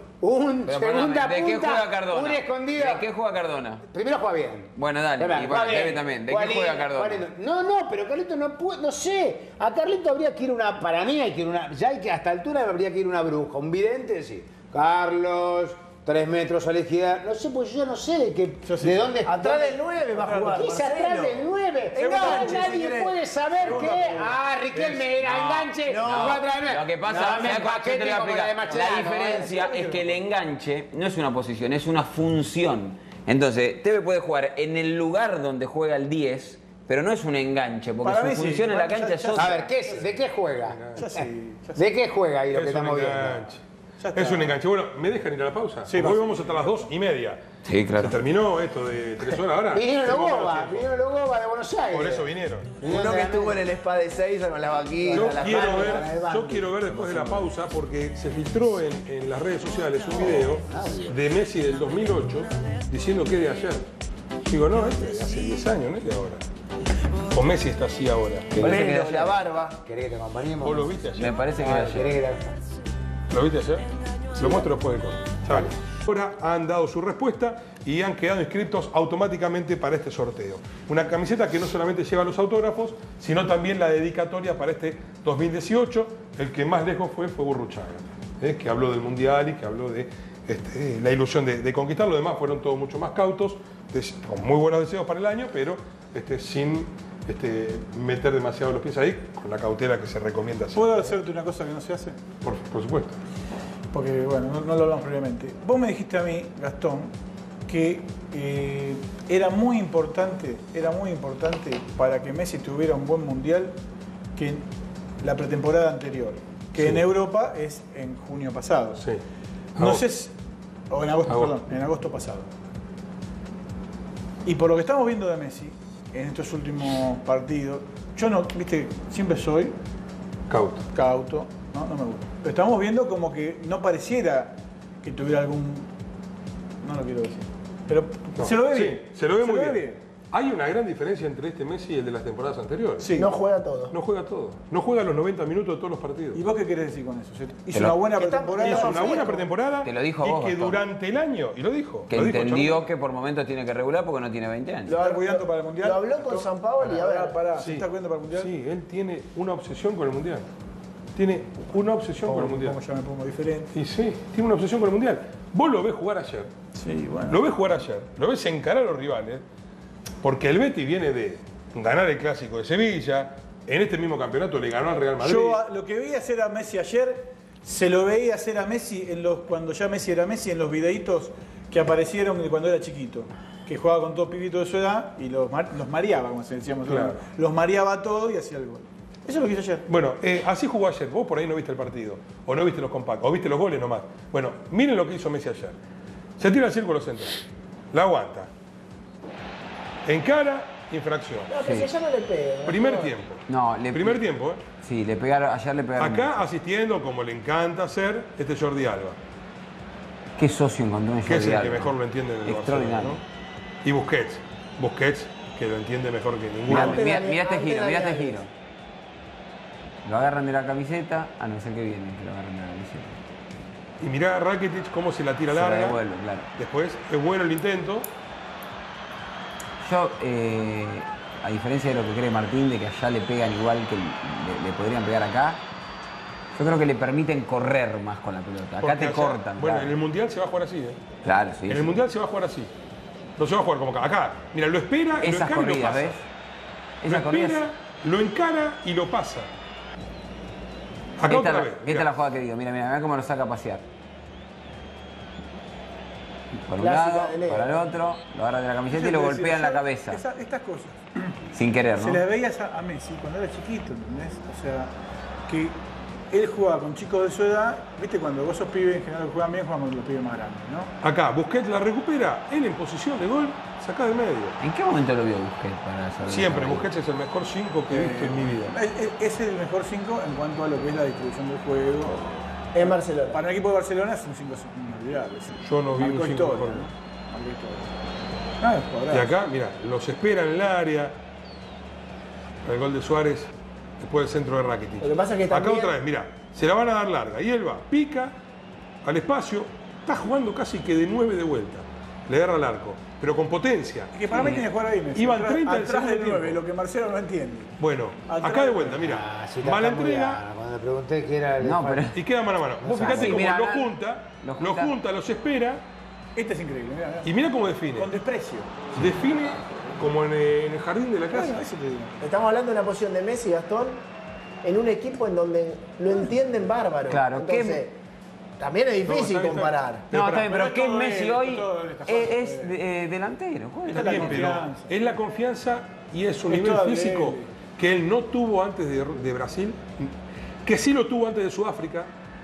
[SPEAKER 3] un
[SPEAKER 5] Pero
[SPEAKER 3] segunda
[SPEAKER 5] perdóname, ¿de qué
[SPEAKER 3] punta,
[SPEAKER 5] juega Cardona?
[SPEAKER 3] una escondida?
[SPEAKER 5] ¿De qué juega Cardona?
[SPEAKER 3] Primero juega bien.
[SPEAKER 5] Bueno, dale.
[SPEAKER 3] Espera,
[SPEAKER 5] Y
[SPEAKER 3] juega
[SPEAKER 5] bueno, Tevez
[SPEAKER 3] bien.
[SPEAKER 5] también. ¿De
[SPEAKER 3] Juega
[SPEAKER 5] qué juega
[SPEAKER 3] lindo,
[SPEAKER 5] Cardona?
[SPEAKER 3] juega lindo. No, pero Carlito no puede, no sé. A Carlito habría que ir una, para mí hay que ir una, ya hay que, a esta altura habría que ir una bruja, un vidente, sí. Carlos, 3 metros a la izquierda. No sé, pues yo no sé de qué,
[SPEAKER 2] Yo sí.
[SPEAKER 3] de dónde.
[SPEAKER 4] Atrás del 9 va a jugar.
[SPEAKER 3] ¿Qué es atrás
[SPEAKER 4] Marcelo.
[SPEAKER 3] del 9?
[SPEAKER 4] Enganche, si
[SPEAKER 3] Nadie
[SPEAKER 4] querés.
[SPEAKER 3] puede saber qué. Riquelme era enganche.
[SPEAKER 5] No,
[SPEAKER 3] fue atrás del 9.
[SPEAKER 5] lo que pasa,
[SPEAKER 3] no, me
[SPEAKER 5] yo te
[SPEAKER 3] empaquete
[SPEAKER 5] voy a
[SPEAKER 3] como la de
[SPEAKER 5] explicar. La
[SPEAKER 3] Mascherano,
[SPEAKER 5] diferencia es que el enganche no es una posición, es una función. Entonces, Tevez puede jugar en el lugar donde juega el 10, pero no es un enganche, porque
[SPEAKER 2] Para
[SPEAKER 5] su
[SPEAKER 2] mí sí.
[SPEAKER 5] función en la
[SPEAKER 2] Ya-
[SPEAKER 5] cancha es
[SPEAKER 2] ya-
[SPEAKER 5] otra.
[SPEAKER 3] A ver, ¿de qué juega?
[SPEAKER 2] Ya sí.
[SPEAKER 3] ¿De qué juega ahí lo que
[SPEAKER 1] Es un
[SPEAKER 3] estamos viendo?
[SPEAKER 1] enganche.
[SPEAKER 2] Ya está.
[SPEAKER 1] Es un enganche. Bueno, ¿me dejan ir a la pausa?
[SPEAKER 2] Sí,
[SPEAKER 1] Porque hoy
[SPEAKER 2] va.
[SPEAKER 1] vamos hasta las 2:30.
[SPEAKER 5] Sí, claro.
[SPEAKER 1] Se terminó esto de 3 horas ahora.
[SPEAKER 3] Vinieron los
[SPEAKER 1] Tengo menos
[SPEAKER 3] Goba,
[SPEAKER 1] tiempo.
[SPEAKER 3] vinieron los Goba de Buenos Aires.
[SPEAKER 1] Por eso vinieron.
[SPEAKER 4] Uno que estuvo en el spa de Seiza con la vaquita,
[SPEAKER 1] Yo
[SPEAKER 4] las
[SPEAKER 1] quiero,
[SPEAKER 4] manos.
[SPEAKER 1] yo quiero ver después de la pausa, porque se filtró en las redes sociales un video de Messi del 2008 diciendo que es de ayer. Digo, no, este es de hace 10 años, no es de ahora. O Messi está así ahora.
[SPEAKER 5] Parece que
[SPEAKER 4] Pelo, la barba.
[SPEAKER 3] ¿Querés que te acompañemos?
[SPEAKER 1] ¿Vos lo viste ayer?
[SPEAKER 5] Me parece que era ayer.
[SPEAKER 3] ¿Querés que
[SPEAKER 1] ¿Lo viste ayer? Lo muestro después del corte. Vale. Ahora han dado su respuesta y han quedado inscritos automáticamente para este sorteo. Una camiseta que no solamente lleva los autógrafos, sino también la dedicatoria para este 2018. El que más lejos fue Burruchaga, que habló del Mundial y que habló de la ilusión de conquistar. Los demás fueron todos mucho más cautos, con muy buenos deseos para el año, pero sin meter demasiado los pies ahí, con la cautela que se recomienda hacer.
[SPEAKER 2] ¿Puedo hacerte una cosa que no se hace?
[SPEAKER 1] Por supuesto.
[SPEAKER 2] Porque, bueno, no lo hablamos previamente. Vos me dijiste a mí, Gastón, que era muy importante para que Messi tuviera un buen mundial que la pretemporada anterior, que
[SPEAKER 1] Sí.
[SPEAKER 2] en Europa es en junio pasado.
[SPEAKER 1] Sí.
[SPEAKER 2] No
[SPEAKER 1] Agosto.
[SPEAKER 2] sé si, o en agosto,
[SPEAKER 1] Agosto.
[SPEAKER 2] perdón, en agosto pasado. Y por lo que estamos viendo de Messi en estos últimos partidos, yo no, viste, siempre soy
[SPEAKER 1] Cauto.
[SPEAKER 2] cauto, no me gusta. Pero estamos viendo como que no pareciera que tuviera algún, no lo quiero decir, pero
[SPEAKER 1] No.
[SPEAKER 2] se lo ve
[SPEAKER 1] Sí,
[SPEAKER 2] bien.
[SPEAKER 1] se lo ve muy bien. Hay una gran diferencia entre este Messi y el de las temporadas anteriores.
[SPEAKER 2] Sí.
[SPEAKER 4] No juega todo.
[SPEAKER 1] No juega todo. No juega los 90 minutos de todos los partidos.
[SPEAKER 2] ¿Y vos qué querés decir con eso? Hizo
[SPEAKER 5] Pero-
[SPEAKER 2] una buena
[SPEAKER 4] Está-
[SPEAKER 2] pretemporada.
[SPEAKER 1] Hizo una
[SPEAKER 4] Perfecto.
[SPEAKER 1] buena pretemporada
[SPEAKER 5] Te lo dijo
[SPEAKER 1] y
[SPEAKER 5] vos,
[SPEAKER 1] que
[SPEAKER 5] Gastón.
[SPEAKER 1] durante el año, y lo dijo.
[SPEAKER 5] Que
[SPEAKER 1] lo dijo
[SPEAKER 5] entendió
[SPEAKER 1] Chavo.
[SPEAKER 5] que por momentos tiene que regular porque no tiene 20 años.
[SPEAKER 2] ¿Lo está cuidando para el Mundial?
[SPEAKER 4] Lo habló con San Paolo y a ver.
[SPEAKER 2] Pará,
[SPEAKER 1] Sí.
[SPEAKER 2] ¿se está cuidando para el Mundial?
[SPEAKER 1] Sí, él tiene una obsesión con el Mundial. Tiene una obsesión con el Mundial.
[SPEAKER 2] Como ya me pongo diferente.
[SPEAKER 1] Y sí, tiene una obsesión con el Mundial. Vos lo ves jugar ayer.
[SPEAKER 2] Sí, bueno.
[SPEAKER 1] Lo ves jugar ayer. Lo ves encarar a los rivales. Porque el Betis viene de ganar el Clásico de Sevilla. En este mismo campeonato le ganó al Real Madrid.
[SPEAKER 2] Yo lo que vi hacer a Messi ayer, se lo veía hacer a Messi cuando ya Messi era Messi en los videitos que aparecieron de cuando era chiquito. Que jugaba con todos pibitos de su edad y los mareaba, como decíamos.
[SPEAKER 1] Claro.
[SPEAKER 2] Los mareaba todo y hacía el gol. Eso es lo que hizo ayer.
[SPEAKER 1] Bueno, así jugó ayer. Vos por ahí no viste el partido. O no viste los compactos. O viste los goles nomás. Bueno, miren lo que hizo Messi ayer. Se tira al círculo central. La aguanta. Encara, infracción.
[SPEAKER 4] No, que si ya no le pega.
[SPEAKER 1] Primer tiempo.
[SPEAKER 5] No,
[SPEAKER 1] Primer tiempo, ¿eh?
[SPEAKER 5] Sí, ayer le pegaron.
[SPEAKER 1] Acá asistiendo, como le encanta hacer, Jordi Alba.
[SPEAKER 5] Qué socio encontró en
[SPEAKER 1] que es
[SPEAKER 5] Jordi
[SPEAKER 1] el que
[SPEAKER 5] Alba.
[SPEAKER 1] mejor lo entiende en el Barcelona,
[SPEAKER 5] Extraordinario.
[SPEAKER 1] ¿no? Y Busquets, que lo entiende mejor que ninguno.
[SPEAKER 5] Mirá este
[SPEAKER 4] Antes
[SPEAKER 5] giro,
[SPEAKER 4] de
[SPEAKER 5] mirá este
[SPEAKER 4] Dani
[SPEAKER 5] giro. Lo agarran de la camiseta, a no ser que viene, que lo agarran de la camiseta.
[SPEAKER 1] Y mirá a Rakitic cómo se la tira
[SPEAKER 5] Se la
[SPEAKER 1] larga.
[SPEAKER 5] devuelve, claro.
[SPEAKER 1] Después, es bueno el intento.
[SPEAKER 5] Yo, a diferencia de lo que cree Martín, de que allá le pegan igual que le podrían pegar acá, yo creo que le permiten correr más con la pelota. Acá
[SPEAKER 1] Porque
[SPEAKER 5] te
[SPEAKER 1] allá-
[SPEAKER 5] cortan.
[SPEAKER 1] Bueno,
[SPEAKER 5] claro.
[SPEAKER 1] en el Mundial se va a jugar así, ¿eh?
[SPEAKER 5] Claro, sí.
[SPEAKER 1] En
[SPEAKER 5] sí.
[SPEAKER 1] el Mundial se va a jugar así. No se va a jugar como acá. Acá, mira, lo espera, lo
[SPEAKER 5] Esas
[SPEAKER 1] encara y lo
[SPEAKER 5] corridas,
[SPEAKER 1] pasa.
[SPEAKER 5] ¿ves?
[SPEAKER 1] Lo
[SPEAKER 5] Esas corridas.
[SPEAKER 1] espera, lo encara y lo pasa. Acá
[SPEAKER 5] Esta,
[SPEAKER 1] otra vez.
[SPEAKER 5] esta
[SPEAKER 1] mirá.
[SPEAKER 5] es la jugada que digo. Mira cómo lo saca a pasear. Por un
[SPEAKER 4] Clásica
[SPEAKER 5] lado,
[SPEAKER 4] de Leo.
[SPEAKER 5] para el otro, lo agarra de la camiseta
[SPEAKER 2] Yo
[SPEAKER 5] y lo
[SPEAKER 2] te
[SPEAKER 5] golpea
[SPEAKER 2] decía,
[SPEAKER 5] en la
[SPEAKER 2] ¿sabes?
[SPEAKER 5] cabeza.
[SPEAKER 2] Estas cosas.
[SPEAKER 5] Sin querer,
[SPEAKER 2] Se
[SPEAKER 5] ¿no?
[SPEAKER 2] las veías a Messi cuando era chiquito, ¿entendés? O sea, que él jugaba con chicos de su edad, viste, cuando vos sos pibe, en general juegan bien, juegan con los pibes más grandes, ¿no?
[SPEAKER 1] Acá, Busquets la recupera, él en posición de gol, saca del medio.
[SPEAKER 5] ¿En qué momento lo vio Busquets para saber?
[SPEAKER 1] Siempre,
[SPEAKER 5] esa
[SPEAKER 1] Busquets es el mejor 5 que he visto en mi vida.
[SPEAKER 2] Es el mejor 5 en cuanto a lo que es la distribución del juego.
[SPEAKER 4] En Barcelona.
[SPEAKER 2] Para el equipo de Barcelona es un 5 inolvidable. Sí.
[SPEAKER 1] Yo no vi un
[SPEAKER 2] Marcó
[SPEAKER 1] 5
[SPEAKER 2] historia,
[SPEAKER 1] mejor.
[SPEAKER 2] ¿no? Marcó historia. Ah, es cuadrado.
[SPEAKER 1] Y acá, mira, los espera en el área. El gol de Suárez, después del centro de Rakitic.
[SPEAKER 4] Lo que pasa es que
[SPEAKER 1] Acá
[SPEAKER 4] también-
[SPEAKER 1] otra vez, mira, se la van a dar larga. Y él va, pica al espacio, está jugando casi que de 9 de vuelta. Le agarra el arco, pero con potencia.
[SPEAKER 2] Y que para mí tiene que jugar ahí Messi.
[SPEAKER 1] Iban
[SPEAKER 2] Atrás-
[SPEAKER 1] 30 del
[SPEAKER 2] atrás del
[SPEAKER 1] segundo
[SPEAKER 2] 9,
[SPEAKER 1] tiempo.
[SPEAKER 2] lo que Marcelo no entiende.
[SPEAKER 1] Bueno,
[SPEAKER 2] Atrás
[SPEAKER 1] acá de
[SPEAKER 2] de-
[SPEAKER 1] vuelta, mira,
[SPEAKER 3] Ah, sí, está
[SPEAKER 1] mala
[SPEAKER 3] muy
[SPEAKER 1] entrega
[SPEAKER 3] bien. Cuando le pregunté qué era el
[SPEAKER 5] No, pero-
[SPEAKER 1] y queda mano a mano. Vos fijate
[SPEAKER 5] Sí,
[SPEAKER 1] cómo
[SPEAKER 5] mira,
[SPEAKER 1] lo
[SPEAKER 5] lo
[SPEAKER 1] junta,
[SPEAKER 5] junta.
[SPEAKER 1] los espera
[SPEAKER 2] Este es increíble, mirá, mirá.
[SPEAKER 1] y mira cómo define.
[SPEAKER 2] Con desprecio.
[SPEAKER 1] Define como en el jardín de la casa.
[SPEAKER 2] Bueno, eso te digo.
[SPEAKER 4] Estamos hablando de una posición de Messi, Gastón, en un equipo en donde lo entienden bárbaro.
[SPEAKER 5] Claro, ¿qué-
[SPEAKER 4] Entonces, también es difícil
[SPEAKER 1] está bien,
[SPEAKER 4] comparar.
[SPEAKER 1] Pero
[SPEAKER 5] No, está bien, pero
[SPEAKER 2] es
[SPEAKER 5] ¿qué
[SPEAKER 2] todo
[SPEAKER 5] Messi
[SPEAKER 2] él,
[SPEAKER 5] hoy
[SPEAKER 2] todo él está
[SPEAKER 5] es
[SPEAKER 2] fácil.
[SPEAKER 5] delantero? Juega
[SPEAKER 2] Esta es
[SPEAKER 1] Está
[SPEAKER 2] la
[SPEAKER 1] bien, pero
[SPEAKER 2] confianza.
[SPEAKER 1] es la confianza y es un
[SPEAKER 2] Es
[SPEAKER 1] nivel
[SPEAKER 2] todo de
[SPEAKER 1] físico
[SPEAKER 2] él.
[SPEAKER 1] que él no tuvo antes de Brasil, que sí lo tuvo antes de Sudáfrica,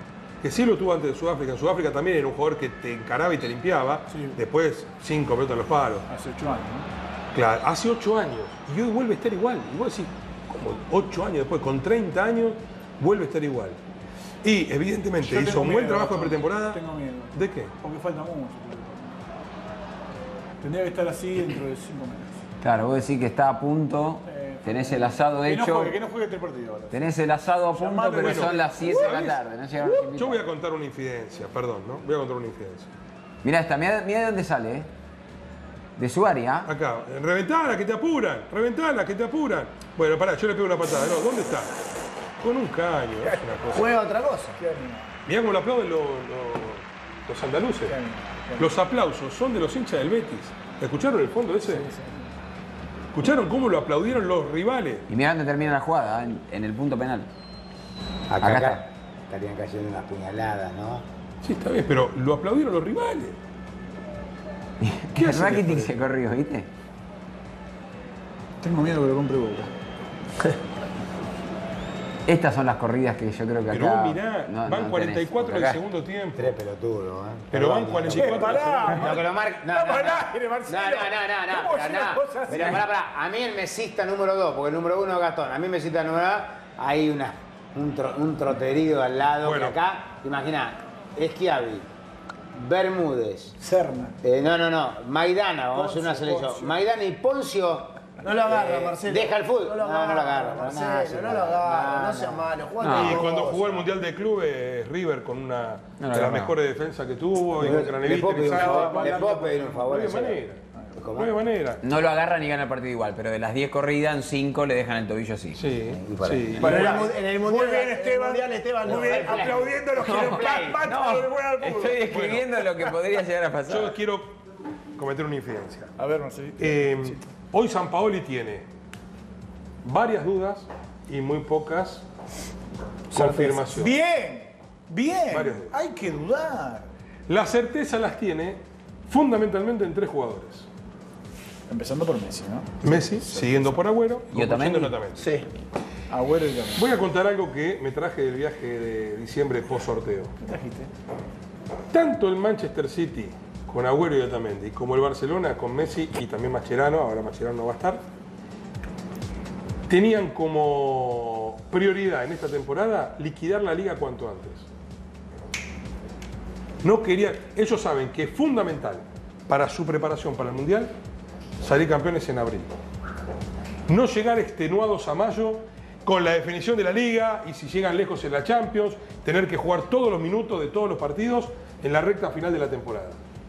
[SPEAKER 1] En Sudáfrica también era un jugador que te encaraba y te limpiaba,
[SPEAKER 2] Sí.
[SPEAKER 1] después 5 minutos en los palos.
[SPEAKER 2] Hace 8 años, ¿no?
[SPEAKER 1] Claro, hace 8 años y hoy vuelve a estar igual. Y vos decís, como 8 años después, con 30 años, vuelve a estar igual. Y evidentemente
[SPEAKER 2] Yo
[SPEAKER 1] hizo
[SPEAKER 2] tengo
[SPEAKER 1] un buen
[SPEAKER 2] miedo,
[SPEAKER 1] trabajo de
[SPEAKER 2] Gastón.
[SPEAKER 1] pretemporada.
[SPEAKER 2] Tengo miedo.
[SPEAKER 1] ¿De qué?
[SPEAKER 2] Porque falta mucho. Tendría que estar así dentro de 5 meses.
[SPEAKER 5] Claro, vos decís que está a punto, tenés el asado hecho,
[SPEAKER 2] Que no juegue 3 partidos ahora.
[SPEAKER 5] tenés el asado a punto,
[SPEAKER 2] Llamalo,
[SPEAKER 5] pero
[SPEAKER 2] bueno,
[SPEAKER 5] son las 7 de la
[SPEAKER 1] ¿sabés?
[SPEAKER 5] tarde. No llegaron los
[SPEAKER 1] Yo
[SPEAKER 5] invitados.
[SPEAKER 1] voy a contar una infidencia, perdón, ¿no? Voy a contar una infidencia.
[SPEAKER 5] Mirá esta, mirá de dónde sale, ¿eh? De su área.
[SPEAKER 1] Acá, reventala, que te apuran, reventala, que te apuran. Bueno, pará, yo le pego una patada. No, ¿dónde está? Con un caño, es una cosa.
[SPEAKER 4] Juega otra cosa.
[SPEAKER 1] Mirá cómo lo aplauden los andaluces. Los aplausos son de los hinchas del Betis. ¿Escucharon el fondo ese? ¿Escucharon cómo lo aplaudieron los rivales?
[SPEAKER 5] Y mirá dónde termina la jugada, en el punto penal.
[SPEAKER 3] Acá,
[SPEAKER 5] Acá
[SPEAKER 3] acá
[SPEAKER 5] está.
[SPEAKER 3] estarían cayendo unas puñaladas, ¿no?
[SPEAKER 1] Sí, está bien, pero lo aplaudieron los rivales. ¿Qué hace
[SPEAKER 5] Rakitic
[SPEAKER 1] después?
[SPEAKER 5] se corrió, ¿viste?
[SPEAKER 2] Tengo miedo que lo compre Boca.
[SPEAKER 5] Estas son las corridas que yo creo que
[SPEAKER 1] Pero
[SPEAKER 5] acá...
[SPEAKER 1] vos mirá,
[SPEAKER 5] no-
[SPEAKER 1] van
[SPEAKER 5] no
[SPEAKER 1] 44
[SPEAKER 5] tenés,
[SPEAKER 1] en el
[SPEAKER 5] acá-
[SPEAKER 1] segundo tiempo.
[SPEAKER 3] Tres pelotudos, ¿eh?
[SPEAKER 1] Pero van
[SPEAKER 3] Perdón,
[SPEAKER 1] 44 en el segundo tiempo.
[SPEAKER 3] No, que lo marque. No,
[SPEAKER 2] Estamos
[SPEAKER 3] no,
[SPEAKER 2] al
[SPEAKER 3] no.
[SPEAKER 2] aire, Marcelo.
[SPEAKER 3] No,
[SPEAKER 2] ¿Cómo
[SPEAKER 3] pero
[SPEAKER 2] es una cosa así?
[SPEAKER 3] Pero pará. A mí el mesista número 2, porque el número 1 es Gastón. A mí el mesista número 2, hay un troterío al lado.
[SPEAKER 1] Bueno.
[SPEAKER 3] Que acá, imagina, Schiavi, Bermúdez.
[SPEAKER 2] Serna.
[SPEAKER 3] No. Maidana, vamos a hacer una selección.
[SPEAKER 2] Poncio.
[SPEAKER 3] Maidana y Poncio.
[SPEAKER 4] No lo agarra, Marcelo.
[SPEAKER 3] Deja el fútbol.
[SPEAKER 4] No lo
[SPEAKER 3] No lo
[SPEAKER 4] agarra,
[SPEAKER 3] agarra, para nada,
[SPEAKER 4] Marcelo.
[SPEAKER 3] sí,
[SPEAKER 4] No lo agarra.
[SPEAKER 3] no,
[SPEAKER 4] No sea
[SPEAKER 3] no.
[SPEAKER 4] malo. Juega
[SPEAKER 5] No.
[SPEAKER 1] Y
[SPEAKER 4] otra
[SPEAKER 1] cuando
[SPEAKER 4] cosa.
[SPEAKER 1] jugó el Mundial de Clubes, River con una
[SPEAKER 5] No,
[SPEAKER 1] de
[SPEAKER 5] no,
[SPEAKER 1] las
[SPEAKER 5] no.
[SPEAKER 1] mejores defensas que tuvo, y con
[SPEAKER 3] ¿Le
[SPEAKER 1] Craneviter
[SPEAKER 3] puedo pedir
[SPEAKER 1] y
[SPEAKER 3] un
[SPEAKER 1] Sánchez.
[SPEAKER 3] favor? ¿Le puedo pedir un favor?
[SPEAKER 1] No hay
[SPEAKER 3] en serio?
[SPEAKER 1] manera.
[SPEAKER 3] ¿Cómo?
[SPEAKER 1] No hay manera.
[SPEAKER 5] No lo agarran y gana el partido igual, pero de las 10 corridas, en 5 le dejan el tobillo así.
[SPEAKER 1] Sí,
[SPEAKER 3] Y por ahí.
[SPEAKER 1] sí.
[SPEAKER 4] Bueno,
[SPEAKER 1] Y-
[SPEAKER 4] en el Mundial,
[SPEAKER 2] Muy bien,
[SPEAKER 4] en el
[SPEAKER 2] Esteban.
[SPEAKER 4] Mundial, Esteban,
[SPEAKER 2] Muy
[SPEAKER 4] no.
[SPEAKER 2] bien,
[SPEAKER 4] Fair play.
[SPEAKER 2] aplaudiendo a los que
[SPEAKER 5] No,
[SPEAKER 2] le
[SPEAKER 5] no,
[SPEAKER 2] juegan al fútbol.
[SPEAKER 5] estoy describiendo lo que podría llegar a pasar.
[SPEAKER 1] Yo quiero cometer una infidencia.
[SPEAKER 2] A ver, Marcelito.
[SPEAKER 1] Hoy Sampaoli tiene varias dudas y muy pocas confirmaciones.
[SPEAKER 2] Bien.
[SPEAKER 1] Varias dudas.
[SPEAKER 2] Hay que dudar.
[SPEAKER 1] La certeza las tiene fundamentalmente en 3 jugadores.
[SPEAKER 2] Empezando por Messi, ¿no?
[SPEAKER 1] Messi, siguiendo por Agüero
[SPEAKER 5] ¿Y Otamendi?
[SPEAKER 1] concluyendo en Otamendi.
[SPEAKER 4] Sí.
[SPEAKER 2] Agüero y Otamendi.
[SPEAKER 1] Voy a contar algo que me traje del viaje de diciembre post sorteo.
[SPEAKER 2] ¿Qué trajiste?
[SPEAKER 1] Tanto el Manchester City con Agüero y Otamendi como el Barcelona con Messi y también Mascherano, ahora Mascherano no va a estar, tenían como prioridad en esta temporada liquidar la liga cuanto antes. No querían, ellos saben que es fundamental para su preparación para el Mundial salir campeones en abril. No llegar extenuados a mayo con la definición de la Liga y si llegan lejos en la Champions, tener que jugar todos los minutos de todos los partidos en la recta final de la temporada.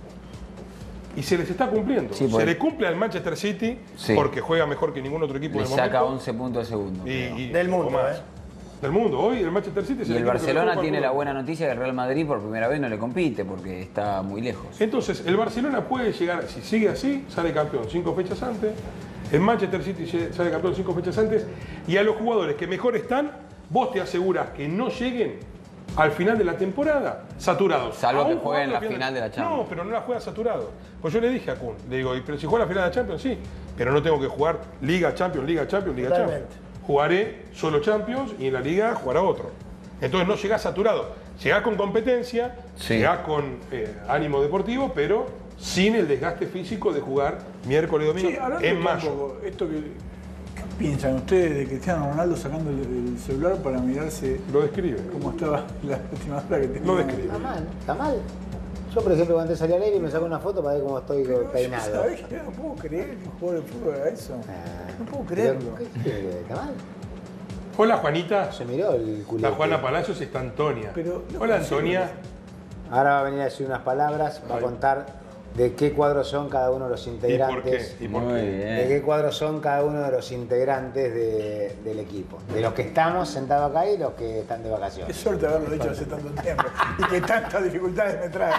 [SPEAKER 1] Y se les está cumpliendo.
[SPEAKER 5] Sí,
[SPEAKER 1] se le cumple al Manchester City porque juega mejor que ningún otro equipo
[SPEAKER 5] Le
[SPEAKER 1] del momento.
[SPEAKER 5] saca 11 puntos de segundo.
[SPEAKER 4] Del mundo,
[SPEAKER 1] o más. Del mundo. Hoy el Manchester City es
[SPEAKER 5] Y el
[SPEAKER 1] equipo que
[SPEAKER 5] Barcelona
[SPEAKER 1] mejor
[SPEAKER 5] tiene
[SPEAKER 1] juega.
[SPEAKER 5] la buena noticia que el Real Madrid por primera vez no le compite porque está muy lejos.
[SPEAKER 1] Entonces, el Barcelona puede llegar, si sigue así, sale campeón 5 fechas antes. El Manchester City sale campeón 5 fechas antes. Y a los jugadores que mejor están, vos te aseguras que no lleguen al final de la temporada saturados.
[SPEAKER 5] Salvo que
[SPEAKER 1] Aún
[SPEAKER 5] jueguen
[SPEAKER 1] jugando
[SPEAKER 5] la final de la Champions.
[SPEAKER 1] No, pero no la juega saturado. Pues yo le dije a Kun, le digo, pero si juega la final de la Champions, sí. Pero no tengo que jugar Liga, Champions, Liga, Champions, Liga,
[SPEAKER 4] Totalmente.
[SPEAKER 1] Champions. Jugaré solo Champions y en la Liga jugará otro. Entonces no llegás saturado. Llegás con competencia,
[SPEAKER 5] Sí.
[SPEAKER 1] llegás con ánimo deportivo, pero sin el desgaste físico de jugar miércoles y domingo
[SPEAKER 2] Sí, hablando
[SPEAKER 1] en
[SPEAKER 2] un
[SPEAKER 1] mayo.
[SPEAKER 2] poco, ¿qué piensan ustedes de Cristiano Ronaldo sacando el celular para mirarse
[SPEAKER 1] Lo describe.
[SPEAKER 2] cómo estaba la última hora que tenía?
[SPEAKER 1] Lo describe.
[SPEAKER 3] Está mal, está mal. Yo, por ejemplo, antes salí al aire y me saco una foto para ver cómo estoy peinado.
[SPEAKER 2] ¿Sabés qué? No puedo creer que un jugador de fútbol haga eso. No puedo
[SPEAKER 3] Pero,
[SPEAKER 2] creerlo.
[SPEAKER 3] ¿qué? ¿Está mal?
[SPEAKER 1] Hola Juanita.
[SPEAKER 3] Se miró el culete.
[SPEAKER 1] La Juana Palacios está Antonia.
[SPEAKER 2] Pero,
[SPEAKER 1] Hola Antonia.
[SPEAKER 3] Ahora va a venir a decir unas palabras, va a contar de qué cuadros son cada uno de los
[SPEAKER 1] ¿Y por
[SPEAKER 3] integrantes.
[SPEAKER 1] qué? ¿Y por
[SPEAKER 5] Muy
[SPEAKER 1] qué?
[SPEAKER 3] De
[SPEAKER 5] bien.
[SPEAKER 3] qué cuadros son cada uno de los integrantes del equipo. De los que estamos sentados acá y los que están de
[SPEAKER 2] Qué
[SPEAKER 3] vacaciones.
[SPEAKER 2] suerte haberlo dicho hace tanto tiempo y que tantas dificultades me traen.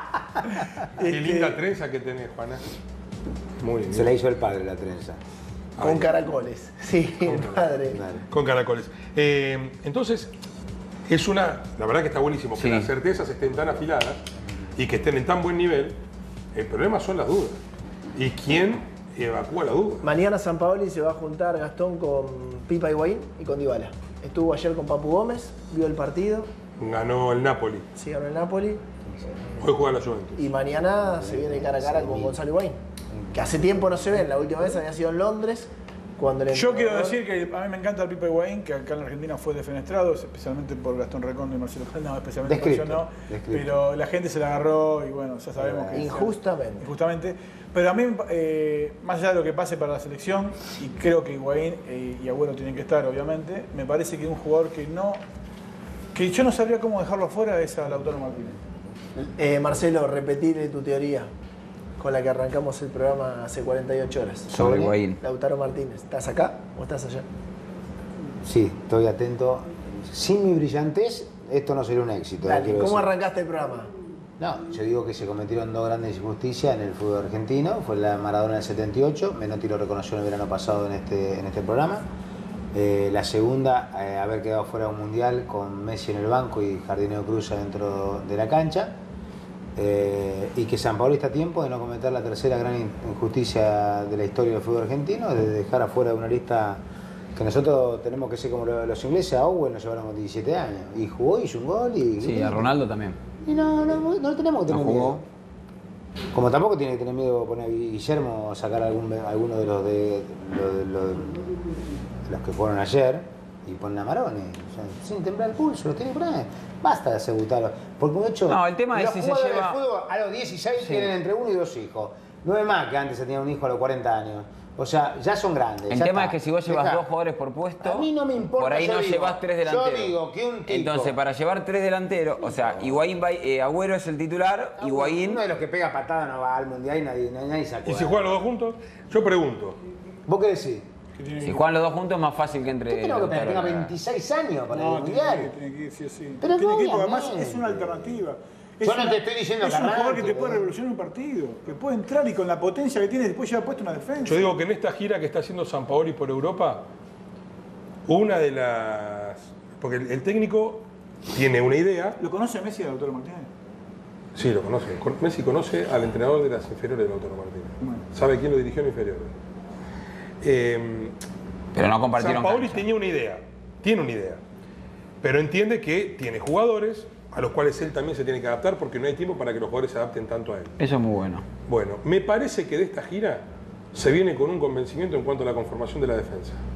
[SPEAKER 1] Qué
[SPEAKER 2] Este,
[SPEAKER 1] linda trenza que tenés, Juana. Muy bien.
[SPEAKER 3] Se la hizo el padre la trenza.
[SPEAKER 4] Con caracoles. Sí, el padre.
[SPEAKER 3] Dale.
[SPEAKER 1] Con caracoles. Entonces, es una. La verdad que está buenísimo que
[SPEAKER 5] Sí.
[SPEAKER 1] las certezas estén tan afiladas y que estén en tan buen nivel. El problema son las dudas. ¿Y quién evacúa la duda?
[SPEAKER 4] Mañana Sampaoli se va a juntar Gastón con Pipa Higuaín y con Dybala. Estuvo ayer con Papu Gómez, vio el partido,
[SPEAKER 1] Ganó el Napoli.
[SPEAKER 4] sí ganó el Napoli
[SPEAKER 1] Hoy juega la Juventus.
[SPEAKER 4] y mañana se viene cara a cara con Gonzalo Higuaín. Que hace tiempo no se ven, la última vez había sido en Londres. Cuando el
[SPEAKER 2] Yo quiero
[SPEAKER 4] entrenador-
[SPEAKER 2] decir que a mí me encanta el Pipa Higuaín, que acá en la Argentina fue defenestrado, especialmente por Gastón Recondo y Marcelo Fernández, no, especialmente por
[SPEAKER 3] Descripto,
[SPEAKER 2] yo no,
[SPEAKER 3] descripto.
[SPEAKER 2] pero la gente se la agarró y bueno, ya sabemos que...
[SPEAKER 4] Injustamente.
[SPEAKER 2] Injustamente. Pero a mí, más allá de lo que pase para la selección, y creo que Higuaín y Agüero tienen que estar, obviamente, me parece que un jugador que yo no sabría cómo dejarlo fuera es a Lautaro Martínez.
[SPEAKER 4] Marcelo, repetir tu teoría con la que arrancamos el programa hace 48 horas.
[SPEAKER 5] Sobre Higuaín.
[SPEAKER 4] Lautaro Martínez, ¿estás acá o estás allá?
[SPEAKER 3] Sí, estoy atento. Sin mi brillantez, esto no sería un éxito.
[SPEAKER 4] Dale,
[SPEAKER 3] quiero
[SPEAKER 4] ¿cómo
[SPEAKER 3] decir.
[SPEAKER 4] arrancaste el programa?
[SPEAKER 3] No, yo digo que se cometieron dos grandes injusticias en el fútbol argentino. Fue la Maradona del 78, Menotti lo reconoció el verano pasado en este programa. La segunda, haber quedado fuera de un mundial con Messi en el banco y Jardinero Cruz adentro de la cancha. Y que Sampaoli está a tiempo de no cometer la tercera gran injusticia de la historia del fútbol argentino, de dejar afuera de una lista que nosotros tenemos que ser como los ingleses. A Owen lo llevaron con 17 años y jugó, hizo un gol y...
[SPEAKER 5] Sí, a Ronaldo también.
[SPEAKER 3] Y no tenemos que tener
[SPEAKER 5] No jugó.
[SPEAKER 3] miedo. Como tampoco tiene que tener miedo poner a Guillermo a sacar alguno de los que fueron ayer y ponen a Maroni. O sea, sin temblar el pulso, los tiene que poner. Basta de asegutarlo. Porque de hecho,
[SPEAKER 5] No, el tema es
[SPEAKER 3] los
[SPEAKER 5] si se
[SPEAKER 3] jugadores
[SPEAKER 5] lleva-
[SPEAKER 3] de fútbol a los 16 tienen entre 1 y 2 hijos. No es más que antes se tenía un hijo a los 40 años. O sea, ya son grandes.
[SPEAKER 5] El
[SPEAKER 3] ya
[SPEAKER 5] tema
[SPEAKER 3] está.
[SPEAKER 5] es que si vos llevas
[SPEAKER 3] Dejá.
[SPEAKER 5] 2 jugadores por puesto,
[SPEAKER 3] A mí no me importa,
[SPEAKER 5] por ahí
[SPEAKER 3] yo
[SPEAKER 5] no
[SPEAKER 3] digo-
[SPEAKER 5] llevas 3
[SPEAKER 3] yo
[SPEAKER 5] delanteros.
[SPEAKER 3] digo que un tipo-
[SPEAKER 5] Entonces, para llevar 3 delanteros, o sea, Higuaín va, Agüero es el titular, Higuaín...
[SPEAKER 3] Uno de los que pega patada no va al mundial y nadie se
[SPEAKER 1] ¿Y
[SPEAKER 3] acuerda.
[SPEAKER 1] si juegan los dos juntos? Yo pregunto.
[SPEAKER 3] ¿Vos qué decís?
[SPEAKER 5] Si juegan los dos juntos es más fácil que entre...
[SPEAKER 3] Yo creo que
[SPEAKER 5] Lautaro
[SPEAKER 3] tenga
[SPEAKER 5] y-
[SPEAKER 3] 26 años para
[SPEAKER 2] No,
[SPEAKER 3] el
[SPEAKER 2] tiene
[SPEAKER 3] mundial.
[SPEAKER 2] que ir sí o sí.
[SPEAKER 3] Pero
[SPEAKER 2] Tiene
[SPEAKER 3] no,
[SPEAKER 2] que ir, porque además
[SPEAKER 3] obviamente.
[SPEAKER 2] es una alternativa.
[SPEAKER 3] Yo no te estoy diciendo
[SPEAKER 2] es
[SPEAKER 3] que
[SPEAKER 2] un jugador que
[SPEAKER 3] arranque,
[SPEAKER 2] te puede
[SPEAKER 3] ¿eh?
[SPEAKER 2] revolucionar un partido, que puede entrar y con la potencia que tiene después lleva puesto una defensa.
[SPEAKER 1] Yo digo que en esta gira que está haciendo Sampaoli por Europa, una de las. Porque el técnico tiene una idea.
[SPEAKER 2] ¿Lo conoce Messi a Lautaro Martínez?
[SPEAKER 1] Sí, lo conoce. Messi conoce al entrenador de las inferiores de Lautaro Martínez.
[SPEAKER 2] Bueno.
[SPEAKER 1] Sabe quién lo dirigió en inferiores.
[SPEAKER 5] Pero no compartieron
[SPEAKER 1] Sampaoli
[SPEAKER 5] cancha.
[SPEAKER 1] tenía una idea, tiene una idea, pero entiende que tiene jugadores a los cuales él también se tiene que adaptar porque no hay tiempo para que los jugadores se adapten tanto a él.
[SPEAKER 5] Eso es muy bueno.
[SPEAKER 1] Bueno, me parece que de esta gira se viene con un convencimiento en cuanto a la conformación de la defensa.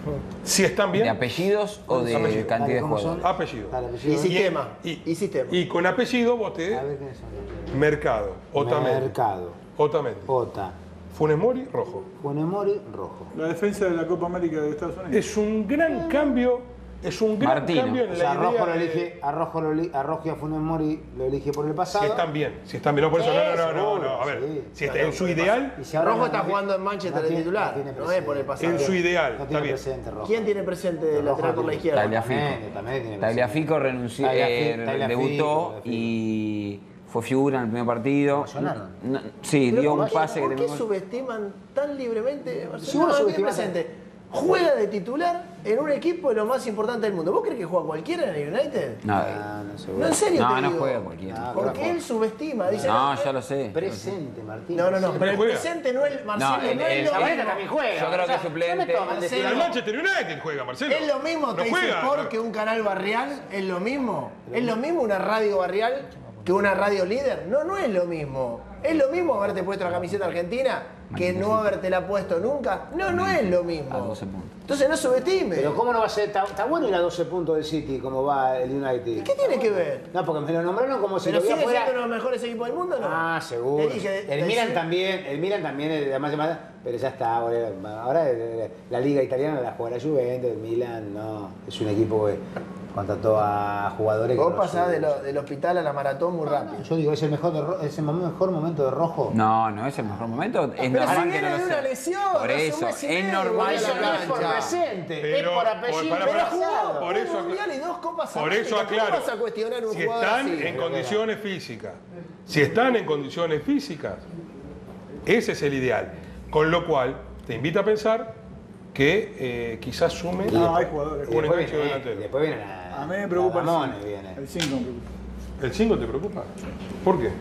[SPEAKER 1] Si están
[SPEAKER 5] ¿De
[SPEAKER 1] bien,
[SPEAKER 5] apellidos o de
[SPEAKER 1] Apellidos.
[SPEAKER 5] cantidad de
[SPEAKER 3] ¿Cómo son?
[SPEAKER 5] jugadores?
[SPEAKER 1] apellido.
[SPEAKER 3] Dale,
[SPEAKER 4] Y
[SPEAKER 3] apellido.
[SPEAKER 4] sistema.
[SPEAKER 1] Y-
[SPEAKER 4] Y sistema.
[SPEAKER 1] Y con apellido voté
[SPEAKER 3] A ver quiénes son.
[SPEAKER 1] Mercado, Otamendi.
[SPEAKER 3] Mercado,
[SPEAKER 1] Otamendi.
[SPEAKER 3] Ota,
[SPEAKER 1] Funes Mori, rojo.
[SPEAKER 3] Funemori, rojo.
[SPEAKER 2] La defensa de la Copa América de Estados Unidos.
[SPEAKER 1] Es un gran cambio, es un gran
[SPEAKER 5] Martino.
[SPEAKER 1] cambio en
[SPEAKER 3] O sea,
[SPEAKER 1] la
[SPEAKER 3] a Rojo
[SPEAKER 1] idea
[SPEAKER 3] lo
[SPEAKER 1] de-
[SPEAKER 3] elige, a Rojo y a Funemori lo elige por el pasado.
[SPEAKER 1] si están bien, no por eso, no, a ver,
[SPEAKER 3] Sí.
[SPEAKER 1] si está en su ideal,
[SPEAKER 3] Y si ahora
[SPEAKER 4] Rojo
[SPEAKER 3] no
[SPEAKER 4] está
[SPEAKER 3] tiene-
[SPEAKER 4] jugando en Manchester de
[SPEAKER 3] tiene-
[SPEAKER 4] titular,
[SPEAKER 3] tiene
[SPEAKER 4] no es
[SPEAKER 3] presente.
[SPEAKER 4] por el pasado.
[SPEAKER 1] en su ideal,
[SPEAKER 3] No
[SPEAKER 1] está
[SPEAKER 3] tiene
[SPEAKER 1] bien.
[SPEAKER 3] presente Rojo.
[SPEAKER 4] ¿Quién tiene presente de
[SPEAKER 3] Rojo
[SPEAKER 4] lateral por la
[SPEAKER 3] tiene-
[SPEAKER 4] izquierda?
[SPEAKER 5] Tagliafico.
[SPEAKER 3] También tiene
[SPEAKER 5] Tagliafico renunció,
[SPEAKER 3] Tagliafico,
[SPEAKER 5] debutó
[SPEAKER 3] Tagliafico.
[SPEAKER 5] y fue figura en el primer partido.
[SPEAKER 3] ¿Emocionaron?
[SPEAKER 5] Sí,
[SPEAKER 4] Pero
[SPEAKER 5] dio un
[SPEAKER 4] ¿por qué-
[SPEAKER 5] pase que
[SPEAKER 4] ¿Por qué
[SPEAKER 5] terminó.
[SPEAKER 4] subestiman tan libremente?
[SPEAKER 3] Si vos
[SPEAKER 4] No,
[SPEAKER 3] lo
[SPEAKER 4] tiene
[SPEAKER 3] subestimás-
[SPEAKER 4] presente. Juega de titular en un equipo de lo más importante del mundo. ¿Vos crees que juega cualquiera en el United?
[SPEAKER 5] No,
[SPEAKER 3] No, seguro.
[SPEAKER 4] No, en serio
[SPEAKER 5] No,
[SPEAKER 4] te
[SPEAKER 5] no
[SPEAKER 4] digo.
[SPEAKER 5] juega cualquiera.
[SPEAKER 3] No,
[SPEAKER 4] Porque
[SPEAKER 3] pero-
[SPEAKER 4] él subestima. Dice,
[SPEAKER 5] no, ya lo sé.
[SPEAKER 3] Presente, Martín.
[SPEAKER 4] No, pero
[SPEAKER 1] Pero
[SPEAKER 4] el
[SPEAKER 1] juega.
[SPEAKER 4] presente no es Marcelo,
[SPEAKER 5] No,
[SPEAKER 4] no,
[SPEAKER 5] el-
[SPEAKER 4] es
[SPEAKER 5] el-
[SPEAKER 4] lo
[SPEAKER 3] Zabaleta
[SPEAKER 4] mismo.
[SPEAKER 3] también juega.
[SPEAKER 5] Yo creo que
[SPEAKER 3] O sea,
[SPEAKER 5] suplente.
[SPEAKER 3] no me toman de
[SPEAKER 4] Marcelo.
[SPEAKER 1] el
[SPEAKER 3] titular.
[SPEAKER 1] Manchester United juega, Marcelo.
[SPEAKER 4] Es lo mismo
[SPEAKER 1] no
[SPEAKER 4] Teis
[SPEAKER 1] juega.
[SPEAKER 4] Sport que un canal barrial, es lo mismo. Es lo mismo una radio barrial que una radio líder. No, no es lo mismo. Es lo mismo haberte puesto la camiseta argentina que no habértela puesto nunca. No, no es lo
[SPEAKER 5] A
[SPEAKER 4] mismo.
[SPEAKER 5] 12 puntos.
[SPEAKER 4] Entonces no subestime.
[SPEAKER 3] Pero ¿cómo no va a ser? Está bueno ir a 12 puntos del City, como va el United.
[SPEAKER 4] ¿Qué tiene que ver?
[SPEAKER 3] No, porque me lo nombraron como si
[SPEAKER 4] ¿Pero
[SPEAKER 3] lo
[SPEAKER 4] sigue
[SPEAKER 3] vi afuera.
[SPEAKER 4] siendo uno de los mejores equipos del mundo o no?
[SPEAKER 3] Ah, seguro.
[SPEAKER 4] Te dije,
[SPEAKER 3] el Milan también, además, pero ya está, boludo. Ahora la liga italiana la juega la Juventus, el Milan no, es un equipo que contrató a jugadores que
[SPEAKER 4] Vos
[SPEAKER 3] no
[SPEAKER 4] pasás
[SPEAKER 3] son-
[SPEAKER 4] del hospital a la maratón muy rápido.
[SPEAKER 3] Yo digo, es el mejor momento de Rojo.
[SPEAKER 5] No, no es el mejor momento. Es
[SPEAKER 4] Pero
[SPEAKER 5] normal
[SPEAKER 4] si
[SPEAKER 5] que
[SPEAKER 4] viene
[SPEAKER 5] no
[SPEAKER 4] de
[SPEAKER 5] lo
[SPEAKER 4] una
[SPEAKER 5] sea.
[SPEAKER 4] lesión,
[SPEAKER 5] Por
[SPEAKER 4] hace un
[SPEAKER 5] eso,
[SPEAKER 4] mes y
[SPEAKER 5] es
[SPEAKER 4] medio,
[SPEAKER 5] normal
[SPEAKER 3] Eso
[SPEAKER 5] que
[SPEAKER 3] no
[SPEAKER 5] no
[SPEAKER 3] es por
[SPEAKER 5] lo sea.
[SPEAKER 3] presente,
[SPEAKER 1] Pero,
[SPEAKER 3] es por apellido.
[SPEAKER 1] para-
[SPEAKER 4] Pero jugó
[SPEAKER 1] por eso
[SPEAKER 4] un
[SPEAKER 1] acá-
[SPEAKER 4] mundial y 2 copas
[SPEAKER 1] Por eso
[SPEAKER 4] América.
[SPEAKER 1] aclaro,
[SPEAKER 4] ¿Cómo vas a cuestionar un
[SPEAKER 1] si
[SPEAKER 4] jugador
[SPEAKER 1] están
[SPEAKER 4] así?
[SPEAKER 1] en condiciones físicas, si están en condiciones físicas, ese es el ideal. Con lo cual, te invita a pensar que quizás sume
[SPEAKER 2] No, hay jugadores.
[SPEAKER 1] un enganche delantero.
[SPEAKER 3] Después viene
[SPEAKER 2] A mí me preocupa el
[SPEAKER 3] Ramón
[SPEAKER 2] 5.
[SPEAKER 3] viene.
[SPEAKER 2] El 5 me preocupa.
[SPEAKER 1] ¿El 5 te preocupa? ¿Por qué?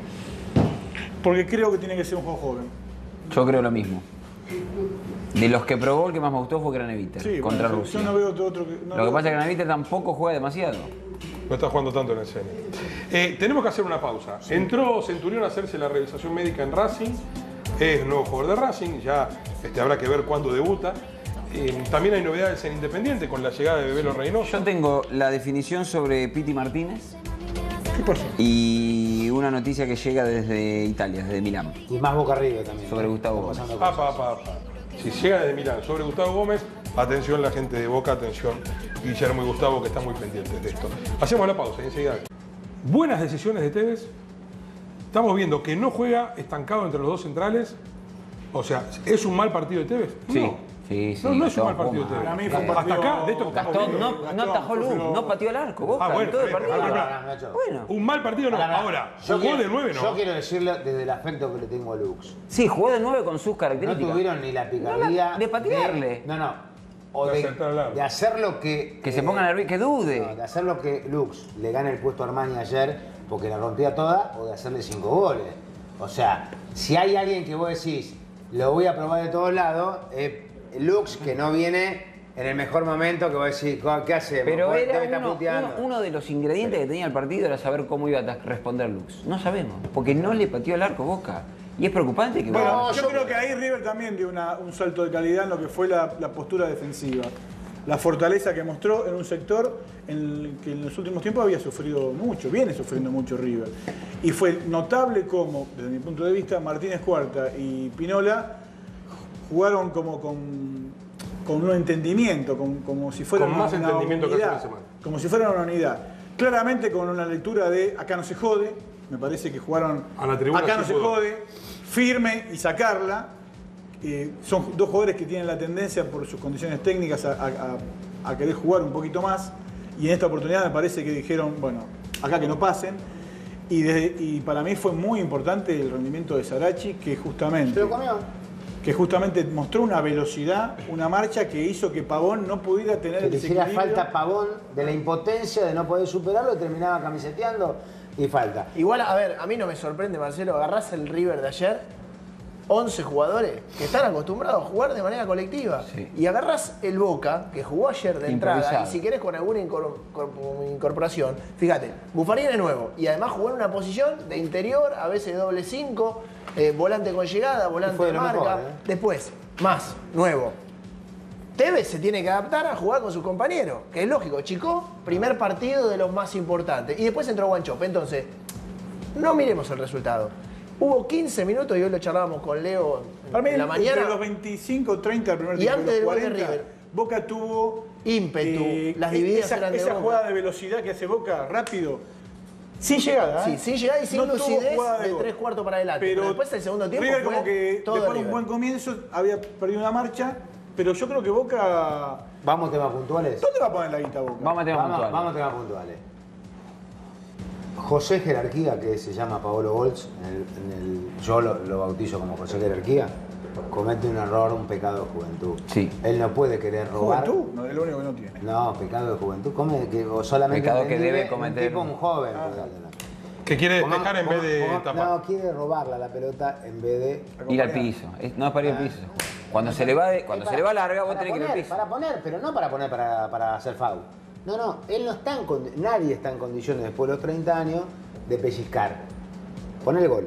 [SPEAKER 2] Porque creo que tiene que ser un juego joven.
[SPEAKER 5] Yo creo lo mismo. De los que probó, el que más me gustó fue Graneviter
[SPEAKER 2] Sí,
[SPEAKER 5] contra
[SPEAKER 2] bueno,
[SPEAKER 5] Rusia.
[SPEAKER 2] yo no veo otro que. no
[SPEAKER 5] Lo que
[SPEAKER 2] veo-
[SPEAKER 5] pasa es que Graneviter tampoco juega demasiado.
[SPEAKER 1] No está jugando tanto en el CN. Tenemos que hacer una pausa. Entró Centurión a hacerse la revisación médica en Racing. Es nuevo jugador de Racing. Ya habrá que ver cuándo debuta. También hay novedades en Independiente con la llegada de Bebelo Reynoso.
[SPEAKER 5] Yo tengo la definición sobre Piti Martínez
[SPEAKER 2] ¿Qué pasó?
[SPEAKER 5] y una noticia que llega desde Italia, desde Milán.
[SPEAKER 3] Y más Boca River también.
[SPEAKER 5] Sobre Gustavo
[SPEAKER 3] Está
[SPEAKER 5] Gómez.
[SPEAKER 3] pasando cosas.
[SPEAKER 1] Si llega desde Milán sobre Gustavo Gómez, atención la gente de Boca, atención Guillermo y Gustavo que están muy pendientes de esto. Hacemos la pausa y enseguida. Buenas decisiones de Tevez. Estamos viendo que no juega estancado entre los dos centrales. O sea, ¿es un mal partido de Tevez?
[SPEAKER 5] Sí,
[SPEAKER 1] No.
[SPEAKER 5] sí, sí.
[SPEAKER 1] No es un
[SPEAKER 5] Gastón
[SPEAKER 1] mal partido de
[SPEAKER 5] jugó
[SPEAKER 1] Tevez.
[SPEAKER 2] Para mí fue un
[SPEAKER 1] Hasta
[SPEAKER 2] partido-
[SPEAKER 1] acá, de esto que estamos
[SPEAKER 5] Gastón
[SPEAKER 1] viendo.
[SPEAKER 5] no atajó luz, no pateó el arco. Boca,
[SPEAKER 1] bueno,
[SPEAKER 5] en todo el
[SPEAKER 1] está bien,
[SPEAKER 5] partido.
[SPEAKER 1] pero-
[SPEAKER 5] Bueno,
[SPEAKER 1] Un mal partido no.
[SPEAKER 3] Pará,
[SPEAKER 1] Ahora,
[SPEAKER 3] yo
[SPEAKER 1] jugó
[SPEAKER 3] quiero-
[SPEAKER 1] de 9
[SPEAKER 3] Yo
[SPEAKER 1] no.
[SPEAKER 3] quiero decirlo desde el afecto que le tengo a Lux.
[SPEAKER 5] sí, jugó de 9 con sus
[SPEAKER 3] No
[SPEAKER 5] características.
[SPEAKER 3] tuvieron ni la picardía
[SPEAKER 5] No, de patearle.
[SPEAKER 3] No. O
[SPEAKER 1] De
[SPEAKER 3] de,
[SPEAKER 1] acertar al arco.
[SPEAKER 3] de hacer lo que.
[SPEAKER 5] Que se ponga nervioso, que dude.
[SPEAKER 3] No, de hacer lo que Lux le gane el puesto a Armani ayer porque la rompía toda o de hacerle 5 goles. O sea, si hay alguien que vos decís, lo voy a probar de todos lados, Lux que no viene en el mejor momento que vos decís, ¿qué hacemos?
[SPEAKER 5] Pero
[SPEAKER 3] Vos
[SPEAKER 5] era
[SPEAKER 3] debe estar puteando.
[SPEAKER 5] uno de los ingredientes que tenía el partido era saber cómo iba a responder Lux. No sabemos, porque no le pateó el arco Boca. Y es preocupante que
[SPEAKER 2] Bueno, yo creo que ahí River también dio un salto de calidad en lo que fue la postura defensiva. La fortaleza que mostró en un sector en el que en los últimos tiempos había sufrido mucho, viene sufriendo mucho River. Y fue notable cómo, desde mi punto de vista, Martínez Cuarta y Pinola jugaron como con un entendimiento, como si fueran
[SPEAKER 1] Con más
[SPEAKER 2] una
[SPEAKER 1] entendimiento que hace
[SPEAKER 2] unidad,
[SPEAKER 1] una semana.
[SPEAKER 2] como si fueran una unidad. Claramente con una lectura de acá no se jode, me parece que jugaron
[SPEAKER 1] A la tribuna
[SPEAKER 2] acá
[SPEAKER 1] sí
[SPEAKER 2] no se
[SPEAKER 1] pudo.
[SPEAKER 2] jode, firme y sacarla. Son dos jugadores que tienen la tendencia por sus condiciones técnicas a querer jugar un poquito más y en esta oportunidad me parece que dijeron, bueno, acá que no pasen y para mí fue muy importante el rendimiento de Sarachi
[SPEAKER 3] Se lo comió.
[SPEAKER 2] que justamente mostró una velocidad, una marcha que hizo que Pavón no pudiera tener
[SPEAKER 3] Que
[SPEAKER 2] el
[SPEAKER 3] le hiciera
[SPEAKER 2] desequilibrio.
[SPEAKER 3] falta Pavón de la impotencia de no poder superarlo y terminaba camiseteando y falta.
[SPEAKER 4] Igual, a ver, a mí no me sorprende, Marcelo, agarrás el River de ayer, 11 jugadores que están acostumbrados a jugar de manera colectiva.
[SPEAKER 5] Sí.
[SPEAKER 4] Y agarrás el Boca, que jugó ayer de entrada,
[SPEAKER 5] Improvisado.
[SPEAKER 4] y si querés con alguna incorporación, fíjate, Buffarini es nuevo, y además jugó en una posición de interior, a veces de doble 5, volante con llegada, volante
[SPEAKER 3] fue
[SPEAKER 4] de
[SPEAKER 3] de lo
[SPEAKER 4] marca.
[SPEAKER 3] mejor,
[SPEAKER 4] Después, más, nuevo. Tevez se tiene que adaptar a jugar con sus compañeros, que es lógico. Chico, primer partido de los más importantes. Y después entró Guanchope. Entonces, no miremos el resultado. Hubo 15 minutos, y hoy lo charlábamos con Leo
[SPEAKER 2] Para mí,
[SPEAKER 4] en la mañana.
[SPEAKER 2] entre los 25, 30 del primer
[SPEAKER 4] Y
[SPEAKER 2] tiempo,
[SPEAKER 4] antes
[SPEAKER 2] los
[SPEAKER 4] del gol de
[SPEAKER 2] 40,
[SPEAKER 4] River.
[SPEAKER 2] Boca tuvo
[SPEAKER 4] Ímpetu, las divididas eran de
[SPEAKER 2] esa
[SPEAKER 4] Boca.
[SPEAKER 2] jugada de velocidad que hace Boca rápido, sin llegada.
[SPEAKER 4] Sí, sin llegada y sin
[SPEAKER 2] No tuvo
[SPEAKER 4] lucidez
[SPEAKER 2] jugada
[SPEAKER 4] de
[SPEAKER 2] gol.
[SPEAKER 4] 3/4 para adelante. Pero después el segundo tiempo
[SPEAKER 2] River
[SPEAKER 4] fue
[SPEAKER 2] como que
[SPEAKER 4] todo
[SPEAKER 2] después de un
[SPEAKER 4] River.
[SPEAKER 2] buen comienzo había perdido una marcha, pero yo creo que Boca...
[SPEAKER 3] Vamos a temas puntuales.
[SPEAKER 2] ¿Dónde va a poner la guita Boca?
[SPEAKER 5] Vamos a temas puntuales.
[SPEAKER 3] Vamos a temas puntuales. José Jerarquía, que se llama Paolo Golz, yo lo bautizo como José Jerarquía, comete un error, un pecado de juventud.
[SPEAKER 5] Sí.
[SPEAKER 3] Él no puede querer robar.
[SPEAKER 2] Juventud, no es lo único que no tiene.
[SPEAKER 3] No, pecado de juventud. O solamente
[SPEAKER 5] Pecado que
[SPEAKER 3] entendible
[SPEAKER 5] debe cometer.
[SPEAKER 3] un tipo, un joven.
[SPEAKER 1] Que quiere despejar en vez de tapar.
[SPEAKER 3] No, quiere robarla la pelota en vez de...
[SPEAKER 5] Ir al piso. No es para ir al piso. Cuando se le va larga, vos tenés que ir al piso.
[SPEAKER 3] Para poner, pero no para poner para hacer foul. No, él no está nadie está en condiciones después de los 30 años de pellizcar. Poner el gol.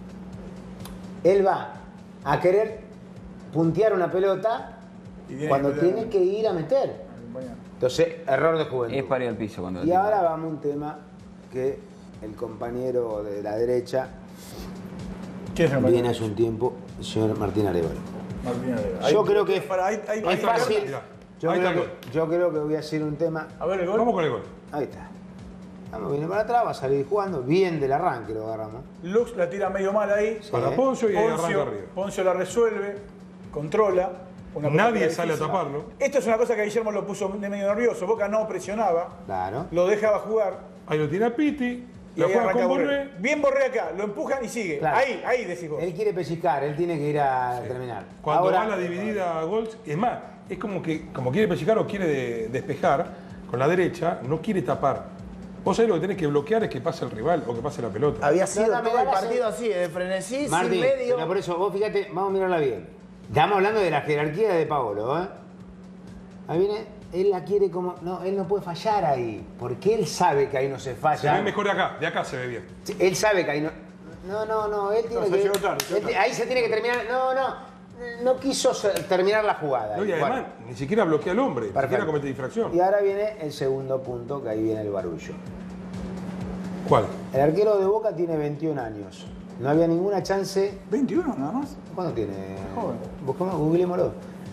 [SPEAKER 3] Él va a querer puntear una pelota cuando tiene que ir a meter. Entonces, error de juventud.
[SPEAKER 5] Es para ir al piso cuando
[SPEAKER 3] Y ahora vamos a un tema que el compañero de la derecha
[SPEAKER 2] ¿Quién es el
[SPEAKER 3] viene hace un tiempo, el señor Martín Arevalo.
[SPEAKER 2] Martín Arevalo.
[SPEAKER 3] Yo creo que
[SPEAKER 2] hay
[SPEAKER 3] es fácil.
[SPEAKER 1] Mirá,
[SPEAKER 3] Yo
[SPEAKER 1] ahí
[SPEAKER 3] creo,
[SPEAKER 1] está el
[SPEAKER 3] yo creo que voy a hacer un tema.
[SPEAKER 2] A ver el gol.
[SPEAKER 1] Vamos con el gol.
[SPEAKER 3] Ahí está. Vamos, viene para atrás, va a salir jugando. Bien del arranque lo agarramos.
[SPEAKER 2] Lux la tira medio mal ahí.
[SPEAKER 1] Para Poncio y ahí arranca arriba.
[SPEAKER 2] Poncio la resuelve, controla. Una
[SPEAKER 1] Nadie
[SPEAKER 2] pelota
[SPEAKER 1] sale a
[SPEAKER 2] difícil.
[SPEAKER 1] taparlo.
[SPEAKER 2] Esto es una cosa que Guillermo lo puso de medio nervioso. Boca no presionaba,
[SPEAKER 3] Claro.
[SPEAKER 2] lo dejaba jugar.
[SPEAKER 1] Ahí lo tiene a Piti.
[SPEAKER 2] Y
[SPEAKER 1] La
[SPEAKER 2] ahí
[SPEAKER 1] juega
[SPEAKER 2] arranca
[SPEAKER 1] con
[SPEAKER 2] Borré.
[SPEAKER 1] Borré.
[SPEAKER 2] Bien Borré acá, lo empujan y sigue.
[SPEAKER 3] Claro.
[SPEAKER 2] Ahí decís vos.
[SPEAKER 3] Él quiere pellizcar, él tiene que ir a terminar.
[SPEAKER 1] Cuando
[SPEAKER 3] Ahora,
[SPEAKER 1] va la dividida a gols, es más, es como quiere pellizcar o quiere despejar con la derecha, no quiere tapar. Vos sabés lo que tenés que bloquear es que pase el rival o que pase la pelota.
[SPEAKER 4] Había sido
[SPEAKER 3] No,
[SPEAKER 4] todo el
[SPEAKER 3] mirá,
[SPEAKER 4] partido así, de frenesí,
[SPEAKER 3] Martín,
[SPEAKER 4] sin medio.
[SPEAKER 3] pero por eso, vos fíjate, vamos a mirarla bien. Estamos hablando de la jerarquía de Paolo, ¿eh? Ahí viene, él la quiere como. No, él no puede fallar ahí. Porque él sabe que ahí no se falla.
[SPEAKER 1] Se ve mejor de acá se ve bien.
[SPEAKER 3] Sí, él sabe que ahí no. No, él tiene
[SPEAKER 2] se
[SPEAKER 3] que.
[SPEAKER 2] llegó tarde, llegó tarde.
[SPEAKER 3] Ahí se tiene que terminar. No quiso terminar la jugada.
[SPEAKER 1] No, y además, ni siquiera bloquea al hombre, ni siquiera
[SPEAKER 3] Perfecto.
[SPEAKER 1] comete difracción.
[SPEAKER 3] Y ahora viene el segundo punto, que ahí viene el barullo.
[SPEAKER 1] ¿Cuál?
[SPEAKER 3] El arquero de Boca tiene 21 años. No había ninguna chance.
[SPEAKER 2] 21 nada más.
[SPEAKER 3] ¿Cuándo tiene?
[SPEAKER 2] Joven.
[SPEAKER 3] Buscamos, googleémoslo.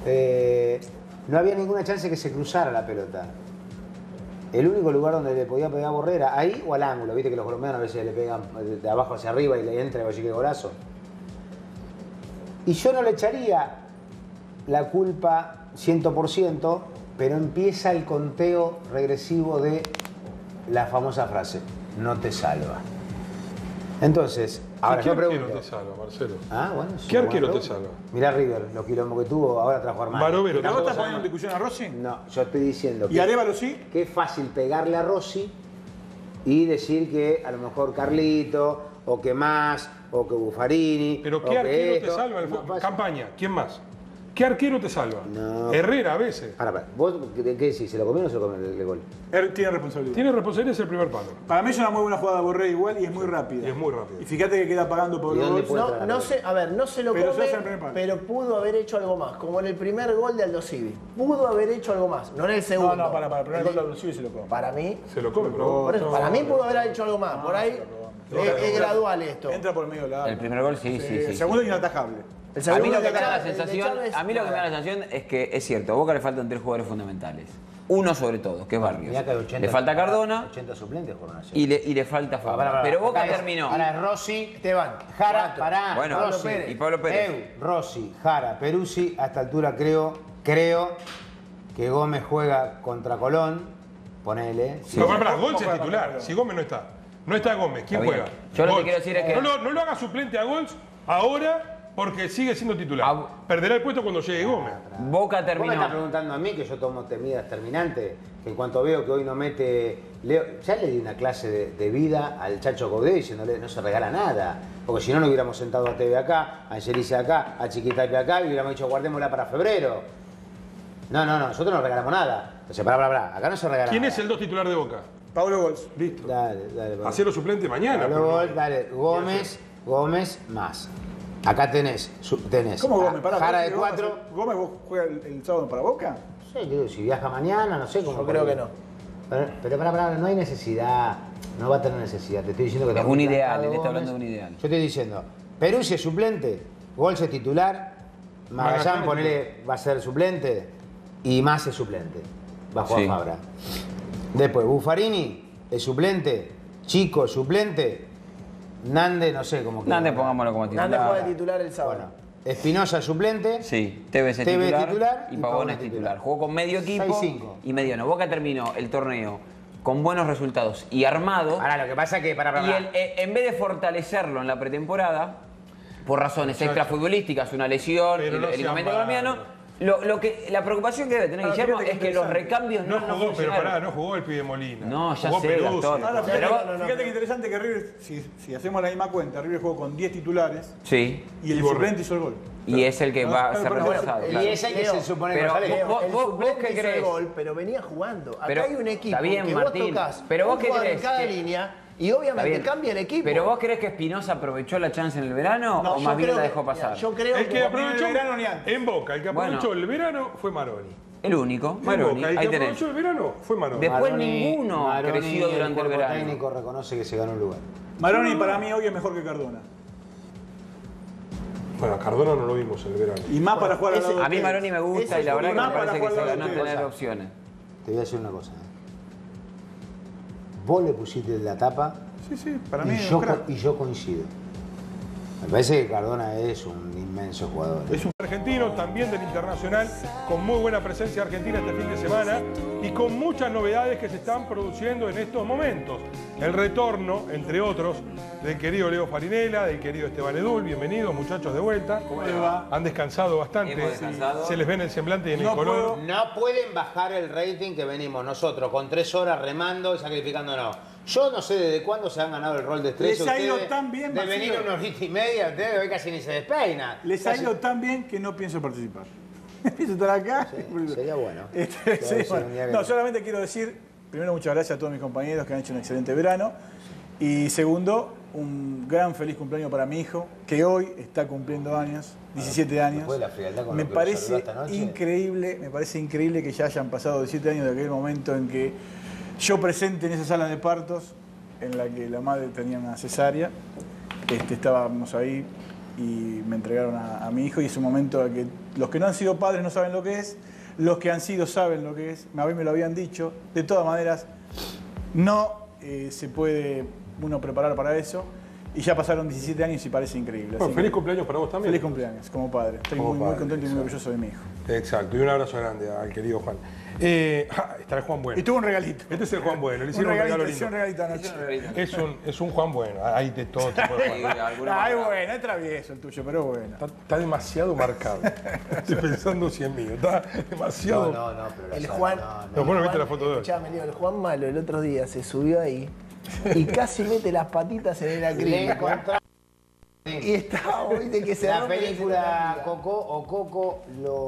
[SPEAKER 3] No había ninguna chance que se cruzara la pelota. El único lugar donde le podía pegar Borré era ahí o al ángulo. Viste que los colombianos a veces le pegan de abajo hacia arriba y le entra y que golazo. Y yo no le echaría la culpa 100%, pero empieza el conteo regresivo de la famosa frase, no te salva. Entonces, ahora
[SPEAKER 1] ¿Qué
[SPEAKER 3] yo
[SPEAKER 1] arquero
[SPEAKER 3] pregunto.
[SPEAKER 1] te salva, Marcelo?
[SPEAKER 3] Ah, bueno, es
[SPEAKER 1] ¿Qué
[SPEAKER 3] una
[SPEAKER 1] arquero
[SPEAKER 3] buena
[SPEAKER 1] te
[SPEAKER 3] pregunta.
[SPEAKER 1] salva?
[SPEAKER 3] Mirá River, los quilombos que tuvo, ahora trajo Armani.
[SPEAKER 1] Barovero,
[SPEAKER 2] ¿Pero
[SPEAKER 1] ¿no?
[SPEAKER 2] vos
[SPEAKER 3] Una
[SPEAKER 2] estás
[SPEAKER 3] cosa
[SPEAKER 2] poniendo en discusión a Rossi?
[SPEAKER 3] No, yo estoy diciendo
[SPEAKER 2] ¿Y Arevalo sí?
[SPEAKER 3] que es fácil pegarle a Rossi y decir que a lo mejor Carlito, o que más, o que Buffarini.
[SPEAKER 1] Pero
[SPEAKER 3] o
[SPEAKER 1] ¿qué
[SPEAKER 3] que
[SPEAKER 1] arquero te
[SPEAKER 3] esto.
[SPEAKER 1] salva en el
[SPEAKER 3] No,
[SPEAKER 1] fútbol?
[SPEAKER 3] fácil.
[SPEAKER 1] Campaña, ¿quién más? ¿Qué arquero te salva?
[SPEAKER 3] No.
[SPEAKER 1] Herrera a veces.
[SPEAKER 3] Para, ¿vos qué decís? ¿Se lo comió o no se lo comió el gol?
[SPEAKER 2] Él tiene responsabilidad.
[SPEAKER 1] Tiene responsabilidad, es el primer palo.
[SPEAKER 2] Para mí es una muy buena jugada de Borré igual y es muy rápida.
[SPEAKER 1] Y es muy rápida.
[SPEAKER 2] Y fíjate que queda pagando por
[SPEAKER 3] ¿Y
[SPEAKER 2] los
[SPEAKER 3] dónde
[SPEAKER 2] gols.
[SPEAKER 3] puede
[SPEAKER 4] No,
[SPEAKER 3] entrar
[SPEAKER 4] no
[SPEAKER 3] la
[SPEAKER 4] sé, a ver, no se lo
[SPEAKER 2] Pero se
[SPEAKER 4] come,
[SPEAKER 2] hace el primer palo.
[SPEAKER 4] pero pudo haber hecho algo más, como en el primer gol de Aldo Civi. Pudo haber hecho algo más, no en el segundo.
[SPEAKER 2] No, para el primer gol de Alucía se lo come.
[SPEAKER 4] Para mí,
[SPEAKER 1] Se lo come, pero.
[SPEAKER 4] por eso, para mí pudo haber hecho algo más. Por ahí es gradual esto.
[SPEAKER 2] Entra por el medio lado.
[SPEAKER 5] El primer gol, sí.
[SPEAKER 2] El segundo es inatajable.
[SPEAKER 4] El
[SPEAKER 5] A
[SPEAKER 4] segundo
[SPEAKER 5] mí lo que
[SPEAKER 4] de
[SPEAKER 5] me da la
[SPEAKER 4] Chávez- de
[SPEAKER 5] sensación,
[SPEAKER 4] Chávez,
[SPEAKER 5] a mí lo que me da la sensación es que es cierto, a Boca le faltan 3 jugadores fundamentales. Uno sobre todo, que es Barrios.
[SPEAKER 3] Mirá que hay 80
[SPEAKER 5] Le falta Cardona
[SPEAKER 3] 80 suplentes jugaron ayer.
[SPEAKER 5] y le falta Fabra. Pero Boca terminó.
[SPEAKER 3] Ahora es Rossi,
[SPEAKER 4] Esteban,
[SPEAKER 3] Jara,
[SPEAKER 4] cuatro.
[SPEAKER 3] pará,
[SPEAKER 5] Bueno,
[SPEAKER 3] Rossi,
[SPEAKER 5] y Pablo Pérez.
[SPEAKER 3] Rossi, Jara, Peruzzi, a esta altura creo que Gómez juega contra Colón, ponele.
[SPEAKER 1] Pero pará, Gol es titular. Si Gómez no está. No está Gómez. ¿Quién
[SPEAKER 5] Está bien.
[SPEAKER 1] juega?
[SPEAKER 5] Yo lo que
[SPEAKER 1] Golz.
[SPEAKER 5] quiero decir es que-
[SPEAKER 1] No lo haga suplente a Golz ahora porque sigue siendo titular.
[SPEAKER 5] Ah,
[SPEAKER 1] Perderá el puesto cuando llegue Gómez.
[SPEAKER 5] Boca
[SPEAKER 3] Vos me estás
[SPEAKER 5] terminó.
[SPEAKER 3] preguntando a mí que yo tomo medidas terminantes, que en cuanto veo que hoy no mete. Ya le di una clase de vida al Chacho Caudé diciéndole no se regala nada. Porque si no, no hubiéramos sentado a TV acá, a Angelice acá, a Chiquitapia acá y hubiéramos dicho guardémosla para febrero. No, nosotros no regalamos nada. Entonces, pará, acá no se regala
[SPEAKER 1] ¿Quién
[SPEAKER 3] nada.
[SPEAKER 1] es el 2 titular de Boca?
[SPEAKER 2] Pablo Gols.
[SPEAKER 1] Listo.
[SPEAKER 3] Dale, Pablo.
[SPEAKER 1] Hacelo suplente mañana.
[SPEAKER 3] Pablo
[SPEAKER 1] pero no-
[SPEAKER 3] Gol, dale, Gómez más. Acá tenés
[SPEAKER 2] ¿Cómo Gómez? Pará,
[SPEAKER 3] Jara
[SPEAKER 2] ¿vos
[SPEAKER 3] de
[SPEAKER 2] que
[SPEAKER 3] 4.
[SPEAKER 2] ¿Gómez vos juega el sábado para Boca?
[SPEAKER 3] No sé, digo, si viaja mañana, no sé cómo.
[SPEAKER 4] Yo creo que no.
[SPEAKER 3] Pero pará, no hay necesidad. No va a tener necesidad. Te estoy diciendo que
[SPEAKER 5] Es
[SPEAKER 3] está
[SPEAKER 5] un
[SPEAKER 3] muy
[SPEAKER 5] ideal,
[SPEAKER 3] plantado
[SPEAKER 5] él está
[SPEAKER 3] Gómez.
[SPEAKER 5] hablando de un ideal.
[SPEAKER 3] Yo estoy diciendo, Peruzzi es suplente, Golse es titular, Magallán ponele, va a ser suplente y Más es suplente. Va a jugar
[SPEAKER 5] Sí.
[SPEAKER 3] Fabra. Después, Buffarini es suplente, Chico es suplente, Nande no sé cómo.
[SPEAKER 5] Nande, pongámoslo como titular.
[SPEAKER 4] Nande juega de titular el sábado.
[SPEAKER 3] Bueno, Espinosa es suplente.
[SPEAKER 5] Sí, Tevez es
[SPEAKER 3] Tevez
[SPEAKER 5] titular,
[SPEAKER 3] titular
[SPEAKER 5] y
[SPEAKER 3] y
[SPEAKER 5] Pavón
[SPEAKER 3] Pavón
[SPEAKER 5] es
[SPEAKER 3] es
[SPEAKER 5] titular.
[SPEAKER 3] titular.
[SPEAKER 5] Jugó con medio equipo
[SPEAKER 3] 6-5.
[SPEAKER 5] y medio no. Boca terminó el torneo con buenos resultados y armado.
[SPEAKER 3] Ahora, lo que pasa es que
[SPEAKER 5] Y en vez de fortalecerlo en la pretemporada, por razones extrafutbolísticas, una lesión,
[SPEAKER 1] Pero no
[SPEAKER 5] el
[SPEAKER 1] sean
[SPEAKER 5] inconveniente
[SPEAKER 1] malos.
[SPEAKER 5] colombiano, la preocupación que debe tener
[SPEAKER 2] Ahora,
[SPEAKER 5] Guillermo
[SPEAKER 2] fíjate
[SPEAKER 5] es
[SPEAKER 2] qué
[SPEAKER 5] que los
[SPEAKER 2] interesante.
[SPEAKER 5] recambios
[SPEAKER 1] No
[SPEAKER 5] no
[SPEAKER 1] jugó, pero
[SPEAKER 5] funcionaron.
[SPEAKER 1] pará, no jugó el pibe Molina.
[SPEAKER 5] No, ya
[SPEAKER 1] Jugó
[SPEAKER 5] sé,
[SPEAKER 1] Peruzzi.
[SPEAKER 5] Gastón.
[SPEAKER 2] Ahora,
[SPEAKER 5] Pero
[SPEAKER 2] fíjate que interesante que River, si hacemos la misma cuenta, River jugó con 10 titulares
[SPEAKER 5] Sí,
[SPEAKER 2] y el
[SPEAKER 1] Y Borré.
[SPEAKER 2] suplente hizo el gol.
[SPEAKER 5] y es el que va a ser
[SPEAKER 2] Pero bueno,
[SPEAKER 5] reemplazado.
[SPEAKER 3] Y
[SPEAKER 5] claro.
[SPEAKER 3] ese hay que
[SPEAKER 4] Leo,
[SPEAKER 3] se supone que
[SPEAKER 5] pero
[SPEAKER 3] sale.
[SPEAKER 5] vos-
[SPEAKER 4] El
[SPEAKER 5] vos
[SPEAKER 4] suplente
[SPEAKER 5] qué
[SPEAKER 4] hizo el
[SPEAKER 5] crees?
[SPEAKER 4] gol, pero venía jugando. Acá
[SPEAKER 5] Pero-
[SPEAKER 4] hay un equipo
[SPEAKER 5] está bien,
[SPEAKER 4] que
[SPEAKER 5] Martín,
[SPEAKER 4] vos tocás
[SPEAKER 5] pero vos
[SPEAKER 4] un
[SPEAKER 5] qué
[SPEAKER 4] jugador en
[SPEAKER 5] crees
[SPEAKER 4] cada
[SPEAKER 5] que-
[SPEAKER 4] línea y
[SPEAKER 5] Está
[SPEAKER 4] obviamente
[SPEAKER 5] bien.
[SPEAKER 4] cambia el equipo.
[SPEAKER 5] ¿Pero vos crees que Espinosa aprovechó la chance en el verano
[SPEAKER 4] No,
[SPEAKER 5] o
[SPEAKER 4] yo
[SPEAKER 5] más bien
[SPEAKER 4] creo
[SPEAKER 5] la
[SPEAKER 4] que-
[SPEAKER 5] dejó pasar?
[SPEAKER 4] mira, yo creo
[SPEAKER 1] El que
[SPEAKER 4] que
[SPEAKER 1] aprovechó
[SPEAKER 2] ni en el verano ni antes.
[SPEAKER 1] en Boca, el que
[SPEAKER 5] Bueno.
[SPEAKER 1] aprovechó el verano fue Maroni.
[SPEAKER 5] El único,
[SPEAKER 1] En
[SPEAKER 5] Maroni,
[SPEAKER 1] Boca, el
[SPEAKER 5] ahí
[SPEAKER 1] que
[SPEAKER 5] tenés.
[SPEAKER 1] aprovechó el verano fue Maroni.
[SPEAKER 5] Después ninguno
[SPEAKER 3] Maroni,
[SPEAKER 5] creció durante el
[SPEAKER 3] cuerpo
[SPEAKER 5] verano.
[SPEAKER 3] técnico reconoce que se ganó un lugar.
[SPEAKER 2] Maroni para mí hoy es mejor que Cardona.
[SPEAKER 1] Bueno, a Cardona no lo vimos en el verano.
[SPEAKER 2] Y más para jugar al lado de
[SPEAKER 5] A mí
[SPEAKER 2] Tevez.
[SPEAKER 5] Maroni me gusta
[SPEAKER 4] Ese
[SPEAKER 5] y la verdad que me
[SPEAKER 2] más para
[SPEAKER 5] parece que
[SPEAKER 2] jugar
[SPEAKER 5] se
[SPEAKER 2] al lado
[SPEAKER 5] ganó
[SPEAKER 2] de Tevez.
[SPEAKER 5] tener opciones.
[SPEAKER 3] Te voy a decir una cosa. Vos le pusiste la tapa
[SPEAKER 2] Sí, para mí
[SPEAKER 3] y
[SPEAKER 2] es
[SPEAKER 3] yo,
[SPEAKER 2] un crack.
[SPEAKER 3] y yo coincido. Me parece que Cardona es un inmenso jugador.
[SPEAKER 1] Es un argentino también del Internacional, con muy buena presencia argentina este fin de semana y con muchas novedades que se están produciendo en estos momentos. El retorno, entre otros, del querido Leo Farinella, del querido Esteban Edul. Bienvenidos, muchachos, de vuelta.
[SPEAKER 2] ¿Cómo le va?
[SPEAKER 1] Han descansado bastante.
[SPEAKER 5] Hemos descansado.
[SPEAKER 1] Se les ve en el semblante y en el
[SPEAKER 2] No
[SPEAKER 1] color.
[SPEAKER 2] puedo.
[SPEAKER 3] No pueden bajar el rating que venimos nosotros con 3 horas remando y sacrificándonos. Yo no sé desde cuándo se han ganado el rol de estrella.
[SPEAKER 2] Les ha ido
[SPEAKER 3] ustedes.
[SPEAKER 2] tan bien,
[SPEAKER 3] de
[SPEAKER 2] Marcelo.
[SPEAKER 3] venir una horita y media, ustedes hoy casi ni se despeinan.
[SPEAKER 2] Les ha
[SPEAKER 3] Casi-
[SPEAKER 2] ido tan bien que no pienso participar. Pienso estar acá.
[SPEAKER 3] Sería bueno.
[SPEAKER 2] Sí,
[SPEAKER 3] Sí,
[SPEAKER 2] bueno.
[SPEAKER 3] un día que-
[SPEAKER 2] No, solamente quiero decir, primero, muchas gracias a todos mis compañeros que han hecho un excelente verano. Y segundo, un gran feliz cumpleaños para mi hijo, que hoy está cumpliendo años, 17 años.
[SPEAKER 3] Después de la frialdad con
[SPEAKER 2] Me
[SPEAKER 3] lo que lo saludó
[SPEAKER 2] parece
[SPEAKER 3] esta noche.
[SPEAKER 2] increíble, que ya hayan pasado 17 años de aquel momento en que yo presente en esa sala de partos, en la que la madre tenía una cesárea, estábamos ahí y me entregaron a mi hijo y es un momento en que los que no han sido padres no saben lo que es, los que han sido saben lo que es, a mí me lo habían dicho, de todas maneras no se puede uno preparar para eso y ya pasaron 17 años y parece increíble.
[SPEAKER 1] Bueno,
[SPEAKER 2] Así
[SPEAKER 1] feliz
[SPEAKER 2] que,
[SPEAKER 1] cumpleaños para vos también.
[SPEAKER 2] feliz cumpleaños como padre, estoy
[SPEAKER 1] Como
[SPEAKER 2] muy
[SPEAKER 1] padre,
[SPEAKER 2] contento y muy
[SPEAKER 1] exacto.
[SPEAKER 2] orgulloso de mi hijo.
[SPEAKER 1] Exacto, y un abrazo grande al querido Juan. Está el Juan Bueno.
[SPEAKER 2] Y tuvo un regalito.
[SPEAKER 1] Este es el Juan Bueno, le
[SPEAKER 2] Un
[SPEAKER 1] hicieron un regalo
[SPEAKER 2] regalito,
[SPEAKER 1] lindo.
[SPEAKER 2] un regalito anoche.
[SPEAKER 1] Es un Juan Bueno, hay de todo tipo de Juan.
[SPEAKER 2] Ay, bueno, es travieso el tuyo, pero bueno.
[SPEAKER 1] Está demasiado marcado. Estoy pensando si es mío. Está demasiado.
[SPEAKER 3] No, pero la
[SPEAKER 4] El
[SPEAKER 3] sala,
[SPEAKER 4] Juan.
[SPEAKER 1] No, bueno, viste la foto de hoy.
[SPEAKER 4] Escuchame, Leo, el Juan Malo el otro día se subió ahí y casi mete las patitas en el
[SPEAKER 3] Le
[SPEAKER 4] acrílico.
[SPEAKER 3] encontramos
[SPEAKER 4] Y estaba, viste, que se
[SPEAKER 3] la
[SPEAKER 4] rompe
[SPEAKER 3] película
[SPEAKER 4] la
[SPEAKER 3] Coco o Coco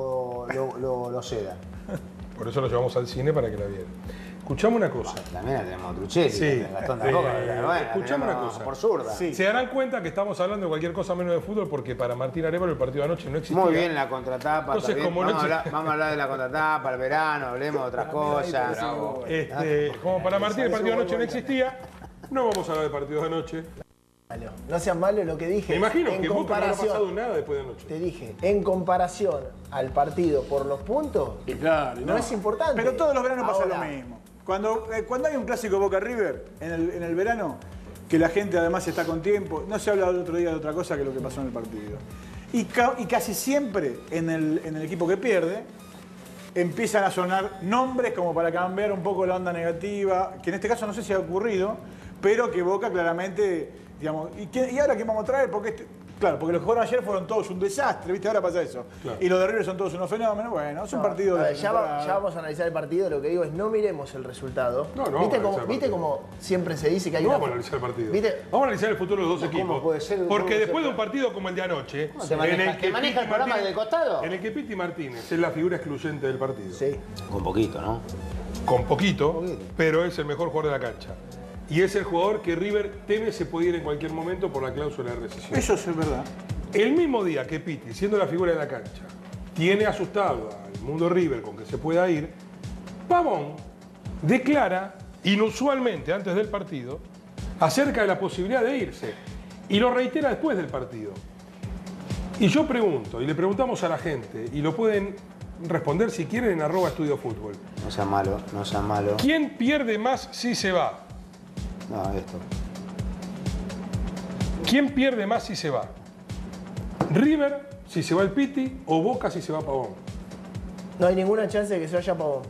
[SPEAKER 3] lo seda.
[SPEAKER 1] Por eso lo llevamos al cine para que la vieran. Escuchame una cosa.
[SPEAKER 3] También la tenemos Truchetti,
[SPEAKER 1] Sí.
[SPEAKER 3] Gastón tampoco. Bueno,
[SPEAKER 1] Escuchame
[SPEAKER 3] la
[SPEAKER 1] una
[SPEAKER 3] tenemos
[SPEAKER 1] cosa.
[SPEAKER 3] por zurda.
[SPEAKER 2] Sí.
[SPEAKER 1] Se darán cuenta que estamos hablando de cualquier cosa menos de fútbol porque para Martín Arévalo el partido de anoche no existía.
[SPEAKER 3] Muy bien la contratapa.
[SPEAKER 1] Entonces,
[SPEAKER 3] está bien.
[SPEAKER 1] como no
[SPEAKER 3] Vamos a hablar de la contratapa, el verano, hablemos de otras cosas.
[SPEAKER 1] Como para Martín el partido de anoche no existía, no vamos a hablar del partido de anoche.
[SPEAKER 4] malo. No seas malo lo que dije.
[SPEAKER 1] Me imagino
[SPEAKER 4] En
[SPEAKER 1] que Boca no habrá
[SPEAKER 4] comparación-
[SPEAKER 1] pasado nada después de anoche.
[SPEAKER 4] Te dije, en comparación al partido por los puntos,
[SPEAKER 2] Y claro,
[SPEAKER 4] no es importante.
[SPEAKER 2] Pero todos los veranos pasa
[SPEAKER 4] Ahora,
[SPEAKER 2] lo mismo. Cuando hay un clásico Boca River en el verano, que la gente además está con tiempo, no se habla el otro día de otra cosa que lo que pasó en el partido. Y casi siempre en el equipo que pierde, empiezan a sonar nombres como para cambiar un poco la onda negativa, que en este caso no sé si ha ocurrido, pero que Boca claramente, digamos, ¿y ahora qué vamos a traer? Porque claro, porque los que jugaron ayer fueron todos un desastre, ¿viste? Ahora pasa eso.
[SPEAKER 1] Claro.
[SPEAKER 2] Y los de River son todos unos fenómenos. Bueno, es un partido
[SPEAKER 4] a
[SPEAKER 2] de
[SPEAKER 4] ver, ya vamos a analizar el partido, lo que digo es no miremos el resultado.
[SPEAKER 1] No, no,
[SPEAKER 4] ¿Viste,
[SPEAKER 1] vamos a analizar el
[SPEAKER 4] ¿viste
[SPEAKER 1] partido.
[SPEAKER 4] como siempre se dice que hay
[SPEAKER 1] No
[SPEAKER 4] una...
[SPEAKER 1] vamos a analizar el partido.
[SPEAKER 4] ¿Viste?
[SPEAKER 1] Vamos a analizar el futuro de los dos
[SPEAKER 3] ¿Cómo
[SPEAKER 1] equipos.
[SPEAKER 3] puede ser? ¿Cómo
[SPEAKER 1] Porque
[SPEAKER 3] puede
[SPEAKER 1] después de
[SPEAKER 3] ser?
[SPEAKER 1] un partido como el de anoche,
[SPEAKER 3] ¿Cómo te maneja- te maneja el programa del costado?
[SPEAKER 1] en el que Piti Martínez es la figura excluyente del partido.
[SPEAKER 4] Sí.
[SPEAKER 3] Un poquito, ¿no?
[SPEAKER 1] Con poquito,
[SPEAKER 3] poquito.
[SPEAKER 1] pero es el mejor jugador de la cancha. Y es el jugador que River teme se puede ir en cualquier momento por la cláusula de rescisión.
[SPEAKER 2] Eso es verdad.
[SPEAKER 1] El mismo día que Pitti, siendo la figura de la cancha, tiene asustado al mundo River con que se pueda ir, Pavón declara inusualmente antes del partido acerca de la posibilidad de irse y lo reitera después del partido. Y yo pregunto, y le preguntamos a la gente, y lo pueden responder si quieren en @estudiofutbol.
[SPEAKER 3] No sea malo, no sea malo.
[SPEAKER 1] ¿Quién pierde más si se va?
[SPEAKER 3] No, esto.
[SPEAKER 1] ¿Quién pierde más si se va? ¿River si se va el Pitti o Boca si se va Pavón?
[SPEAKER 4] No hay ninguna chance de que se vaya Pavón.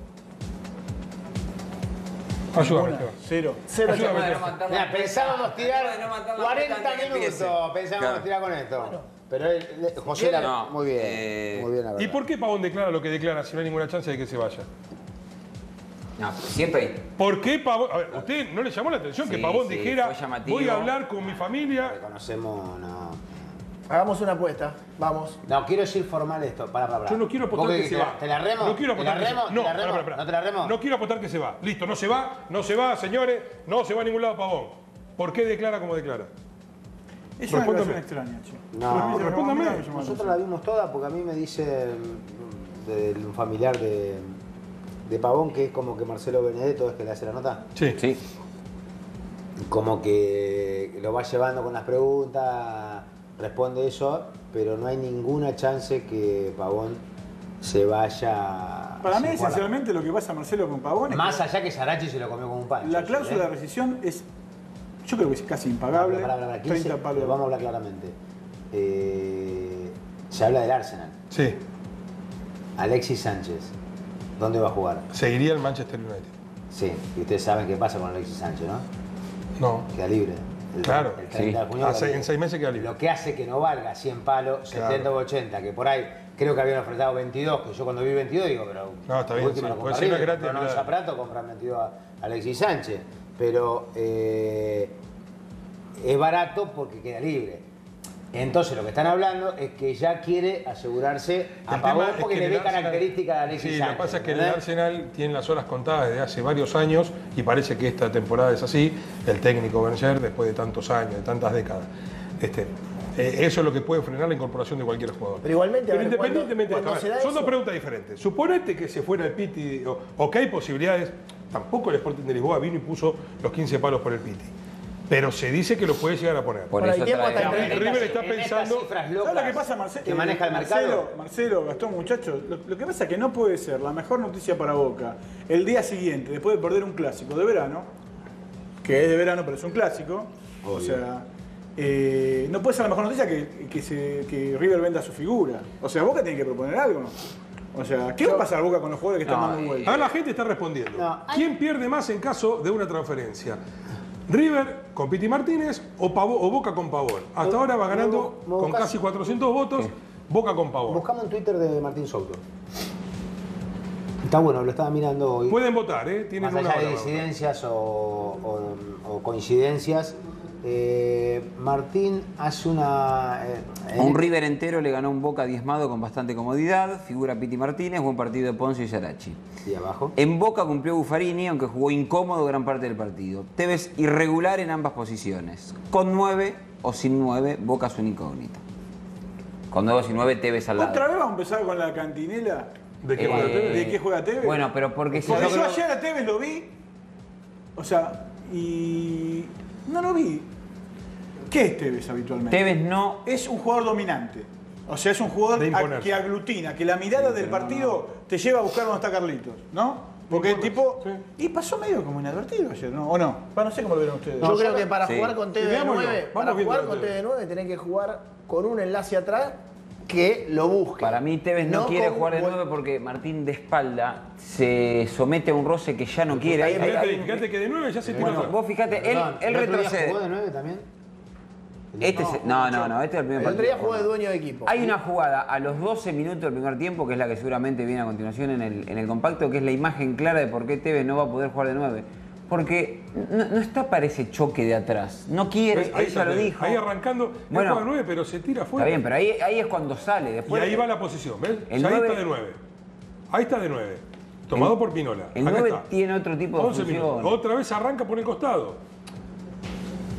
[SPEAKER 1] Ayúdame,
[SPEAKER 2] Ninguna.
[SPEAKER 1] Esteban.
[SPEAKER 4] Cero
[SPEAKER 1] Ayúdame,
[SPEAKER 4] chance.
[SPEAKER 1] Esteban.
[SPEAKER 3] Mira, pensábamos tirar 40 minutos, pensábamos
[SPEAKER 5] Claro.
[SPEAKER 3] tirar con esto. Pero José
[SPEAKER 5] No,
[SPEAKER 3] muy bien, muy bien la verdad.
[SPEAKER 1] ¿Y por qué Pavón declara lo que declara si no hay ninguna chance de que se vaya?
[SPEAKER 5] No, siempre hay.
[SPEAKER 1] ¿Por qué Pavón? A ver, ¿usted no le llamó la atención que
[SPEAKER 5] Sí,
[SPEAKER 1] Pavón
[SPEAKER 5] sí,
[SPEAKER 1] dijera
[SPEAKER 5] fue llamativo.
[SPEAKER 1] voy a hablar con mi familia?
[SPEAKER 3] Reconocemos, no.
[SPEAKER 4] Hagamos una apuesta. Vamos.
[SPEAKER 3] No, quiero decir formal esto. Para.
[SPEAKER 1] Yo no quiero apostar
[SPEAKER 3] ¿Vos
[SPEAKER 1] que
[SPEAKER 3] qué
[SPEAKER 1] se
[SPEAKER 3] querés?
[SPEAKER 1] va.
[SPEAKER 3] ¿Te la remo?
[SPEAKER 1] No quiero
[SPEAKER 3] ¿Te la
[SPEAKER 1] apostar que se
[SPEAKER 3] remo?
[SPEAKER 1] va. No,
[SPEAKER 3] ¿Te la remo?
[SPEAKER 1] pará.
[SPEAKER 3] ¿No te la remo?
[SPEAKER 1] No quiero apostar que se va. Listo, no se va, señores. No se va a ningún lado Pavón. ¿Por qué declara como declara?
[SPEAKER 2] Es una
[SPEAKER 1] Respóndame.
[SPEAKER 2] declaración extraña, che.
[SPEAKER 3] No,
[SPEAKER 1] respóndame.
[SPEAKER 3] Nosotros la vimos toda porque a mí me dice un familiar de Pavón que es como que Marcelo Benedetto es que le hace la nota.
[SPEAKER 1] Sí.
[SPEAKER 5] Sí.
[SPEAKER 3] Como que lo va llevando con las preguntas, responde eso, pero no hay ninguna chance que Pavón se vaya.
[SPEAKER 2] Para mí,
[SPEAKER 3] sin jugar.
[SPEAKER 2] esencialmente, lo que pasa Marcelo con Pavón es
[SPEAKER 3] Más
[SPEAKER 2] que
[SPEAKER 3] allá que Sarachi se lo comió como un pancho.
[SPEAKER 2] la
[SPEAKER 3] eso,
[SPEAKER 2] cláusula de rescisión es, yo creo que es casi impagable.
[SPEAKER 3] Pará,
[SPEAKER 2] 30 palos.
[SPEAKER 3] Lo vamos a hablar claramente. Se habla del Arsenal.
[SPEAKER 1] Sí.
[SPEAKER 3] Alexis Sánchez, ¿dónde va a jugar?
[SPEAKER 1] Seguiría el Manchester United.
[SPEAKER 3] Sí, y ustedes saben qué pasa con Alexis Sánchez, ¿no?
[SPEAKER 1] No.
[SPEAKER 3] Queda libre.
[SPEAKER 1] Claro.
[SPEAKER 3] El 30 de junio
[SPEAKER 1] Ah,
[SPEAKER 3] queda libre.
[SPEAKER 1] en 6 meses queda libre.
[SPEAKER 3] Lo que hace que no valga 100 palos,
[SPEAKER 1] Claro.
[SPEAKER 3] 70 o 80, que por ahí creo que habían ofertado 22, que yo cuando vi 22 digo, pero
[SPEAKER 1] No, está bien,
[SPEAKER 3] última
[SPEAKER 1] sí,
[SPEAKER 3] lo
[SPEAKER 1] puede
[SPEAKER 3] compra
[SPEAKER 1] ser, no es
[SPEAKER 3] River,
[SPEAKER 1] gratis,
[SPEAKER 3] pero no
[SPEAKER 1] claro.
[SPEAKER 3] Zaprato, compran 22 a Alexis Sánchez. Pero es barato porque queda libre. Entonces lo que están hablando es que ya quiere asegurarse a
[SPEAKER 1] El
[SPEAKER 3] Pavón
[SPEAKER 1] tema es
[SPEAKER 3] porque
[SPEAKER 1] que
[SPEAKER 3] le
[SPEAKER 1] en
[SPEAKER 3] ve
[SPEAKER 1] el Arsenal-
[SPEAKER 3] características de Alexis
[SPEAKER 1] Sí,
[SPEAKER 3] Sánchez.
[SPEAKER 1] lo que pasa es que en el
[SPEAKER 3] ¿entendés?
[SPEAKER 1] Arsenal tiene las horas contadas desde hace varios años y parece que esta temporada es así. El técnico Berger, después de tantos años, de tantas décadas. Eso es lo que puede frenar la incorporación de cualquier jugador.
[SPEAKER 4] Pero igualmente, a
[SPEAKER 1] Pero
[SPEAKER 4] ver,
[SPEAKER 1] independientemente
[SPEAKER 4] cuando
[SPEAKER 1] de esto,
[SPEAKER 4] se da
[SPEAKER 1] son dos
[SPEAKER 4] eso-
[SPEAKER 1] preguntas diferentes. Suponete que se fuera el Pitti o que hay posibilidades. Tampoco el Sporting de Lisboa vino y puso los 15 palos por el Pitti. Pero se dice que lo puede llegar a poner.
[SPEAKER 5] Por
[SPEAKER 4] Bueno,
[SPEAKER 5] eso
[SPEAKER 4] hay tiempo hasta
[SPEAKER 5] trae.
[SPEAKER 4] el
[SPEAKER 1] El River está
[SPEAKER 3] En estas
[SPEAKER 1] pensando.
[SPEAKER 3] cifras
[SPEAKER 2] ¿Sabes
[SPEAKER 3] locas
[SPEAKER 2] lo que pasa, Marcelo?
[SPEAKER 3] que maneja el mercado?
[SPEAKER 2] Marcelo, Gastón, muchachos, lo que pasa es que no puede ser la mejor noticia para Boca el día siguiente, después de perder un clásico de verano, que es de verano pero es un clásico, o sea, no puede ser la mejor noticia que River venda su figura. O sea, Boca tiene que proponer algo. O sea, ¿qué va a pasar Boca con los jugadores que están dando vueltas?
[SPEAKER 1] Ahora la gente está respondiendo.
[SPEAKER 3] No,
[SPEAKER 1] ¿Quién pierde más en caso de una transferencia? ¿River con Piti Martínez o Boca con Pavón? Hasta ahora va ganando
[SPEAKER 3] me
[SPEAKER 1] con
[SPEAKER 3] buscás-
[SPEAKER 1] casi 400 votos Boca con Pavón.
[SPEAKER 3] Buscamos un Twitter de Martín Souto. Está bueno, lo estaba mirando hoy.
[SPEAKER 1] Pueden votar, ¿eh? Tienen
[SPEAKER 3] Más
[SPEAKER 1] una
[SPEAKER 3] allá de
[SPEAKER 1] hora. para votar.
[SPEAKER 3] disidencias o coincidencias, Martín hace una...
[SPEAKER 5] A un River entero le ganó un Boca diezmado con bastante comodidad. Figura Piti Martínez, buen partido de Ponce y Sarachi.
[SPEAKER 3] Y abajo.
[SPEAKER 5] En Boca cumplió Buffarini, aunque jugó incómodo gran parte del partido. Tevez irregular en ambas posiciones. Con 9 o sin 9, Boca es una incógnita. Con 9 o sin 9, Tevez al lado.
[SPEAKER 2] ¿Otra vez vamos a empezar con la cantinela?
[SPEAKER 1] ¿De qué juega Tevez?
[SPEAKER 2] ¿De qué juega Tevez?
[SPEAKER 5] Bueno, pero porque si
[SPEAKER 2] Porque
[SPEAKER 5] yo
[SPEAKER 2] yo
[SPEAKER 5] creo-
[SPEAKER 2] ayer a Tevez lo vi, o sea, y no lo vi. ¿Qué es Tevez habitualmente?
[SPEAKER 5] Tevez no...
[SPEAKER 2] Es un jugador dominante. O sea, es un jugador
[SPEAKER 1] De imponerse.
[SPEAKER 2] que aglutina, que la mirada del partido te lleva a buscar dónde está Carlitos, ¿no? Porque el tipo... Y pasó medio como inadvertido ayer, ¿no? ¿O no? Bueno, no sé cómo lo vieron ustedes.
[SPEAKER 4] Yo creo que para
[SPEAKER 5] Sí.
[SPEAKER 4] jugar con TV9,
[SPEAKER 1] Veámoslo,
[SPEAKER 4] para
[SPEAKER 1] vamos viendo
[SPEAKER 4] jugar con
[SPEAKER 1] TV9.
[SPEAKER 4] TV9 tenés que jugar con un enlace atrás que lo busque.
[SPEAKER 5] Para mí Tevez no quiere
[SPEAKER 4] con-
[SPEAKER 5] jugar de 9 porque Martín de espalda se somete a un roce que ya no quiere.
[SPEAKER 4] ahí-
[SPEAKER 1] Fíjate que de 9 ya se tiró
[SPEAKER 5] Bueno,
[SPEAKER 1] atrás.
[SPEAKER 5] vos fíjate, él
[SPEAKER 3] Perdón, ¿el otro día
[SPEAKER 5] retrocede.
[SPEAKER 3] ¿Jugó de 9 también?
[SPEAKER 5] Este no, este es el primer
[SPEAKER 4] El otro día
[SPEAKER 5] partido.
[SPEAKER 4] jugó de dueño de equipo.
[SPEAKER 5] Hay una jugada a los 12 minutos del primer tiempo, que es la que seguramente viene a continuación en el compacto, que es la imagen clara de por qué Tevez no va a poder jugar de 9. Porque no está para ese choque de atrás. No quiere,
[SPEAKER 1] Ahí
[SPEAKER 5] él ya lo
[SPEAKER 1] está,
[SPEAKER 5] dijo.
[SPEAKER 1] ahí arrancando,
[SPEAKER 5] Bueno,
[SPEAKER 1] no juega 9, pero se tira
[SPEAKER 5] Está
[SPEAKER 1] fuera.
[SPEAKER 5] bien, pero ahí es cuando sale.
[SPEAKER 1] Y
[SPEAKER 5] Después,
[SPEAKER 1] ahí va la posición, ¿ves?
[SPEAKER 5] El
[SPEAKER 1] Ya ahí
[SPEAKER 5] 9
[SPEAKER 1] está de 9. Ahí está de 9. Tomado por Pinola.
[SPEAKER 5] el
[SPEAKER 1] Acá
[SPEAKER 5] 9
[SPEAKER 1] está.
[SPEAKER 5] tiene otro tipo de
[SPEAKER 1] 11 minutos.
[SPEAKER 5] función.
[SPEAKER 1] Otra vez arranca por el costado.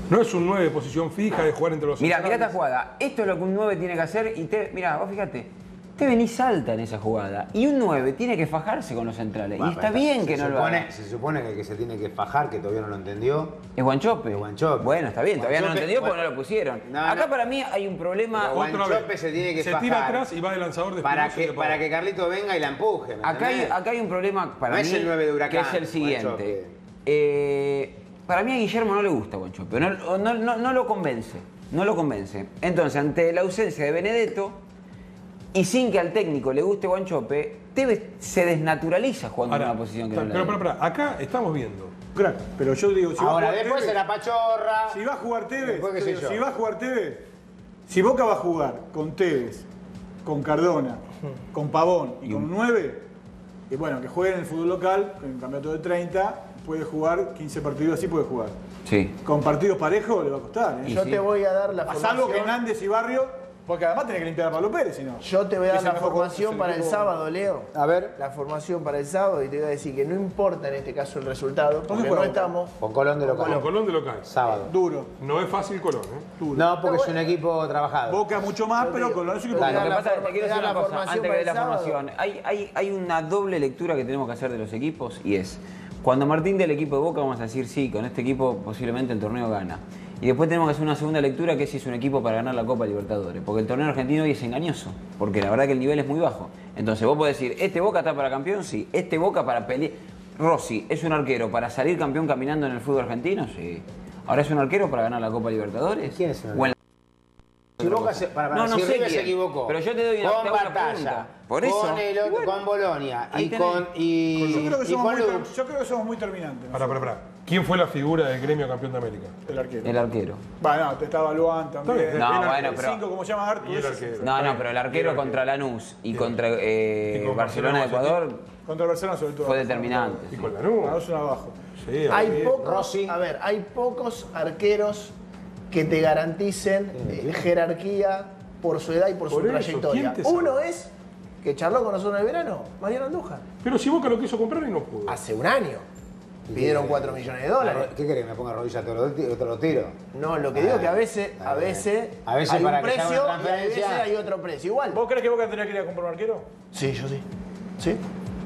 [SPEAKER 1] No es un 9 de posición fija de jugar entre los
[SPEAKER 5] Mirá
[SPEAKER 1] centrales.
[SPEAKER 5] esta jugada. Esto es lo que un 9 tiene que hacer y mirá, vos fíjate. Te venís salta en esa jugada. Y un 9 tiene que fajarse con los centrales.
[SPEAKER 3] Bueno,
[SPEAKER 5] y está bien que no lo haga.
[SPEAKER 3] Se supone que el que se tiene que fajar, que todavía no lo entendió.
[SPEAKER 5] Es Guanchope.
[SPEAKER 3] Es Guanchope.
[SPEAKER 5] Bueno, está bien, todavía no lo
[SPEAKER 3] Guanchope,
[SPEAKER 5] entendió porque no lo pusieron.
[SPEAKER 3] No,
[SPEAKER 5] Acá
[SPEAKER 3] no.
[SPEAKER 5] para mí hay un problema.
[SPEAKER 3] Pero
[SPEAKER 1] Otra
[SPEAKER 3] Guanchope
[SPEAKER 1] vez.
[SPEAKER 3] se tiene que
[SPEAKER 1] Se
[SPEAKER 3] fajar.
[SPEAKER 1] tira atrás y va de lanzador de
[SPEAKER 3] Para
[SPEAKER 1] Espinosa y de Pavón.
[SPEAKER 3] que Carlito venga y la empuje. ¿me
[SPEAKER 5] Acá
[SPEAKER 3] entendés?
[SPEAKER 5] hay un problema para
[SPEAKER 3] No
[SPEAKER 5] mí
[SPEAKER 3] es el 9 de Huracán,
[SPEAKER 5] que es el siguiente.
[SPEAKER 3] Guanchope.
[SPEAKER 5] Para mí a Guillermo no le gusta Guanchope, no lo convence. No lo convence. Entonces, ante la ausencia de Benedetto y sin que al técnico le guste Guanchope, Tevez se desnaturaliza jugando
[SPEAKER 1] Ahora,
[SPEAKER 5] en una posición que no
[SPEAKER 1] pero,
[SPEAKER 5] le da.
[SPEAKER 1] pero, acá estamos viendo.
[SPEAKER 2] Crack, pero yo digo, si va a
[SPEAKER 3] Ahora,
[SPEAKER 2] jugar
[SPEAKER 3] después
[SPEAKER 2] Tevez,
[SPEAKER 3] se la pachorra.
[SPEAKER 2] si va a jugar Tevez,
[SPEAKER 3] Después, qué sé yo.
[SPEAKER 2] si va a jugar Tevez, si Boca va a jugar con Tevez, con Cardona, con Pavón y con 9, y bueno, que juegue en el fútbol local, en el campeonato de 30, puede jugar 15 partidos, así puede jugar.
[SPEAKER 5] Sí.
[SPEAKER 2] Con partidos parejos le va a costar, ¿eh?
[SPEAKER 5] Y
[SPEAKER 4] Yo
[SPEAKER 5] sí.
[SPEAKER 4] te voy a dar la
[SPEAKER 2] A
[SPEAKER 4] formación.
[SPEAKER 2] salvo que Hernández y Barrio, porque además tiene que limpiar a Pablo Pérez, si no.
[SPEAKER 4] Yo te voy a
[SPEAKER 2] Que
[SPEAKER 4] dar
[SPEAKER 2] es el
[SPEAKER 4] la
[SPEAKER 2] mejor
[SPEAKER 4] formación
[SPEAKER 2] jugador,
[SPEAKER 4] para
[SPEAKER 2] es
[SPEAKER 4] el
[SPEAKER 2] el
[SPEAKER 4] sábado, Leo.
[SPEAKER 3] A ver.
[SPEAKER 4] La formación para el sábado y te voy a decir que no importa en este caso el resultado, porque
[SPEAKER 2] juega
[SPEAKER 4] no
[SPEAKER 2] Boca?
[SPEAKER 4] estamos.
[SPEAKER 3] Con Colón de
[SPEAKER 1] Con
[SPEAKER 3] local.
[SPEAKER 1] Colón de local.
[SPEAKER 3] Sábado.
[SPEAKER 2] Duro,
[SPEAKER 1] No es fácil Colón, ¿eh?
[SPEAKER 2] duro.
[SPEAKER 3] No, porque es un equipo trabajado.
[SPEAKER 2] Boca mucho más, pero Colón es un equipo
[SPEAKER 5] Lo que
[SPEAKER 4] Dale,
[SPEAKER 5] pasa es que te quiero
[SPEAKER 4] te
[SPEAKER 5] decir
[SPEAKER 4] da
[SPEAKER 5] una
[SPEAKER 4] la
[SPEAKER 5] cosa,
[SPEAKER 4] formación
[SPEAKER 5] antes que
[SPEAKER 4] para
[SPEAKER 5] de
[SPEAKER 4] el
[SPEAKER 5] la
[SPEAKER 4] sábado.
[SPEAKER 5] formación. Hay una doble lectura que tenemos que hacer de los equipos y es, cuando Martín del equipo de Boca vamos a decir, sí, con este equipo posiblemente el torneo gana. Y después tenemos que hacer una segunda lectura que es si es un equipo para ganar la Copa Libertadores. Porque el torneo argentino hoy es engañoso, porque la verdad que el nivel es muy bajo. Entonces vos podés decir, ¿este Boca está para campeón? Sí. ¿Este Boca para pelear? Rossi, ¿es un arquero para salir campeón caminando en el fútbol argentino? Sí. ¿Ahora es un arquero para ganar la Copa Libertadores?
[SPEAKER 3] ¿Quién es el
[SPEAKER 5] ¿O en la-
[SPEAKER 3] Si Boca se,
[SPEAKER 5] No, no
[SPEAKER 3] si
[SPEAKER 5] sé
[SPEAKER 3] River se
[SPEAKER 5] quién,
[SPEAKER 3] equivocó.
[SPEAKER 5] pero yo te doy una-
[SPEAKER 3] con
[SPEAKER 5] te hago una
[SPEAKER 3] Batalla,
[SPEAKER 5] pregunta. Por eso.
[SPEAKER 3] con, el otro,
[SPEAKER 5] Y bueno,
[SPEAKER 3] con Bolonia
[SPEAKER 5] ahí
[SPEAKER 3] y
[SPEAKER 5] tenés.
[SPEAKER 3] con
[SPEAKER 2] Yo creo que
[SPEAKER 3] y
[SPEAKER 2] somos
[SPEAKER 3] con
[SPEAKER 2] muy,
[SPEAKER 3] Lux.
[SPEAKER 2] yo creo que somos muy terminantes. ¿no?
[SPEAKER 1] Pará. ¿Quién fue la figura del gremio campeón de América?
[SPEAKER 2] El arquero.
[SPEAKER 5] El arquero.
[SPEAKER 2] Bueno, te estaba Luan también.
[SPEAKER 1] Está bien.
[SPEAKER 5] No,
[SPEAKER 2] El
[SPEAKER 5] bueno,
[SPEAKER 2] el
[SPEAKER 5] pero-
[SPEAKER 2] 5, ¿cómo se llama Artur?
[SPEAKER 1] Y el
[SPEAKER 2] Ese
[SPEAKER 1] arquero.
[SPEAKER 2] sí.
[SPEAKER 5] No, pero el arquero contra Lanús y contra
[SPEAKER 1] con
[SPEAKER 5] Barcelona de
[SPEAKER 1] Barcelona,
[SPEAKER 5] Ecuador
[SPEAKER 2] Contra el Barcelona sobre todo.
[SPEAKER 5] fue determinante.
[SPEAKER 1] Y con
[SPEAKER 2] A
[SPEAKER 1] Lanús.
[SPEAKER 2] 2 abajo.
[SPEAKER 1] Sí,
[SPEAKER 4] Hay
[SPEAKER 1] ahí.
[SPEAKER 4] pocos,
[SPEAKER 3] Rossi.
[SPEAKER 4] a ver, hay pocos arqueros que te garanticen jerarquía por su edad y por su
[SPEAKER 1] Por eso,
[SPEAKER 4] trayectoria.
[SPEAKER 1] ¿quién te sabe?
[SPEAKER 4] Uno es que charló con nosotros en el verano, Mariano Andújar.
[SPEAKER 1] Pero si Boca lo quiso comprar y no pudo.
[SPEAKER 4] Hace un año. Pidieron 4 millones de dólares.
[SPEAKER 3] ¿Qué querés que me ponga rodilla todos los tiros?
[SPEAKER 4] No, lo que digo es que a veces
[SPEAKER 3] A veces
[SPEAKER 4] hay
[SPEAKER 3] para
[SPEAKER 4] un
[SPEAKER 3] que se haga
[SPEAKER 4] precio
[SPEAKER 3] una
[SPEAKER 4] y a
[SPEAKER 3] transferencia.
[SPEAKER 4] veces hay otro precio. Igual.
[SPEAKER 2] ¿Vos crees que Boca tendría que ir a comprar un arquero?
[SPEAKER 4] Sí, yo sí. Sí.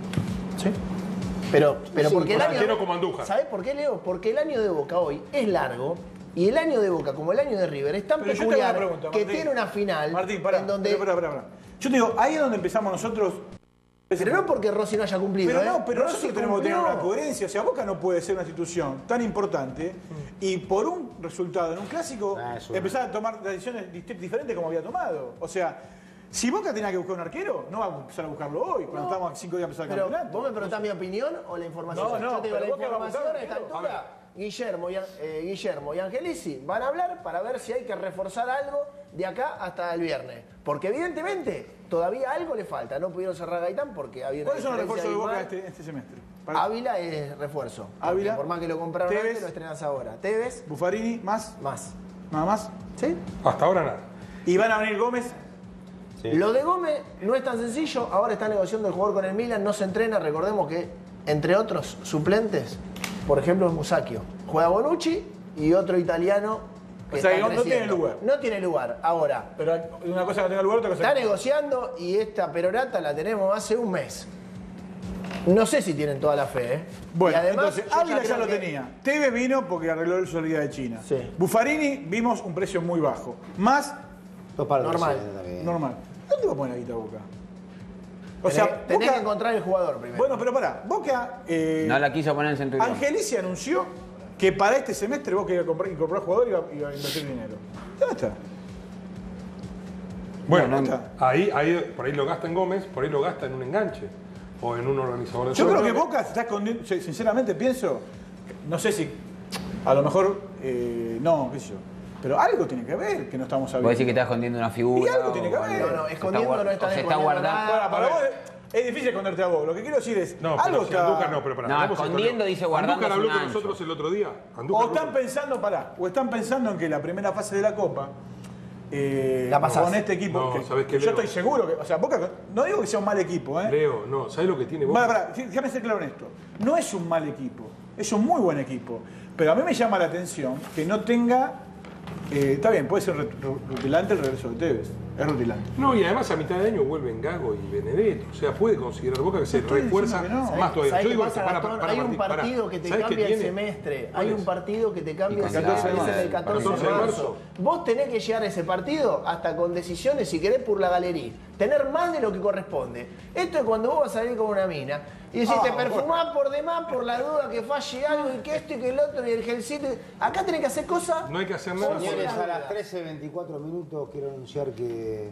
[SPEAKER 4] Sí. Pero porque el
[SPEAKER 1] un
[SPEAKER 4] año.
[SPEAKER 1] arquero como Andújar.
[SPEAKER 4] ¿Sabés por qué, Leo? Porque el año de Boca hoy es largo y el año de Boca, como el año de River, es tan
[SPEAKER 2] Pero yo te hago una
[SPEAKER 4] peculiar
[SPEAKER 2] pregunta,
[SPEAKER 4] que
[SPEAKER 2] Martín.
[SPEAKER 4] tiene una final
[SPEAKER 2] Martín, pará.
[SPEAKER 4] en donde.
[SPEAKER 2] Pará. Yo te digo, ahí es donde empezamos nosotros.
[SPEAKER 4] Pero no porque Rossi no haya cumplido.
[SPEAKER 2] Pero
[SPEAKER 4] ¿eh?
[SPEAKER 2] no, pero
[SPEAKER 4] Rossi
[SPEAKER 2] nosotros tenemos que tener
[SPEAKER 4] cumplió.
[SPEAKER 2] una coherencia. O sea, Boca no puede ser una institución tan importante y por un resultado en un clásico
[SPEAKER 3] Eso.
[SPEAKER 2] empezar a tomar decisiones diferentes como había tomado. O sea, si Boca tenía que buscar un arquero, no va a empezar a buscarlo hoy, cuando estamos a 5 días de empezar el
[SPEAKER 4] Pero,
[SPEAKER 2] campeonato.
[SPEAKER 4] ¿vos me preguntás mi opinión o la información?
[SPEAKER 2] No,
[SPEAKER 4] Yo te digo,
[SPEAKER 2] pero
[SPEAKER 4] la
[SPEAKER 2] Boca va a buscar
[SPEAKER 4] información a esta
[SPEAKER 2] arquero.
[SPEAKER 4] altura, Guillermo y Angelici van a hablar para ver si hay que reforzar algo de acá hasta el viernes. Porque evidentemente todavía algo le falta. No pudieron cerrar Gaitán porque había una
[SPEAKER 2] ¿Cuáles son los
[SPEAKER 4] diferencia
[SPEAKER 2] refuerzos de Boca
[SPEAKER 4] abismal.
[SPEAKER 2] este semestre?
[SPEAKER 4] Ávila es refuerzo.
[SPEAKER 2] Ávila.
[SPEAKER 4] Por más que lo compraron
[SPEAKER 2] Tevez.
[SPEAKER 4] antes, lo estrenas ahora. Tevez,
[SPEAKER 2] Buffarini, más,
[SPEAKER 4] más.
[SPEAKER 2] nada más.
[SPEAKER 4] ¿Sí?
[SPEAKER 1] Hasta ahora nada.
[SPEAKER 2] Y van a venir Gómez.
[SPEAKER 3] Sí.
[SPEAKER 4] Lo de Gómez no es tan sencillo. Ahora está negociando el jugador con el Milan, no se entrena. Recordemos que, entre otros suplentes, por ejemplo, es Musacchio. Juega Bonucci y otro italiano. Que
[SPEAKER 2] O sea,
[SPEAKER 4] está
[SPEAKER 2] no tiene
[SPEAKER 4] creciendo.
[SPEAKER 2] lugar.
[SPEAKER 4] No tiene lugar. Ahora,
[SPEAKER 2] Pero una cosa que no tenga lugar, otra cosa
[SPEAKER 4] está
[SPEAKER 2] que no.
[SPEAKER 4] negociando y esta perorata la tenemos hace un mes. No sé si tienen toda la fe, ¿eh?
[SPEAKER 2] Bueno,
[SPEAKER 4] y además,
[SPEAKER 2] entonces,
[SPEAKER 4] yo
[SPEAKER 2] Ávila ya
[SPEAKER 4] creo
[SPEAKER 2] lo
[SPEAKER 4] que-
[SPEAKER 2] tenía. Tevez vino porque arregló el salida de China.
[SPEAKER 4] Sí.
[SPEAKER 2] Buffarini vimos un precio muy bajo. Más,
[SPEAKER 3] Dos palos de
[SPEAKER 4] Normal.
[SPEAKER 3] presidente también.
[SPEAKER 2] normal. ¿Dónde va a poner la guita Boca? O
[SPEAKER 4] Tenés,
[SPEAKER 2] sea,
[SPEAKER 4] tenés
[SPEAKER 2] Boca-
[SPEAKER 4] que encontrar el jugador primero.
[SPEAKER 2] Bueno, pero pará. Boca...
[SPEAKER 5] No la quiso poner en Centurión.
[SPEAKER 2] Angelici anunció que para este semestre Boca iba a incorporar jugador y iba a invertir dinero. ¿Dónde está?
[SPEAKER 1] Bueno,
[SPEAKER 2] No, no está.
[SPEAKER 1] por ahí lo gasta en Gómez, por ahí lo gasta en un enganche o en un organizador de
[SPEAKER 2] Yo creo que
[SPEAKER 1] sorteo.
[SPEAKER 2] Boca se está escondiendo, sinceramente pienso, no sé si, a lo mejor, no, qué sé yo, pero algo tiene que ver que no estamos sabiendo.
[SPEAKER 5] Vos decís que está escondiendo una figura.
[SPEAKER 2] Y algo tiene que
[SPEAKER 5] o
[SPEAKER 2] haber.
[SPEAKER 5] algo.
[SPEAKER 4] No,
[SPEAKER 5] Se
[SPEAKER 4] escondiendo
[SPEAKER 5] está
[SPEAKER 4] no están
[SPEAKER 5] o se está
[SPEAKER 4] escondiendo
[SPEAKER 5] guardando.
[SPEAKER 4] nada.
[SPEAKER 2] Para vos es difícil esconderte a vos, lo que quiero decir es,
[SPEAKER 1] No,
[SPEAKER 2] algo
[SPEAKER 1] pero si
[SPEAKER 2] está...
[SPEAKER 1] Andújar no, pero pará.
[SPEAKER 5] No,
[SPEAKER 1] hagamos el
[SPEAKER 5] escondiendo
[SPEAKER 1] torneo.
[SPEAKER 5] dice guardando
[SPEAKER 1] Andújar habló
[SPEAKER 5] hace un
[SPEAKER 1] con
[SPEAKER 5] ancho.
[SPEAKER 1] nosotros el otro día.
[SPEAKER 2] O
[SPEAKER 1] Andújar
[SPEAKER 2] están
[SPEAKER 1] habló-
[SPEAKER 2] pensando, o están pensando en que la primera fase de la Copa,
[SPEAKER 4] La pasás.
[SPEAKER 2] con este equipo,
[SPEAKER 1] No,
[SPEAKER 2] que
[SPEAKER 1] ¿sabés qué,
[SPEAKER 2] yo
[SPEAKER 1] Leo?
[SPEAKER 2] estoy seguro que, o sea, Boca, no digo que sea un mal equipo,
[SPEAKER 1] Leo, no, ¿sabes lo que tiene Boca?
[SPEAKER 2] Déjame ser claro en esto. No es un mal equipo. Es un muy buen equipo. Pero a mí me llama la atención que no tenga... está bien, puede ser rutilante el regreso de Tevez. Es rutilante.
[SPEAKER 1] No, y además a mitad de año vuelven Gago y Benedetto. O sea, puede considerar Boca que se
[SPEAKER 2] estoy
[SPEAKER 1] refuerza
[SPEAKER 2] diciendo que no.
[SPEAKER 1] más todavía.
[SPEAKER 4] ¿Sabés
[SPEAKER 1] Yo
[SPEAKER 4] qué
[SPEAKER 1] digo,
[SPEAKER 4] pasa, Gastón? Hay un partido que te cambia el semestre. Hay un partido que te cambia el semestre. Es el 14 de marzo. Vos tenés que llegar a ese partido hasta con decisiones, si querés, por la galería. Tener más de lo que corresponde. Esto es cuando vos vas a salir con una mina y decís, te perfumás por demás por la duda que falle algo y que esto y que el otro y el gelcito. Acá tenés que hacer cosas.
[SPEAKER 1] No hay que hacer nada.
[SPEAKER 3] Señores, a las 13:24 minutos quiero anunciar que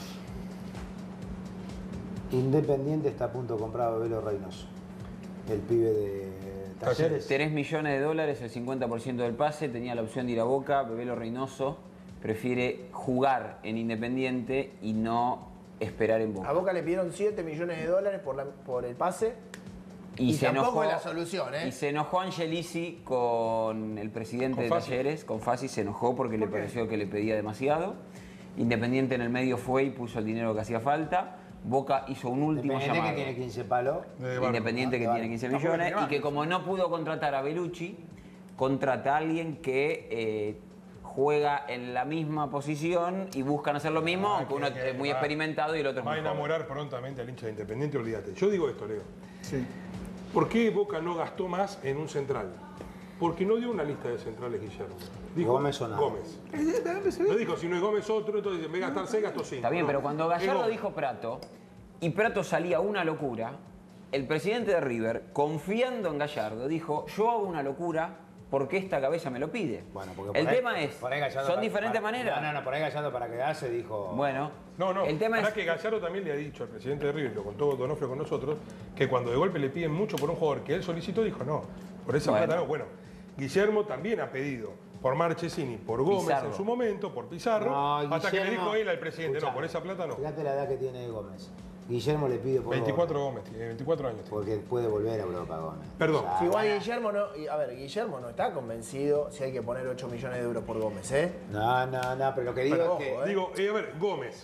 [SPEAKER 3] Independiente está a punto de comprar a Bebelo Reynoso, el pibe de Talleres.
[SPEAKER 5] $3 millones, el 50% del pase, tenía la opción de ir a Boca. Bebelo Reynoso prefiere jugar en Independiente y no esperar en Boca.
[SPEAKER 4] A Boca le pidieron $7 millones por el pase.
[SPEAKER 5] Y se
[SPEAKER 4] tampoco
[SPEAKER 5] enojó,
[SPEAKER 4] es la solución, ¿eh?
[SPEAKER 5] Y se enojó Angelici con el presidente de Talleres, con Fassi, se enojó porque le pareció que le pedía demasiado. Independiente en el medio fue y puso el dinero que hacía falta. Boca hizo un último llamado.
[SPEAKER 3] Independiente que tiene 15 palos.
[SPEAKER 5] Independiente que tiene 15 millones y que como no pudo contratar a Bellucci, contrata a alguien que juega en la misma posición y buscan hacer lo mismo, aunque uno es muy experimentado y el otro es
[SPEAKER 1] Va
[SPEAKER 5] muy
[SPEAKER 1] a enamorar prontamente al hincha de Independiente, olvídate. Yo digo esto, Leo.
[SPEAKER 2] Sí.
[SPEAKER 1] ¿Por qué Boca no gastó más en un central? Porque no dio una lista de centrales, Guillermo. Dijo
[SPEAKER 3] Gómez o nada.
[SPEAKER 1] Gómez. No dijo, si no es Gómez otro, entonces en vez de gastar 6, gastó 5.
[SPEAKER 5] Está bien, pero cuando Gallardo dijo Prato y Prato salía una locura, el presidente de River, confiando en Gallardo, dijo, yo hago una locura porque esta cabeza me lo pide.
[SPEAKER 3] Bueno, porque
[SPEAKER 5] el tema es,
[SPEAKER 3] por ahí Gallardo
[SPEAKER 5] son
[SPEAKER 3] para-
[SPEAKER 5] diferentes
[SPEAKER 3] para-
[SPEAKER 5] maneras.
[SPEAKER 3] No, por ahí Gallardo para quedarse dijo...
[SPEAKER 5] Bueno,
[SPEAKER 1] No,
[SPEAKER 5] el tema es...
[SPEAKER 1] que Gallardo también le ha dicho al presidente de River, lo contó Donofrio con nosotros, que cuando de golpe le piden mucho por un jugador que él solicitó, dijo no, por esa
[SPEAKER 5] Bueno.
[SPEAKER 1] plata no. Bueno, Guillermo también ha pedido por Marchesini, por Gómez
[SPEAKER 5] Pizarro.
[SPEAKER 1] en su momento, por Pizarro,
[SPEAKER 3] No,
[SPEAKER 1] hasta que le
[SPEAKER 3] Guillermo-
[SPEAKER 1] dijo él al presidente,
[SPEAKER 3] Escuchame,
[SPEAKER 1] no, por esa plata no.
[SPEAKER 3] Fíjate la edad que tiene Gómez. Guillermo le pide por
[SPEAKER 1] 24 Gómez, tiene 24 años. tiene.
[SPEAKER 3] porque puede volver a Europa Gómez.
[SPEAKER 1] Perdón.
[SPEAKER 4] Si igual Guillermo no. A ver, Guillermo no está convencido si hay que poner 8 millones de euros por Gómez, ¿eh?
[SPEAKER 3] No, pero lo que digo
[SPEAKER 4] Pero
[SPEAKER 3] es que...
[SPEAKER 4] ojo,
[SPEAKER 1] Digo, a ver, Gómez.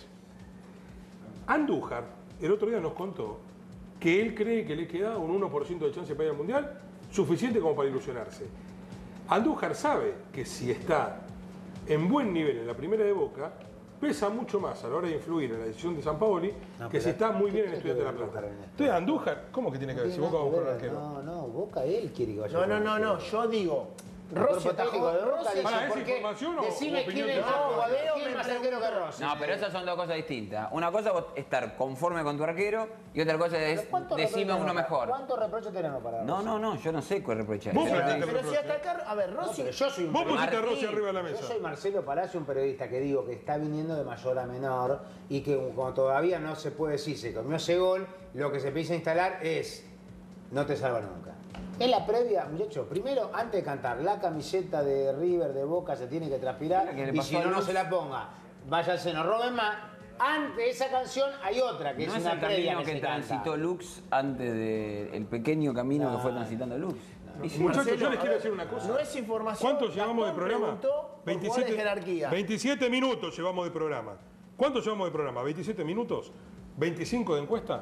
[SPEAKER 1] Andújar, el otro día nos contó que él cree que le queda un 1% de chance para ir al Mundial, suficiente como para ilusionarse. Andújar sabe que si está en buen nivel en la primera de Boca, pesa mucho más a la hora de influir en la decisión de Sampaoli
[SPEAKER 3] No,
[SPEAKER 1] que
[SPEAKER 3] pero
[SPEAKER 1] si está muy bien en
[SPEAKER 3] ¿qué
[SPEAKER 1] Estudiantes de la
[SPEAKER 3] tiene que ver
[SPEAKER 1] Plata.
[SPEAKER 3] Andújar en esto?
[SPEAKER 1] Entonces, Andújar, ¿cómo que tiene que ver si Boca va a buscar un arquero?
[SPEAKER 3] No, Boca él quiere que vaya.
[SPEAKER 4] No, yo digo. Rossi está
[SPEAKER 3] técnico de Boca dice,
[SPEAKER 1] Para, ¿es
[SPEAKER 3] ¿por qué?
[SPEAKER 1] información o
[SPEAKER 3] Decime
[SPEAKER 1] opinión
[SPEAKER 3] quién es
[SPEAKER 1] de Boca?
[SPEAKER 3] quién es más arquero que Rossi.
[SPEAKER 5] No, pero esas son dos cosas distintas. Una cosa es estar conforme con tu arquero y otra cosa es decime uno mejor.
[SPEAKER 3] ¿Cuántos reproches tenemos para Rossi?
[SPEAKER 5] No, yo no sé qué reprochar.
[SPEAKER 1] Vos
[SPEAKER 5] Eso-
[SPEAKER 1] planteaste el
[SPEAKER 4] Pero si
[SPEAKER 1] reproche.
[SPEAKER 4] hasta acá. A ver, Rossi.
[SPEAKER 3] Pero yo soy un
[SPEAKER 1] Vos pusiste a
[SPEAKER 3] periodista.
[SPEAKER 1] Rossi arriba de la
[SPEAKER 3] Yo
[SPEAKER 1] mesa.
[SPEAKER 3] soy Marcelo Palacio, un periodista que digo que está viniendo de mayor a menor y que como todavía no se puede decir se comió ese gol, lo que se empieza a instalar es no te salva nunca. En la previa, muchachos, primero, antes de cantar, la camiseta de River, de Boca, se tiene que transpirar
[SPEAKER 5] ¿Qué le
[SPEAKER 3] y
[SPEAKER 5] pasó
[SPEAKER 3] si
[SPEAKER 5] a
[SPEAKER 3] no, no
[SPEAKER 5] Luz?
[SPEAKER 3] se la ponga. Váyanse, no roben más. Antes de esa canción hay otra, que
[SPEAKER 5] No
[SPEAKER 3] es
[SPEAKER 5] es
[SPEAKER 3] una
[SPEAKER 5] el
[SPEAKER 3] previa
[SPEAKER 5] camino que
[SPEAKER 3] se
[SPEAKER 5] transitó
[SPEAKER 3] canta.
[SPEAKER 5] Lux antes del pequeño camino que fue transitando Lux.
[SPEAKER 1] Muchachos, yo les
[SPEAKER 4] a
[SPEAKER 1] quiero
[SPEAKER 4] ver,
[SPEAKER 1] decir una cosa.
[SPEAKER 4] No es información.
[SPEAKER 1] ¿Cuántos llevamos de
[SPEAKER 4] Gastón
[SPEAKER 1] programa?
[SPEAKER 4] preguntó por jugadores de jerarquía.
[SPEAKER 1] 27 minutos llevamos de programa. ¿Cuántos llevamos de programa? ¿27 minutos? ¿25 de encuesta?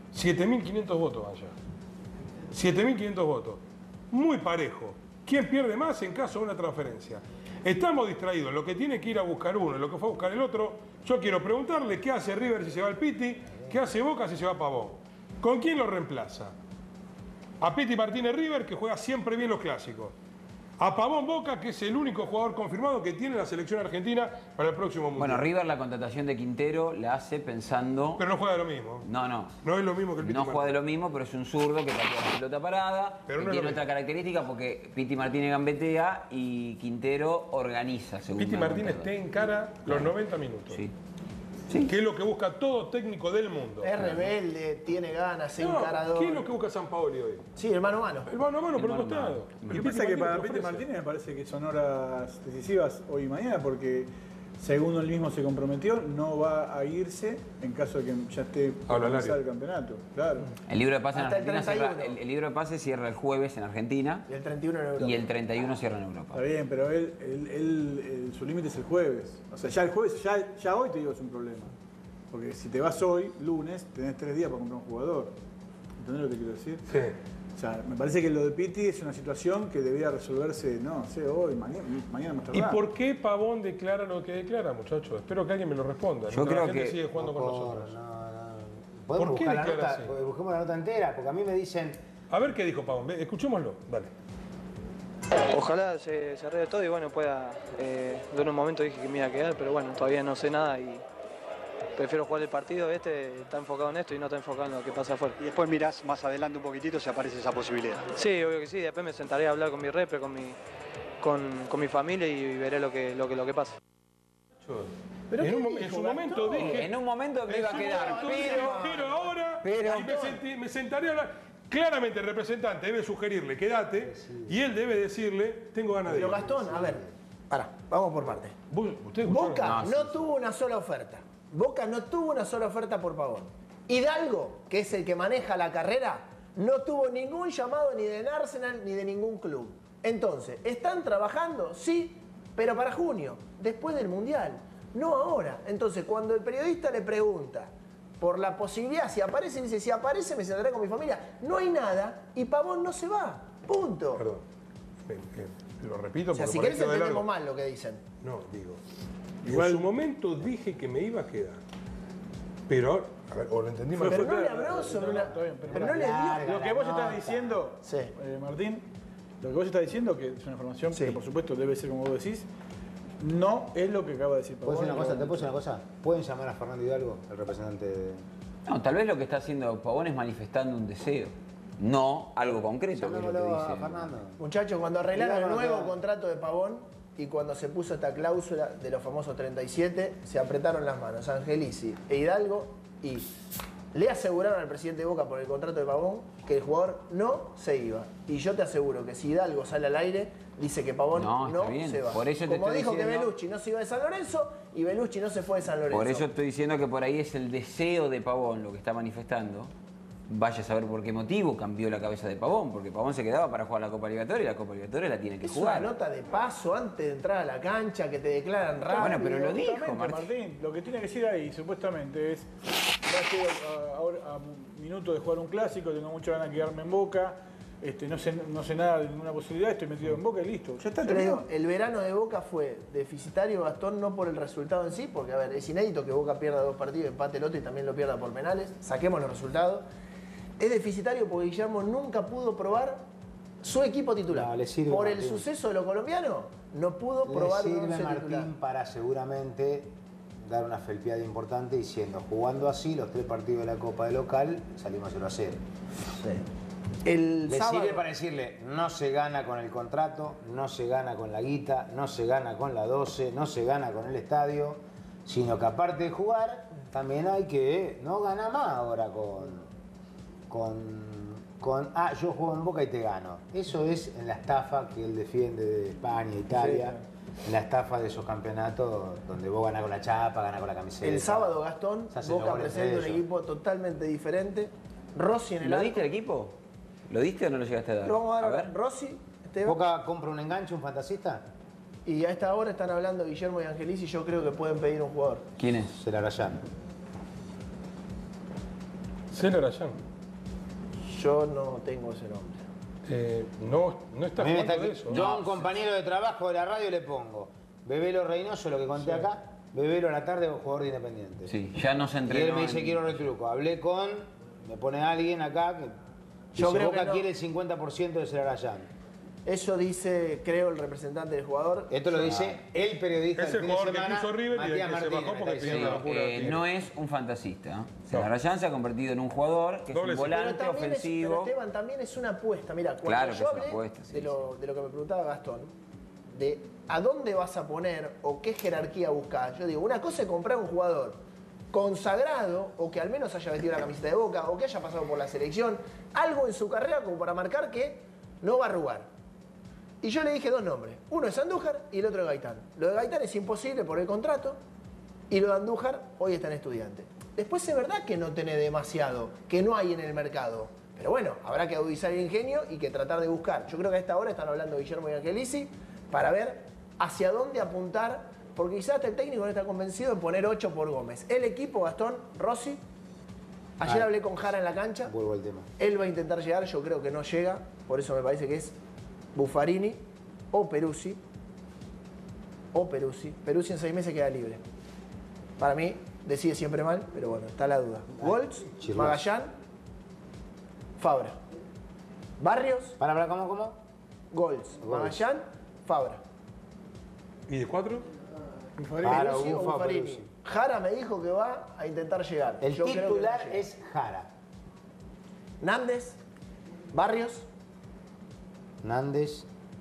[SPEAKER 1] 7.500 votos allá. 7.500 votos. Muy parejo. ¿Quién pierde más en caso de una transferencia? Estamos distraídos. Lo que tiene que ir a buscar uno y lo que fue a buscar el otro. Yo quiero preguntarle qué hace River si se va al Piti, qué hace Boca si se va Pavón. ¿Con quién lo reemplaza? A Piti Martínez River, que juega siempre bien los clásicos. A Pavón Boca, que es el único jugador confirmado que tiene la selección argentina para el próximo Mundial.
[SPEAKER 5] Bueno, River la contratación de Quintero la hace pensando...
[SPEAKER 1] Pero no juega de lo mismo.
[SPEAKER 5] No.
[SPEAKER 1] No es lo mismo que el Piti
[SPEAKER 5] No juega de
[SPEAKER 1] Martínez.
[SPEAKER 5] lo mismo, pero es un zurdo que patea la pelota parada,
[SPEAKER 1] Pero
[SPEAKER 5] que
[SPEAKER 1] no es
[SPEAKER 5] tiene
[SPEAKER 1] lo
[SPEAKER 5] otra
[SPEAKER 1] mismo.
[SPEAKER 5] característica porque Piti Martínez gambetea y Quintero organiza. Según
[SPEAKER 1] Piti
[SPEAKER 5] me
[SPEAKER 1] Martínez
[SPEAKER 5] contó.
[SPEAKER 1] te encara los 90 minutos.
[SPEAKER 5] Sí.
[SPEAKER 1] Que es lo que busca todo técnico del mundo.
[SPEAKER 4] Es rebelde, tiene ganas, es
[SPEAKER 1] No,
[SPEAKER 4] encarador.
[SPEAKER 1] ¿qué es lo que busca Sampaoli hoy?
[SPEAKER 4] Sí, hermano mano.
[SPEAKER 1] El mano a mano por el
[SPEAKER 5] mano a
[SPEAKER 1] costado.
[SPEAKER 5] mano.
[SPEAKER 2] Lo
[SPEAKER 1] Y
[SPEAKER 2] que pasa es que para
[SPEAKER 1] te
[SPEAKER 2] Piti
[SPEAKER 1] ofrece.
[SPEAKER 2] Martínez me parece que son horas decisivas hoy y mañana porque según él mismo se comprometió, no va a irse en caso de que ya esté por
[SPEAKER 1] Habla
[SPEAKER 2] comenzar
[SPEAKER 1] Lario.
[SPEAKER 2] el campeonato. Claro.
[SPEAKER 5] El libro de pase en
[SPEAKER 4] Hasta el
[SPEAKER 5] Argentina cierra,
[SPEAKER 4] 31.
[SPEAKER 5] el libro de pase cierra el jueves en Argentina
[SPEAKER 4] Y el 31 en Europa.
[SPEAKER 5] y el 31 cierra en Europa.
[SPEAKER 2] Está bien, pero su límite es el jueves. O sea, ya el jueves, ya hoy te digo es un problema. Porque si te vas hoy, lunes, tenés 3 días para comprar un jugador. ¿Entendés lo que quiero decir?
[SPEAKER 1] Sí.
[SPEAKER 2] O sea, me parece que lo de Pitti es una situación que debía resolverse, no sé, hoy, mañana más
[SPEAKER 1] ¿Y
[SPEAKER 2] tardar.
[SPEAKER 1] por qué Pavón declara lo que declara, muchachos? Espero que alguien me lo responda.
[SPEAKER 5] Yo
[SPEAKER 1] mientras
[SPEAKER 5] creo
[SPEAKER 1] la gente
[SPEAKER 5] que-
[SPEAKER 1] sigue jugando con nosotros.
[SPEAKER 3] Podemos
[SPEAKER 1] ¿Por qué
[SPEAKER 3] buscar la
[SPEAKER 1] declara
[SPEAKER 3] nota,
[SPEAKER 1] así?
[SPEAKER 3] busquemos la nota entera, porque a mí me dicen,
[SPEAKER 1] A ver qué dijo Pavón. Escuchémoslo. Dale.
[SPEAKER 6] Ojalá se arregle todo y bueno, pueda. Yo en un momento dije que me iba a quedar, pero bueno, todavía no sé nada y prefiero jugar el partido. Está enfocado en esto y no está enfocado en lo que pasa afuera.
[SPEAKER 7] Y después mirás más adelante un poquitito si aparece esa posibilidad.
[SPEAKER 6] Sí, obvio que sí. Después me sentaré a hablar con mi repre, con mi familia y veré lo que pasa.
[SPEAKER 2] ¿Pero
[SPEAKER 1] En,
[SPEAKER 2] qué
[SPEAKER 1] en
[SPEAKER 2] dijo,
[SPEAKER 1] su momento
[SPEAKER 2] Gastón?
[SPEAKER 1] dije.
[SPEAKER 5] En un momento me
[SPEAKER 1] en
[SPEAKER 5] iba a
[SPEAKER 1] su
[SPEAKER 5] quedar,
[SPEAKER 1] momento dije, pero ahora.
[SPEAKER 5] pero-
[SPEAKER 1] y me sentaré a hablar. Claramente el representante debe sugerirle, quédate, y él debe decirle, tengo ganas de ir.
[SPEAKER 4] Pero Gastón, a ver, pará, vamos por partes.
[SPEAKER 1] ¿Usted
[SPEAKER 4] Boca no tuvo una sola oferta. Boca no tuvo una sola oferta por Pavón. Hidalgo, que es el que maneja la carrera, no tuvo ningún llamado ni del Arsenal ni de ningún club. Entonces, ¿están trabajando? Sí, pero para junio, después del Mundial, no ahora. Entonces, cuando el periodista le pregunta por la posibilidad, si aparece, dice, si aparece me sentaré con mi familia. No hay nada y Pavón no se va. Punto.
[SPEAKER 1] Perdón. Lo repito
[SPEAKER 4] O sea,
[SPEAKER 1] porque
[SPEAKER 4] si
[SPEAKER 1] por ahí
[SPEAKER 4] querés
[SPEAKER 1] quedó de
[SPEAKER 4] entendemos
[SPEAKER 1] largo.
[SPEAKER 4] mal lo que dicen.
[SPEAKER 1] No, digo. En su momento dije que me iba a quedar. Pero ahora, a ver, o lo entendí mal.
[SPEAKER 4] Pero no le habló sobre una...
[SPEAKER 2] Está bien,
[SPEAKER 4] Pero no le dio...
[SPEAKER 2] Lo que vos estás diciendo,
[SPEAKER 4] Sí.
[SPEAKER 2] Martín, lo que vos estás diciendo, que es una información
[SPEAKER 4] Sí.
[SPEAKER 2] que por supuesto debe ser como vos decís, no es lo que acaba de decir
[SPEAKER 3] ¿puedo
[SPEAKER 2] Pavón.
[SPEAKER 3] decir una cosa? ¿Te puedo decir una cosa? ¿Pueden llamar a Fernando Hidalgo, el representante de...
[SPEAKER 5] No, tal vez lo que está haciendo Pavón es manifestando un deseo. No algo concreto, que es lo que
[SPEAKER 3] Llamémoslo a
[SPEAKER 5] dice.
[SPEAKER 3] Fernando.
[SPEAKER 4] Muchachos, cuando arreglaron el
[SPEAKER 3] Digamos
[SPEAKER 4] nuevo
[SPEAKER 3] que-
[SPEAKER 4] contrato de Pavón y cuando se puso esta cláusula de los famosos 37, se apretaron las manos Angelici e Hidalgo y le aseguraron al presidente de Boca por el contrato de Pavón que el jugador no se iba. Y yo te aseguro que si Hidalgo sale al aire, dice que Pavón
[SPEAKER 5] No,
[SPEAKER 4] no,
[SPEAKER 5] está bien.
[SPEAKER 4] se va.
[SPEAKER 5] Por eso te
[SPEAKER 4] Como
[SPEAKER 5] estoy
[SPEAKER 4] dijo que
[SPEAKER 5] diciendo-
[SPEAKER 4] Bellucci no se iba de San Lorenzo y Bellucci no se fue de San Lorenzo.
[SPEAKER 5] Por eso estoy diciendo que por ahí es el deseo de Pavón lo que está manifestando. Vaya a saber por qué motivo cambió la cabeza de Pavón, porque Pavón se quedaba para jugar la Copa Libertadores y la Copa Libertadores la tiene que
[SPEAKER 4] es
[SPEAKER 5] jugar.
[SPEAKER 4] una nota de paso antes de entrar a la cancha que te declaran rápido.
[SPEAKER 5] Bueno, pero lo dijo,
[SPEAKER 2] Justamente,
[SPEAKER 5] Martín.
[SPEAKER 2] lo que tiene que decir ahí, supuestamente, es: va a ser ahora a un minuto de jugar un clásico, tengo mucha ganas de quedarme en Boca, no sé nada de ninguna posibilidad, estoy metido en Boca y listo. Ya está,
[SPEAKER 4] Yo le
[SPEAKER 2] terminó.
[SPEAKER 4] digo, el verano de Boca fue deficitario, Gastón, no por el resultado en sí, porque a ver, es inédito que Boca pierda 2 partidos, empate el otro y también lo pierda por penales. Saquemos los resultados. Es deficitario porque Guillermo nunca pudo probar su equipo titular.
[SPEAKER 3] No, le sirve,
[SPEAKER 4] por el
[SPEAKER 3] Martín.
[SPEAKER 4] suceso de los colombianos, no pudo
[SPEAKER 3] Le
[SPEAKER 4] probar un
[SPEAKER 3] sirve
[SPEAKER 4] once
[SPEAKER 3] Martín
[SPEAKER 4] titular.
[SPEAKER 3] para seguramente dar una felpeada importante diciendo, jugando así los 3 partidos de la Copa de local, salimos 0-0.
[SPEAKER 4] El
[SPEAKER 3] Le
[SPEAKER 4] sábado,
[SPEAKER 3] sirve para decirle, no se gana con el contrato, no se gana con la guita, no se gana con la 12, no se gana con el estadio, sino que aparte de jugar, también hay que no ganar más ahora yo juego en Boca y te gano. Eso es en la estafa que él defiende de España, Italia, en la estafa de esos campeonatos donde vos ganás con la chapa, ganás con la camiseta.
[SPEAKER 4] el sábado, Gastón,
[SPEAKER 3] Se hacen
[SPEAKER 4] Boca
[SPEAKER 3] los goles
[SPEAKER 4] presenta un
[SPEAKER 3] entre ellos.
[SPEAKER 4] equipo totalmente diferente. Rossi en el
[SPEAKER 5] ¿Lo
[SPEAKER 4] arco.
[SPEAKER 5] diste al equipo? ¿Lo diste o no lo llegaste a dar?
[SPEAKER 4] Lo vamos a dar
[SPEAKER 5] ver.
[SPEAKER 4] Rossi, Esteban.
[SPEAKER 3] ¿Boca compra un enganche, un fantasista?
[SPEAKER 4] Y a esta hora están hablando Guillermo y Angelici y yo creo que pueden pedir un jugador.
[SPEAKER 5] ¿Quién es?
[SPEAKER 3] Será Rayán.
[SPEAKER 1] Celo Arayán.
[SPEAKER 4] Yo no tengo ese nombre.
[SPEAKER 1] No está
[SPEAKER 3] A mí me
[SPEAKER 1] jugando
[SPEAKER 3] está
[SPEAKER 1] de
[SPEAKER 3] aquí-
[SPEAKER 1] eso.
[SPEAKER 3] Yo a un compañero de trabajo de la radio le pongo Bebelo Reynoso, lo que conté acá, Bebelo a la tarde, jugador de Independiente.
[SPEAKER 5] Sí, ya no se
[SPEAKER 3] Y
[SPEAKER 5] entrenó.
[SPEAKER 3] él me dice
[SPEAKER 5] en-
[SPEAKER 3] quiero retruco. Hablé con, me pone alguien acá que
[SPEAKER 4] Yo
[SPEAKER 3] dice,
[SPEAKER 4] creo que
[SPEAKER 3] Boca
[SPEAKER 4] no.
[SPEAKER 3] quiere el 50% de Celarayán.
[SPEAKER 4] Eso dice, creo, el representante del jugador.
[SPEAKER 3] Esto lo dice el periodista
[SPEAKER 1] Es
[SPEAKER 3] del
[SPEAKER 1] el
[SPEAKER 3] fin de
[SPEAKER 1] jugador que
[SPEAKER 3] semana,
[SPEAKER 1] quiso River y
[SPEAKER 3] Matías
[SPEAKER 1] el que se
[SPEAKER 3] Martínez,
[SPEAKER 1] bajó
[SPEAKER 3] me
[SPEAKER 1] porque
[SPEAKER 3] está
[SPEAKER 1] tenía
[SPEAKER 3] diciendo.
[SPEAKER 1] una locura de tiro.
[SPEAKER 5] no es un fantasista. Celarayán se ha convertido en un jugador que
[SPEAKER 1] Doble
[SPEAKER 5] es un
[SPEAKER 1] cero.
[SPEAKER 5] volante
[SPEAKER 4] también
[SPEAKER 5] ofensivo.
[SPEAKER 4] pero Esteban, también es una apuesta. Mira, cuando
[SPEAKER 5] Claro que
[SPEAKER 4] yo
[SPEAKER 5] es una
[SPEAKER 4] hablé
[SPEAKER 5] apuesta, sí,
[SPEAKER 4] de lo que me preguntaba Gastón, de a dónde vas a poner o qué jerarquía buscas. Yo digo, una cosa es comprar un jugador consagrado o que al menos haya vestido la camiseta de Boca o que haya pasado por la selección, algo en su carrera como para marcar que no va a arrugar. Y yo le dije 2 nombres. Uno es Andújar y el otro es Gaitán. Lo de Gaitán es imposible por el contrato y lo de Andújar hoy está en Estudiante. Después es verdad que no tenés demasiado, que no hay en el mercado. Pero bueno, habrá que agudizar el ingenio y que tratar de buscar. Yo creo que a esta hora están hablando Guillermo y Angelici para ver hacia dónde apuntar, porque quizás hasta el técnico no está convencido de poner 8 por Gómez. El equipo, Gastón, Rossi, Ayer hablé con Jara en la cancha.
[SPEAKER 3] Vuelvo al tema.
[SPEAKER 4] Él va a intentar llegar, yo creo que no llega. Por eso me parece que es Buffarini o Peruzzi. Peruzzi en 6 meses queda libre. Para mí, decide siempre mal, pero bueno, está la duda. Goltz,
[SPEAKER 3] Chirlas.
[SPEAKER 4] Magallán, Fabra. Barrios,
[SPEAKER 3] Para, ¿cómo?
[SPEAKER 4] Goltz, Magallán, Fabra.
[SPEAKER 1] ¿Y de 4?
[SPEAKER 3] Para,
[SPEAKER 4] Peruzzi o
[SPEAKER 3] Bufa,
[SPEAKER 4] Buffarini.
[SPEAKER 3] Peruzzi.
[SPEAKER 4] Jara me dijo que va a intentar llegar.
[SPEAKER 3] El
[SPEAKER 4] Yo creo que no
[SPEAKER 3] titular
[SPEAKER 4] llega.
[SPEAKER 3] es Jara.
[SPEAKER 4] Nández, Barrios,
[SPEAKER 3] Nández.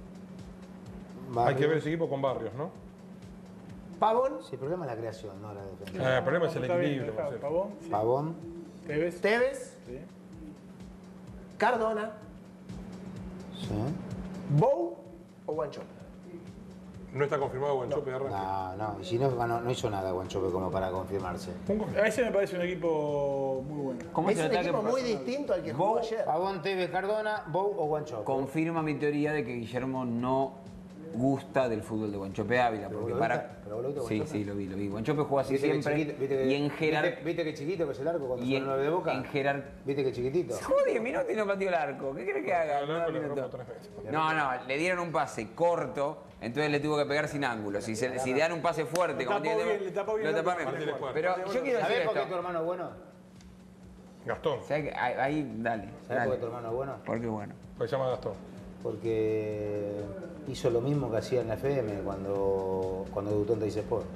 [SPEAKER 1] Hay
[SPEAKER 3] Barrios.
[SPEAKER 1] que ver ese equipo con Barrios, ¿no?
[SPEAKER 4] Pavón,
[SPEAKER 3] Sí, el problema es la creación, no la defensa.
[SPEAKER 1] El problema es el
[SPEAKER 2] Está bien,
[SPEAKER 1] equilibrio.
[SPEAKER 2] dejado.
[SPEAKER 1] Marcelo.
[SPEAKER 2] Pavón, sí.
[SPEAKER 3] Pavón.
[SPEAKER 2] Tevez.
[SPEAKER 4] Tevez,
[SPEAKER 2] Sí.
[SPEAKER 4] Cardona,
[SPEAKER 3] Sí.
[SPEAKER 4] Bou o Guanchope.
[SPEAKER 1] No está confirmado Guanchope de arranque.
[SPEAKER 3] No. Y si no hizo nada Guanchope como para confirmarse.
[SPEAKER 2] A ese me parece un equipo muy bueno.
[SPEAKER 5] ¿Cómo
[SPEAKER 4] Es
[SPEAKER 5] se
[SPEAKER 4] un
[SPEAKER 5] ataque
[SPEAKER 4] equipo
[SPEAKER 5] por-
[SPEAKER 4] muy distinto al que jugó
[SPEAKER 5] Bou,
[SPEAKER 4] ayer.
[SPEAKER 3] Pavón, Tevez, Cardona, Bou o Guanchope.
[SPEAKER 5] Confirma mi teoría de que Guillermo no gusta del fútbol de Guanchope Ávila.
[SPEAKER 3] ¿Pero
[SPEAKER 5] Porque
[SPEAKER 3] vos lo
[SPEAKER 5] para...
[SPEAKER 3] viste? ¿Pero vos lo viste,
[SPEAKER 5] Sí,
[SPEAKER 3] Guanchope?
[SPEAKER 5] sí, lo vi. Guanchope juega así
[SPEAKER 3] ¿Viste que
[SPEAKER 5] siempre.
[SPEAKER 3] chiquito- viste que-
[SPEAKER 5] Y en jerarquía...
[SPEAKER 3] ¿Viste que chiquito que es el arco cuando
[SPEAKER 5] Y
[SPEAKER 3] son
[SPEAKER 5] en,
[SPEAKER 3] 9 de Boca?
[SPEAKER 5] en jerarquía...
[SPEAKER 3] ¿Viste que chiquitito?
[SPEAKER 5] Jugó 10 minutos y no pateó el arco. ¿Qué crees que haga?
[SPEAKER 1] El arco le
[SPEAKER 5] 9
[SPEAKER 1] rompo
[SPEAKER 5] minutos.
[SPEAKER 1] 3 veces.
[SPEAKER 5] No, le dieron un pase corto, entonces le tuvo que pegar sin ángulo. Si le dan un pase fuerte,
[SPEAKER 2] Lo
[SPEAKER 5] como
[SPEAKER 2] tapó
[SPEAKER 5] tiene-
[SPEAKER 2] bien, le tapó bien
[SPEAKER 5] lo
[SPEAKER 2] el
[SPEAKER 5] tapó
[SPEAKER 2] arco.
[SPEAKER 5] bien.
[SPEAKER 1] Martínez
[SPEAKER 5] Pero yo quiero
[SPEAKER 3] ¿Sabés
[SPEAKER 5] decir
[SPEAKER 3] por qué tu
[SPEAKER 5] esto.
[SPEAKER 3] hermano es bueno?
[SPEAKER 1] Gastón.
[SPEAKER 5] ¿Sabés qué? Ahí, dale.
[SPEAKER 3] ¿Sabés por qué tu
[SPEAKER 5] dale.
[SPEAKER 3] hermano es bueno?
[SPEAKER 5] Porque bueno.
[SPEAKER 1] Se llama Gastón.
[SPEAKER 3] Porque hizo lo mismo que hacía en la FM cuando debutó en Teis Sport.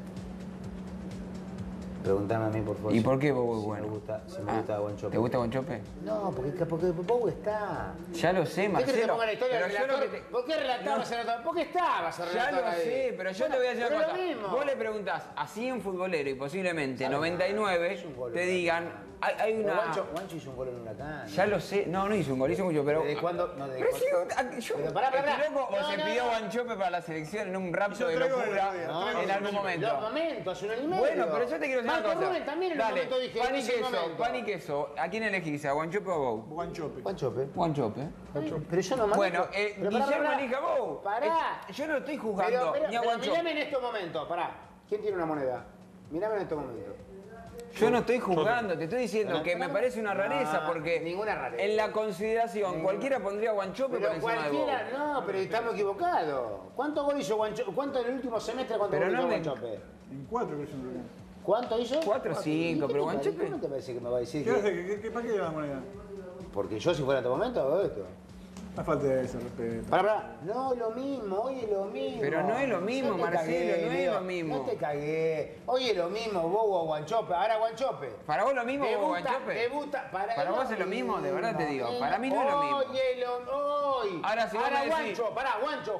[SPEAKER 3] Preguntame a mí, por favor.
[SPEAKER 5] ¿Y por qué Bobo es
[SPEAKER 3] si
[SPEAKER 5] bueno?
[SPEAKER 3] Me gusta, si me
[SPEAKER 5] Ah,
[SPEAKER 3] gusta Guanchope.
[SPEAKER 5] ¿Te gusta Guanchope?
[SPEAKER 3] No, porque Bobo está.
[SPEAKER 5] Ya lo sé,
[SPEAKER 3] ¿Qué querés que
[SPEAKER 5] Marcelo.
[SPEAKER 3] ponga la historia
[SPEAKER 5] Pero
[SPEAKER 3] del
[SPEAKER 5] yo lo
[SPEAKER 3] relator?
[SPEAKER 5] que te-
[SPEAKER 3] ¿Por qué relatabas el relator? ¿Por qué estabas el
[SPEAKER 5] Ya
[SPEAKER 3] relator
[SPEAKER 5] lo
[SPEAKER 3] ahí?
[SPEAKER 5] sé, pero yo
[SPEAKER 3] Bueno,
[SPEAKER 5] te voy a decir
[SPEAKER 3] pero
[SPEAKER 5] una
[SPEAKER 3] es
[SPEAKER 5] cosa.
[SPEAKER 3] lo mismo.
[SPEAKER 5] Vos le preguntás a 100 futboleros y posiblemente
[SPEAKER 3] Claro,
[SPEAKER 5] 99
[SPEAKER 3] es un gol,
[SPEAKER 5] te
[SPEAKER 3] ¿verdad?
[SPEAKER 5] digan, hay
[SPEAKER 3] Pero
[SPEAKER 5] una...
[SPEAKER 3] Guancho hizo un gol en una cancha.
[SPEAKER 5] Ya lo sé, no hizo un gol, hizo mucho, pero...
[SPEAKER 3] ¿Desde cuándo? No, ¿desde
[SPEAKER 5] Pero
[SPEAKER 3] cuándo?
[SPEAKER 5] si yo,
[SPEAKER 3] Pero pará.
[SPEAKER 5] ¿estoy loco o
[SPEAKER 3] No,
[SPEAKER 5] se
[SPEAKER 3] no,
[SPEAKER 5] pidió
[SPEAKER 3] no.
[SPEAKER 5] Guanchope para la selección en un rapto
[SPEAKER 2] Hizo
[SPEAKER 5] de
[SPEAKER 2] 3 goles,
[SPEAKER 5] locura
[SPEAKER 2] no,
[SPEAKER 5] en algún momento?
[SPEAKER 3] Los momentos, hace un año y medio.
[SPEAKER 5] Bueno, pero yo te quiero decir una
[SPEAKER 3] Marco
[SPEAKER 5] cosa.
[SPEAKER 3] Rubén también en un
[SPEAKER 5] Dale,
[SPEAKER 3] momento dije,
[SPEAKER 5] pan
[SPEAKER 3] en
[SPEAKER 5] y
[SPEAKER 3] ese
[SPEAKER 5] queso,
[SPEAKER 3] momento.
[SPEAKER 5] pan y queso. ¿A quién elegís? ¿A Guanchope o a Bou?
[SPEAKER 2] Guanchope.
[SPEAKER 3] Guanchope.
[SPEAKER 5] Guanchope.
[SPEAKER 3] Pero yo no manejo.
[SPEAKER 5] Bueno,
[SPEAKER 3] Pero
[SPEAKER 5] Guillermo elija a Bou.
[SPEAKER 3] Pará.
[SPEAKER 5] Yo no estoy juzgando ni a
[SPEAKER 3] Pero
[SPEAKER 5] Guanchope.
[SPEAKER 3] mirame en estos momentos, pará. ¿Quién tiene una moneda? Mirame en estos momentos.
[SPEAKER 5] Yo no estoy juzgando, te estoy diciendo
[SPEAKER 3] Pero
[SPEAKER 5] que me
[SPEAKER 3] pará.
[SPEAKER 5] parece una rareza
[SPEAKER 3] No,
[SPEAKER 5] porque
[SPEAKER 3] ninguna rareza.
[SPEAKER 5] en la consideración cualquiera pondría a Guanchope por
[SPEAKER 3] Pero
[SPEAKER 5] encima de Bou.
[SPEAKER 3] cualquiera, no, pero estamos equivocados. ¿Cuántos goles hizo Guanchope? ¿Cuánto en el último semestre cuántos
[SPEAKER 5] Pero
[SPEAKER 3] goles
[SPEAKER 5] no
[SPEAKER 3] hizo
[SPEAKER 5] me-
[SPEAKER 3] Guanchope?
[SPEAKER 2] En 4 creo que es un Huracán.
[SPEAKER 3] ¿Cuánto hizo?
[SPEAKER 5] 4 o 5, pero Guanchope...
[SPEAKER 3] ¿Cómo te parece que me va a decir
[SPEAKER 2] ¿Qué
[SPEAKER 3] que...?
[SPEAKER 2] hace? ¿Para qué le da la moneda?
[SPEAKER 3] Porque yo si fuera en tu momento hago esto.
[SPEAKER 2] No falta de ese respeto.
[SPEAKER 3] Pará. No, lo mismo, hoy es lo mismo.
[SPEAKER 5] Pero no es lo mismo,
[SPEAKER 3] te
[SPEAKER 5] Marcelo, no es
[SPEAKER 3] Leo.
[SPEAKER 5] lo mismo.
[SPEAKER 3] No te cagué. Hoy es lo mismo, Bobo o Guanchope. Ahora Guanchope.
[SPEAKER 5] ¿Para vos lo mismo o Guanchope?
[SPEAKER 3] Debuta.
[SPEAKER 5] Para vos es lo mismo, de verdad te digo. Para mí no es lo mismo.
[SPEAKER 3] Hoy es hoy.
[SPEAKER 5] Ahora, si vos me decís-
[SPEAKER 3] Guancho, Guancho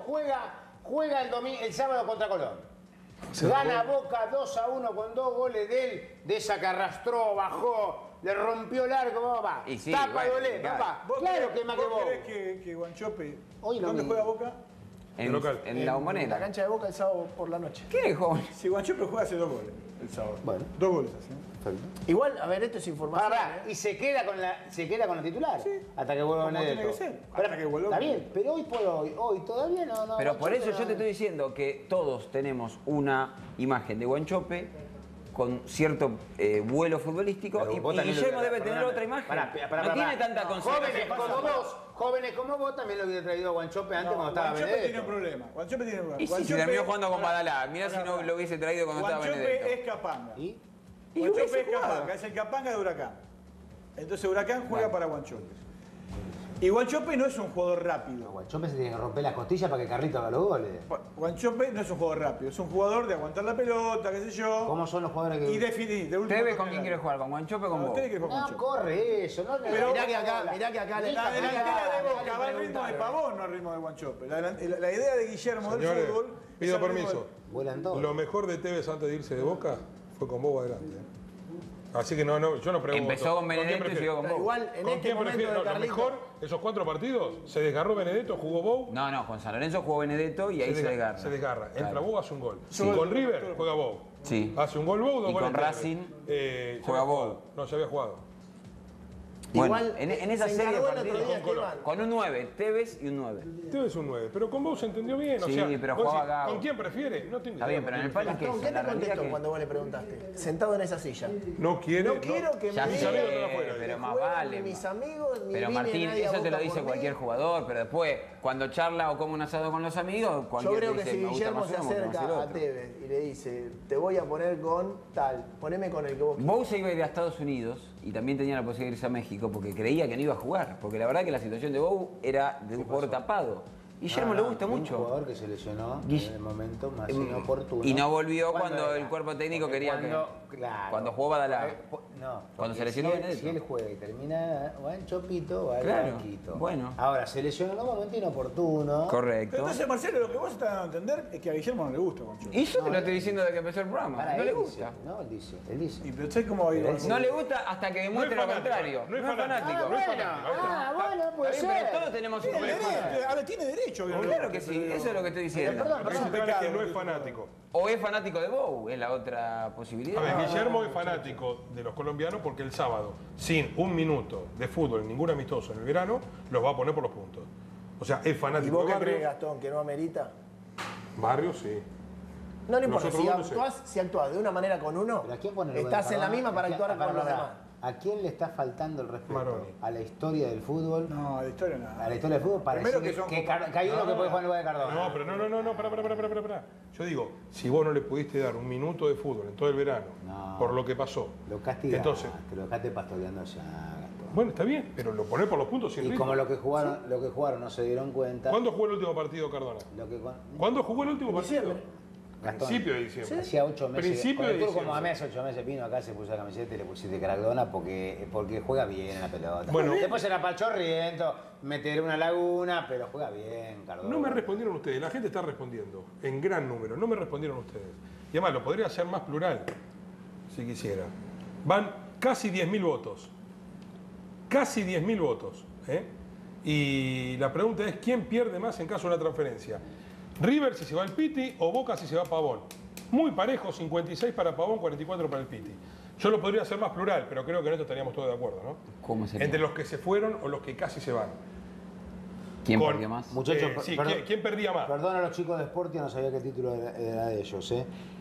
[SPEAKER 3] juega el sábado contra Colón. Gana Boca 2-1 con 2 goles de esa que arrastró, bajó, le rompió el arco, papá.
[SPEAKER 5] Y sí,
[SPEAKER 3] Tapa
[SPEAKER 5] bueno,
[SPEAKER 3] Dolé,
[SPEAKER 5] claro.
[SPEAKER 3] papá.
[SPEAKER 2] ¿Vos
[SPEAKER 3] Claro
[SPEAKER 2] creés-
[SPEAKER 3] que más que
[SPEAKER 2] ¿Vos
[SPEAKER 3] vos.
[SPEAKER 2] creés que Guanchope...
[SPEAKER 3] Hoy lo
[SPEAKER 2] ¿Dónde
[SPEAKER 3] mismo.
[SPEAKER 2] juega Boca?
[SPEAKER 5] En,
[SPEAKER 1] local.
[SPEAKER 5] en la
[SPEAKER 4] En la
[SPEAKER 5] Bombonera.
[SPEAKER 4] cancha de Boca el sábado por la noche.
[SPEAKER 5] ¿Qué es, joven?
[SPEAKER 2] Si Guanchope juega hace 2 goles el sábado.
[SPEAKER 3] Bueno.
[SPEAKER 2] 2 goles hace.
[SPEAKER 3] Perfecto.
[SPEAKER 4] Igual, a ver, esto es información.
[SPEAKER 3] Pará,
[SPEAKER 4] ¿eh?
[SPEAKER 3] y se queda con la titular. Hasta que vuelva
[SPEAKER 2] Como
[SPEAKER 3] Benedetto.
[SPEAKER 2] tiene que ser,
[SPEAKER 3] Pero-
[SPEAKER 2] hasta que vuelva
[SPEAKER 3] Está
[SPEAKER 2] Benedetto.
[SPEAKER 3] bien, pero hoy por hoy todavía no.
[SPEAKER 5] Pero por eso
[SPEAKER 3] Guanchope
[SPEAKER 5] yo te estoy diciendo que todos tenemos una imagen de Guanchope con cierto vuelo futbolístico
[SPEAKER 3] Pero
[SPEAKER 5] y
[SPEAKER 3] vos también lo
[SPEAKER 5] Guillermo
[SPEAKER 3] hubiera-
[SPEAKER 5] debe tener
[SPEAKER 3] perdóname.
[SPEAKER 5] otra imagen.
[SPEAKER 3] Pará,
[SPEAKER 5] no tiene tanta consideración.
[SPEAKER 3] Jóvenes como vos también lo hubiera traído a Guanchope antes cuando estaba
[SPEAKER 2] Guanchope
[SPEAKER 3] Benedetto.
[SPEAKER 2] tiene un problema. Guanchope tiene un problema.
[SPEAKER 5] Y sí, se
[SPEAKER 2] Guanchope-
[SPEAKER 5] terminó jugando con
[SPEAKER 2] Pará,
[SPEAKER 5] Badalá. Mirá si no lo hubiese traído cuando estaba
[SPEAKER 2] Guanchope
[SPEAKER 5] Benedetto.
[SPEAKER 2] es Capanga.
[SPEAKER 3] ¿Y?
[SPEAKER 5] Y
[SPEAKER 2] Guanchope
[SPEAKER 5] hubiese
[SPEAKER 2] es
[SPEAKER 5] jugado.
[SPEAKER 2] Capanga, es el Capanga de Huracán. Entonces Huracán juega para Guanchope. Y Guanchope no es un jugador rápido.
[SPEAKER 3] Guanchope se tiene que romper las costillas para que Carlito haga los goles.
[SPEAKER 2] Guanchope no es un jugador rápido, es un jugador de aguantar la pelota, qué sé yo.
[SPEAKER 3] ¿Cómo son los jugadores que.?
[SPEAKER 2] Y definir. De último
[SPEAKER 5] ¿Tevez
[SPEAKER 2] toque
[SPEAKER 5] con quién
[SPEAKER 2] al
[SPEAKER 5] quiere
[SPEAKER 2] área.
[SPEAKER 5] jugar? ¿Con Guanchope o con
[SPEAKER 2] No,
[SPEAKER 5] vos?
[SPEAKER 2] Tevez quiere jugar
[SPEAKER 3] No
[SPEAKER 2] con Guanchope.
[SPEAKER 3] corre eso, no.
[SPEAKER 2] Pero-
[SPEAKER 4] Mirá que acá le
[SPEAKER 2] La delantera de Boca va al ritmo de Pavón, no al ritmo de Guanchope. La idea de Guillermo del
[SPEAKER 1] Señores,
[SPEAKER 2] fútbol.
[SPEAKER 1] pido
[SPEAKER 2] es al ritmo
[SPEAKER 1] permiso.
[SPEAKER 3] Vuelan todos.
[SPEAKER 1] Lo mejor de Tevez antes de irse de Boca fue con Bobo adelante. Así que yo no pregunto.
[SPEAKER 5] Empezó con
[SPEAKER 1] quién
[SPEAKER 5] Benedetto y
[SPEAKER 1] prefiere?
[SPEAKER 5] siguió con
[SPEAKER 4] Pero
[SPEAKER 5] Bou.
[SPEAKER 4] igual, en
[SPEAKER 1] ¿Con
[SPEAKER 4] este
[SPEAKER 1] quién
[SPEAKER 4] momento
[SPEAKER 1] prefiere?
[SPEAKER 4] de
[SPEAKER 1] No, lo
[SPEAKER 4] Carlito...
[SPEAKER 1] mejor, esos 4 partidos, se desgarró Benedetto, jugó Bow,
[SPEAKER 5] No, con San Lorenzo jugó Benedetto y ahí se desgarra.
[SPEAKER 1] Se desgarra. Entra
[SPEAKER 5] Claro.
[SPEAKER 1] Bow, hace un gol.
[SPEAKER 2] Sí.
[SPEAKER 1] Con River, juega Bow.
[SPEAKER 5] Sí.
[SPEAKER 1] Hace un gol Bow, 2
[SPEAKER 5] Y
[SPEAKER 1] goles.
[SPEAKER 5] con
[SPEAKER 1] Tevez.
[SPEAKER 5] Racing,
[SPEAKER 1] Ya
[SPEAKER 5] juega
[SPEAKER 1] había
[SPEAKER 5] Bow.
[SPEAKER 1] jugado. No, ya había jugado.
[SPEAKER 5] Bueno,
[SPEAKER 4] Igual
[SPEAKER 5] en esa
[SPEAKER 4] se
[SPEAKER 5] serie de
[SPEAKER 4] encargó el
[SPEAKER 5] partidos
[SPEAKER 4] otro día, Esteban.
[SPEAKER 5] con un 9, Tevez y un 9.
[SPEAKER 1] Debe ser un 9, pero con vos se entendió bien. O
[SPEAKER 5] Sí,
[SPEAKER 1] sea,
[SPEAKER 5] pero
[SPEAKER 1] vos
[SPEAKER 5] jugaba
[SPEAKER 1] decís,
[SPEAKER 5] Gago.
[SPEAKER 1] ¿con quién prefiere? No tengo
[SPEAKER 5] Está
[SPEAKER 1] idea
[SPEAKER 5] bien, pero en el
[SPEAKER 1] con quién
[SPEAKER 5] palo, ¿qué
[SPEAKER 4] Gastón,
[SPEAKER 5] es?
[SPEAKER 4] ¿qué
[SPEAKER 5] La
[SPEAKER 4] te
[SPEAKER 5] realidad
[SPEAKER 4] contestó
[SPEAKER 5] que-
[SPEAKER 4] cuando vos le preguntaste? Sentado en esa silla.
[SPEAKER 1] No quiere.
[SPEAKER 4] No quiero que
[SPEAKER 5] Ya
[SPEAKER 4] me
[SPEAKER 5] sé,
[SPEAKER 1] amigos no afuera,
[SPEAKER 5] pero
[SPEAKER 4] ni
[SPEAKER 5] más
[SPEAKER 4] jueguen
[SPEAKER 5] vale.
[SPEAKER 4] ni mis amigos, ni
[SPEAKER 5] Pero
[SPEAKER 4] vine
[SPEAKER 5] Martín,
[SPEAKER 4] nadie a
[SPEAKER 5] eso te
[SPEAKER 4] Boca
[SPEAKER 5] lo dice
[SPEAKER 4] por
[SPEAKER 5] cualquier
[SPEAKER 4] mí.
[SPEAKER 5] jugador, pero después, cuando charla o come un asado con los amigos,
[SPEAKER 4] Yo
[SPEAKER 5] cualquiera
[SPEAKER 4] creo
[SPEAKER 5] te
[SPEAKER 4] que
[SPEAKER 5] dice,
[SPEAKER 4] si
[SPEAKER 5] me gusta
[SPEAKER 4] Guillermo
[SPEAKER 5] más
[SPEAKER 4] se
[SPEAKER 5] uno, me gusta más el
[SPEAKER 4] acerca a
[SPEAKER 5] otro.
[SPEAKER 4] Tevez y le dice, te voy a poner con tal, poneme con el que vos quieras.
[SPEAKER 5] Bou se iba a ir a Estados Unidos y también tenía la posibilidad de irse a México porque creía que no iba a jugar. Porque la verdad que la situación de Bou era de un jugador tapado. Y Guillermo le gusta
[SPEAKER 3] Un
[SPEAKER 5] mucho.
[SPEAKER 3] jugador que se lesionó
[SPEAKER 5] Guill-
[SPEAKER 3] en el momento más inoportuno.
[SPEAKER 5] Y no volvió
[SPEAKER 3] ¿Cuándo
[SPEAKER 5] cuando
[SPEAKER 3] era?
[SPEAKER 5] el cuerpo técnico
[SPEAKER 3] Porque
[SPEAKER 5] quería cuando jugó Badalá.
[SPEAKER 3] No,
[SPEAKER 5] Cuando
[SPEAKER 3] porque
[SPEAKER 5] se lesionó
[SPEAKER 3] si él,
[SPEAKER 5] Benedetto.
[SPEAKER 3] si él juega y termina, va en Chopito, va en
[SPEAKER 5] Claro,
[SPEAKER 3] banquito.
[SPEAKER 5] bueno.
[SPEAKER 3] Ahora, se lesionó en un momento inoportuno.
[SPEAKER 5] Correcto.
[SPEAKER 2] Entonces, Marcelo, lo que vos estás dando a entender es que a Guillermo no le gusta Concho.
[SPEAKER 5] Y yo te lo estoy diciendo desde que empezó el programa.
[SPEAKER 3] Para
[SPEAKER 5] No
[SPEAKER 3] él
[SPEAKER 5] le
[SPEAKER 3] dice,
[SPEAKER 5] gusta.
[SPEAKER 3] no, él dice.
[SPEAKER 2] Y pero ¿sabes cómo va a ir?
[SPEAKER 5] No le gusta hasta que demuestre lo
[SPEAKER 1] fanático,
[SPEAKER 5] contrario.
[SPEAKER 1] no es fanático.
[SPEAKER 5] fanático.
[SPEAKER 1] No es fanático.
[SPEAKER 3] bueno, puede
[SPEAKER 5] Está bien, pero todos tenemos un
[SPEAKER 2] Tiene
[SPEAKER 5] derecho.
[SPEAKER 2] derecho, a ver, tiene derecho.
[SPEAKER 5] Claro que sí, eso es lo que estoy diciendo.
[SPEAKER 3] Perdón,
[SPEAKER 1] Lo que dice Esteban es que no es fanático.
[SPEAKER 5] O es fanático de Bou, es la otra posibilidad.
[SPEAKER 1] A ver, Guillermo es fanático de los colombianos porque el sábado, sin un minuto de fútbol, ningún amistoso en el verano, los va a poner por los puntos. O sea, es
[SPEAKER 4] ¿Y
[SPEAKER 1] fanático
[SPEAKER 4] vos
[SPEAKER 1] de
[SPEAKER 4] qué crees,
[SPEAKER 1] Barrios.
[SPEAKER 4] Gastón, que no amerita?
[SPEAKER 1] Barrios, sí.
[SPEAKER 4] No le importa,
[SPEAKER 1] Nosotros no sé.
[SPEAKER 4] si actuás de una manera con uno,
[SPEAKER 3] Pero ¿a quién pone el lugar
[SPEAKER 4] estás
[SPEAKER 3] de
[SPEAKER 4] en la
[SPEAKER 3] Cardona?
[SPEAKER 4] misma para actuar con los demás.
[SPEAKER 3] ¿A quién le está faltando el respeto?
[SPEAKER 1] Maroni.
[SPEAKER 3] ¿A la historia del fútbol?
[SPEAKER 2] No, la historia nada.
[SPEAKER 3] ¿A la historia del fútbol? Para
[SPEAKER 2] Primero
[SPEAKER 3] decir
[SPEAKER 2] que son
[SPEAKER 3] que,
[SPEAKER 2] compañeros.
[SPEAKER 3] que hay uno que puede jugar en lugar de Cardona.
[SPEAKER 1] No, pero no, pará. Yo digo, si vos no le pudiste dar un minuto de fútbol en todo el verano,
[SPEAKER 3] No.
[SPEAKER 1] por lo que pasó,
[SPEAKER 3] Lo castigaste,
[SPEAKER 1] entonces,
[SPEAKER 3] lo dejaste pastoreando ya, Gastón.
[SPEAKER 1] bueno, está bien, pero lo ponés por los puntos sin
[SPEAKER 3] Y
[SPEAKER 1] ritmo.
[SPEAKER 3] como lo que jugaron no se dieron cuenta.
[SPEAKER 1] ¿Cuándo jugó el último partido Cardona?
[SPEAKER 3] Lo que,
[SPEAKER 1] ¿Cuándo jugó el último partido?
[SPEAKER 4] Diciembre.
[SPEAKER 3] Gastón,
[SPEAKER 1] Principio de diciembre.
[SPEAKER 3] hacía 8 meses.
[SPEAKER 1] Principio
[SPEAKER 3] con
[SPEAKER 1] de
[SPEAKER 3] el turco,
[SPEAKER 1] diciembre.
[SPEAKER 3] como a mí hace 8 meses vino acá, se puso la camiseta y le pusiste Cardona porque juega bien en la pelota.
[SPEAKER 1] Bueno.
[SPEAKER 3] Después era Pachorriento, meter una laguna, pero juega bien, Cardona.
[SPEAKER 1] No me respondieron ustedes, la gente está respondiendo en gran número, no me respondieron ustedes. Y además lo podría hacer más plural, si quisiera. Van casi 10.000 votos. Casi 10.000 votos. ¿eh? Y la pregunta es, ¿quién pierde más en caso de una transferencia? ¿River si se va al Piti o Boca si se va a Pavón? Muy parejo, 56 para Pavón, 44 para el Piti. Yo lo podría hacer más plural, pero creo que en esto estaríamos todos de acuerdo, ¿no?
[SPEAKER 5] ¿Cómo sería?
[SPEAKER 1] Entre los que se fueron o los que casi se van.
[SPEAKER 5] ¿Quién
[SPEAKER 1] Con-
[SPEAKER 5] perdió más?
[SPEAKER 3] Muchachos,
[SPEAKER 1] Sí,
[SPEAKER 3] perdón.
[SPEAKER 1] ¿quién perdía más?
[SPEAKER 3] Perdón a los chicos de Sportia, no sabía qué título era de ellos.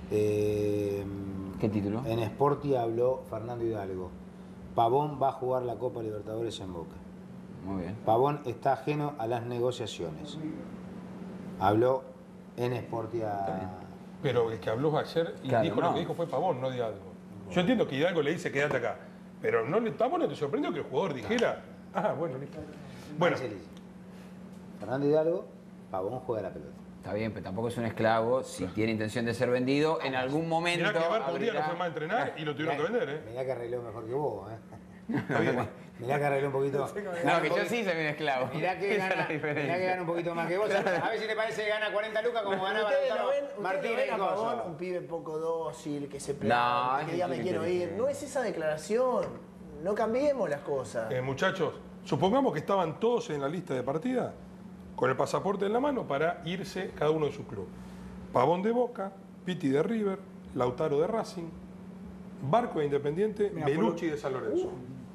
[SPEAKER 5] ¿Qué título?
[SPEAKER 3] En Sportia habló Fernando Hidalgo. Pavón va a jugar la Copa Libertadores en Boca.
[SPEAKER 5] Muy bien.
[SPEAKER 3] Pavón está ajeno a las negociaciones. Habló en Sportia.
[SPEAKER 1] Pero el que habló ayer y
[SPEAKER 5] Claro,
[SPEAKER 1] dijo
[SPEAKER 5] no.
[SPEAKER 1] lo que dijo fue Pavón, no Hidalgo. Yo entiendo que Hidalgo le dice quédate acá. Pero no le Pavón, ¿no te sorprendió que el jugador dijera? Ah, bueno, listo. Bueno,
[SPEAKER 3] Marcelis. Fernando Hidalgo, Pavón juega la pelota.
[SPEAKER 5] Está bien, pero tampoco es un esclavo. Si tiene intención de ser vendido, en algún momento.
[SPEAKER 1] mirá que Barco un día no
[SPEAKER 5] abrirá-
[SPEAKER 1] fue más a entrenar y lo tuvieron que vender, ¿eh?
[SPEAKER 3] Mirá que arregló mejor que vos,
[SPEAKER 1] Está bien.
[SPEAKER 3] Mirá que arregló un poquito.
[SPEAKER 5] No, que yo sí soy un esclavo.
[SPEAKER 3] Mirá que,
[SPEAKER 5] Esa es la
[SPEAKER 3] gana,
[SPEAKER 5] diferencia.
[SPEAKER 3] mirá que gana un poquito más que vos. A ver si te parece que gana 40 lucas como ganaba
[SPEAKER 4] Ustedes lo
[SPEAKER 3] Lautaro
[SPEAKER 4] ven, ustedes lo
[SPEAKER 3] Martínez
[SPEAKER 4] ven
[SPEAKER 3] y
[SPEAKER 4] a Pavón,
[SPEAKER 3] Coso.
[SPEAKER 4] un pibe poco dócil, que se
[SPEAKER 5] No,
[SPEAKER 4] planta,
[SPEAKER 5] es
[SPEAKER 4] que diga
[SPEAKER 5] un
[SPEAKER 4] me
[SPEAKER 5] pibe
[SPEAKER 4] quiero ir.
[SPEAKER 5] inteligente.
[SPEAKER 4] No es esa declaración. No cambiemos las cosas.
[SPEAKER 1] Muchachos, supongamos que estaban todos en la lista de partida con el pasaporte en la mano para irse cada uno de su club. Pavón de Boca, Piti de River, Lautaro de Racing, Barco de Independiente,
[SPEAKER 2] Mira,
[SPEAKER 1] Belucci de San Lorenzo.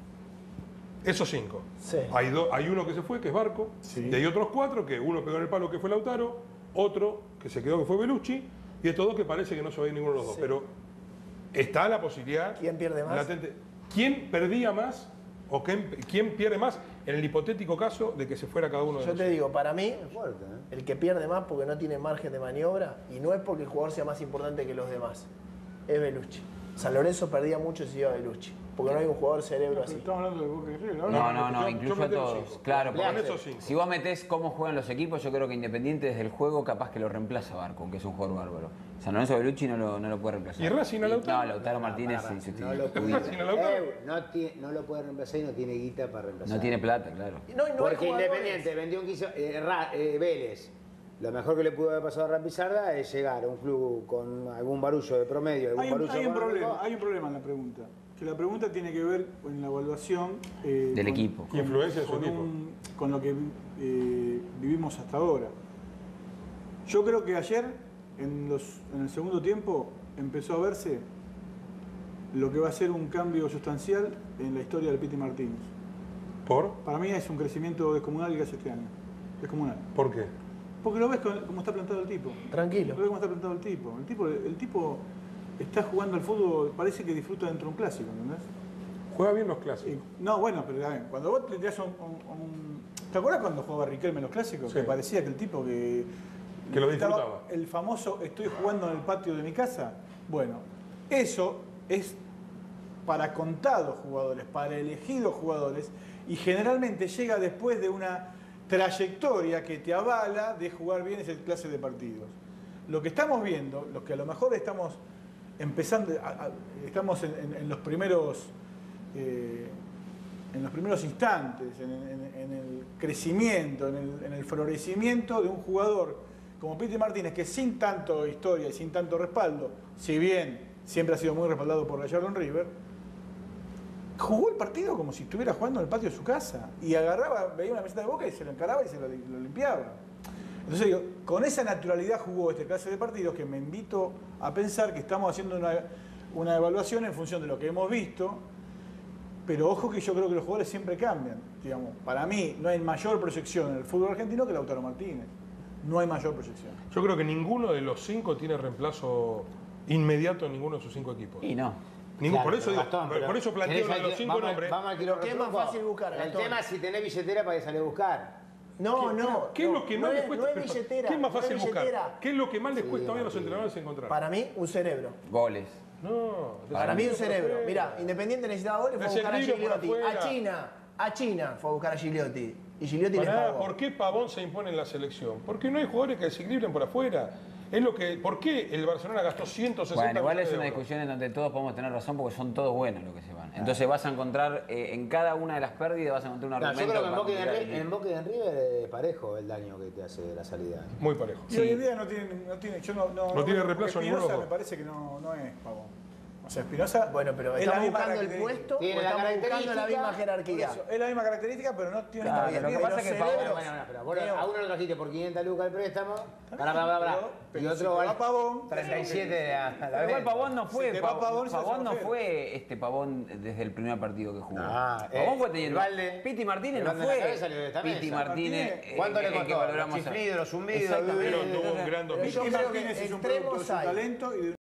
[SPEAKER 1] Esos 5.
[SPEAKER 4] Sí.
[SPEAKER 1] Hay uno que se fue, que es Barco,
[SPEAKER 2] Sí.
[SPEAKER 1] y hay otros 4 que uno pegó en el palo, que fue Lautaro, otro que se quedó, que fue Belucci, y estos 2 que parece que no se va a ir ninguno de los dos.
[SPEAKER 4] Sí.
[SPEAKER 1] Pero está la posibilidad
[SPEAKER 4] ¿Quién pierde más?
[SPEAKER 1] latente. ¿Quién perdía más o quién pierde más en el hipotético caso de que se fuera cada uno de
[SPEAKER 4] Yo
[SPEAKER 1] los
[SPEAKER 4] te digo, para mí,
[SPEAKER 3] Fuerte, ¿eh?
[SPEAKER 4] el que pierde más porque no tiene margen de maniobra y no es porque el jugador sea más importante que los demás, es Belucci. San Lorenzo perdía mucho si iba Belucci, porque no hay un jugador cerebro así.
[SPEAKER 2] Estamos hablando de Boca y River.
[SPEAKER 5] No,
[SPEAKER 1] yo
[SPEAKER 5] incluso a
[SPEAKER 1] meto los
[SPEAKER 5] todos.
[SPEAKER 1] cinco.
[SPEAKER 5] Claro,
[SPEAKER 1] Con
[SPEAKER 5] porque
[SPEAKER 1] esos 5.
[SPEAKER 5] si vos metés cómo juegan los equipos, yo creo que Independiente desde el juego capaz que lo reemplaza Barco, aunque es un jugador bárbaro. San Lorenzo Belucci no lo puede reemplazar.
[SPEAKER 1] ¿Y Racing a Lautaro?
[SPEAKER 5] No, Lautaro Martínez
[SPEAKER 3] Pará,
[SPEAKER 5] sí,
[SPEAKER 3] no lo
[SPEAKER 1] Racing a Lautaro.
[SPEAKER 3] no lo puede reemplazar y no tiene guita para reemplazar.
[SPEAKER 5] no tiene plata, claro.
[SPEAKER 4] Y no hay
[SPEAKER 3] Porque
[SPEAKER 4] jugadores.
[SPEAKER 3] Independiente vendió un quiso, Vélez. Lo mejor que le pudo haber pasado a Rampizarda es llegar a un club con algún barullo de promedio. Algún
[SPEAKER 2] Hay un
[SPEAKER 3] barullo económico.
[SPEAKER 2] problema en la pregunta. Que la pregunta tiene que ver con la evaluación
[SPEAKER 5] Del equipo.
[SPEAKER 1] Influencia de su
[SPEAKER 2] con
[SPEAKER 1] equipo.
[SPEAKER 2] con lo que vivimos hasta ahora. Yo creo que ayer, en el segundo tiempo, empezó a verse lo que va a ser un cambio sustancial en la historia del Piti Martínez.
[SPEAKER 1] ¿Por?
[SPEAKER 2] Para mí es un crecimiento descomunal el que hace este año. Descomunal.
[SPEAKER 1] ¿Por qué?
[SPEAKER 2] Porque lo ves cómo está plantado el tipo.
[SPEAKER 4] Tranquilo.
[SPEAKER 2] Lo ves cómo está plantado el tipo. El tipo está jugando al fútbol, parece que disfruta dentro de un clásico, ¿entendés?
[SPEAKER 1] Juega bien los clásicos.
[SPEAKER 2] No, bueno, pero cuando vos le tirás ¿te acuerdas cuando jugaba Riquelme en los clásicos?
[SPEAKER 1] Sí.
[SPEAKER 2] Que parecía que el tipo que
[SPEAKER 1] lo disfrutaba.
[SPEAKER 2] El famoso estoy jugando en el patio de mi casa. Bueno, eso es para contados jugadores, para elegidos jugadores, y generalmente llega después de una trayectoria que te avala de jugar bien esa clase de partidos. Lo que estamos viendo, los que a lo mejor estamos empezando, estamos en los primeros instantes, en el crecimiento, en el florecimiento de un jugador como Piti Martínez, que sin tanto historia y sin tanto respaldo, si bien siempre ha sido muy respaldado por Gallardo en River, jugó el partido como si estuviera jugando en el patio de su casa y agarraba, veía una meseta de Boca y se lo encaraba y se lo limpiaba. Entonces digo, con esa naturalidad jugó este clase de partidos que me invito a pensar que estamos haciendo una evaluación en función de lo que hemos visto, pero ojo que yo creo que los jugadores siempre cambian. Digamos, para mí no hay mayor proyección en el fútbol argentino que Lautaro Martínez. No hay mayor proyección.
[SPEAKER 1] Yo creo que ninguno de los 5 tiene reemplazo inmediato en ninguno de sus 5 equipos.
[SPEAKER 5] Y no.
[SPEAKER 1] Claro, por eso digo,
[SPEAKER 3] Gastón,
[SPEAKER 1] por eso planteo de los 5 nombres.
[SPEAKER 3] Vamos al
[SPEAKER 4] ¿Qué es más fácil buscar,
[SPEAKER 3] El
[SPEAKER 4] Gastón?
[SPEAKER 3] tema es si tenés billetera para que salga a buscar.
[SPEAKER 4] No.
[SPEAKER 1] ¿Qué es lo que más les cuesta?
[SPEAKER 4] No es billetera.
[SPEAKER 1] ¿Qué es más
[SPEAKER 4] no
[SPEAKER 1] fácil buscar?
[SPEAKER 4] billetera.
[SPEAKER 1] ¿Qué es lo que más les cuesta hoy a los entrenadores encontrar?
[SPEAKER 4] Para mí, un cerebro.
[SPEAKER 5] Goles.
[SPEAKER 1] No.
[SPEAKER 4] Para mí, un cerebro. Mirá, Independiente necesitaba goles, fue a buscar a
[SPEAKER 1] Desequilibrio por
[SPEAKER 4] Gigliotti.
[SPEAKER 1] afuera.
[SPEAKER 4] A China fue a buscar a Gigliotti. Y Gigliotti les
[SPEAKER 1] Pará,
[SPEAKER 4] pagó.
[SPEAKER 1] ¿por qué Pavón se impone en la selección? Porque no hay jugadores que desequilibren por afuera. Es lo que, ¿por qué el Barcelona gastó 160
[SPEAKER 5] Bueno, igual
[SPEAKER 1] millones
[SPEAKER 5] es
[SPEAKER 1] de
[SPEAKER 5] una
[SPEAKER 1] euros?
[SPEAKER 5] discusión en donde todos podemos tener razón porque son todos buenos los que se van. Entonces vas a encontrar, en cada una de las pérdidas vas a encontrar un
[SPEAKER 3] No,
[SPEAKER 5] argumento.
[SPEAKER 3] yo creo que
[SPEAKER 5] para complicar el
[SPEAKER 3] en
[SPEAKER 5] equipo.
[SPEAKER 3] Boca y en River es parejo el daño que te hace la salida.
[SPEAKER 1] Muy parejo.
[SPEAKER 2] Y hoy en día no tiene yo
[SPEAKER 1] No tiene reemplazo ninguno de los
[SPEAKER 2] Espinosa
[SPEAKER 1] dos.
[SPEAKER 2] me parece que no es Pavón. O sea, Espinosa.
[SPEAKER 4] Bueno, pero
[SPEAKER 2] es la
[SPEAKER 4] ¿estamos
[SPEAKER 2] misma
[SPEAKER 4] buscando el
[SPEAKER 2] característica.
[SPEAKER 4] puesto o
[SPEAKER 3] Tiene la
[SPEAKER 4] estamos buscando la
[SPEAKER 3] característica,
[SPEAKER 4] misma
[SPEAKER 2] Por
[SPEAKER 4] jerarquía?
[SPEAKER 2] eso, es la misma característica, pero no tiene
[SPEAKER 5] Claro,
[SPEAKER 2] esta
[SPEAKER 5] lo que
[SPEAKER 2] jerarquía.
[SPEAKER 5] pasa es que
[SPEAKER 2] Los
[SPEAKER 5] Pavón-
[SPEAKER 2] cerebros-
[SPEAKER 3] Pero vos a uno lo trajiste por 500 lucas el préstamo. Pará.
[SPEAKER 2] pero
[SPEAKER 3] Y
[SPEAKER 2] si
[SPEAKER 3] otro
[SPEAKER 2] te
[SPEAKER 3] vale
[SPEAKER 2] va Pavón,
[SPEAKER 3] 37 a la
[SPEAKER 5] Pero igual
[SPEAKER 3] venta.
[SPEAKER 5] Pavón no fue,
[SPEAKER 2] Si te va Pavón, se
[SPEAKER 5] Pavón no
[SPEAKER 2] hace
[SPEAKER 5] fue Pavón desde el primer partido que jugó.
[SPEAKER 3] Ah,
[SPEAKER 5] Pavón fue teniendo.
[SPEAKER 3] Valde.
[SPEAKER 5] Piti Martínez
[SPEAKER 3] El
[SPEAKER 5] no
[SPEAKER 3] Valde en la
[SPEAKER 5] fue.
[SPEAKER 3] cabeza salió de esta
[SPEAKER 5] Piti
[SPEAKER 3] mesa.
[SPEAKER 5] Martínez.
[SPEAKER 3] ¿Cuánto le
[SPEAKER 5] el que
[SPEAKER 3] costó?
[SPEAKER 5] valoramos
[SPEAKER 3] Los
[SPEAKER 5] a-
[SPEAKER 3] chiflidos, los zumbidos.
[SPEAKER 5] Exactamente.
[SPEAKER 1] Pero tuvo un gran
[SPEAKER 4] Pero
[SPEAKER 1] dominio.
[SPEAKER 4] yo
[SPEAKER 2] Piti
[SPEAKER 4] creo
[SPEAKER 2] Martínez
[SPEAKER 4] que
[SPEAKER 2] es un producto de
[SPEAKER 4] extremos
[SPEAKER 2] su
[SPEAKER 4] hay.
[SPEAKER 2] talento y de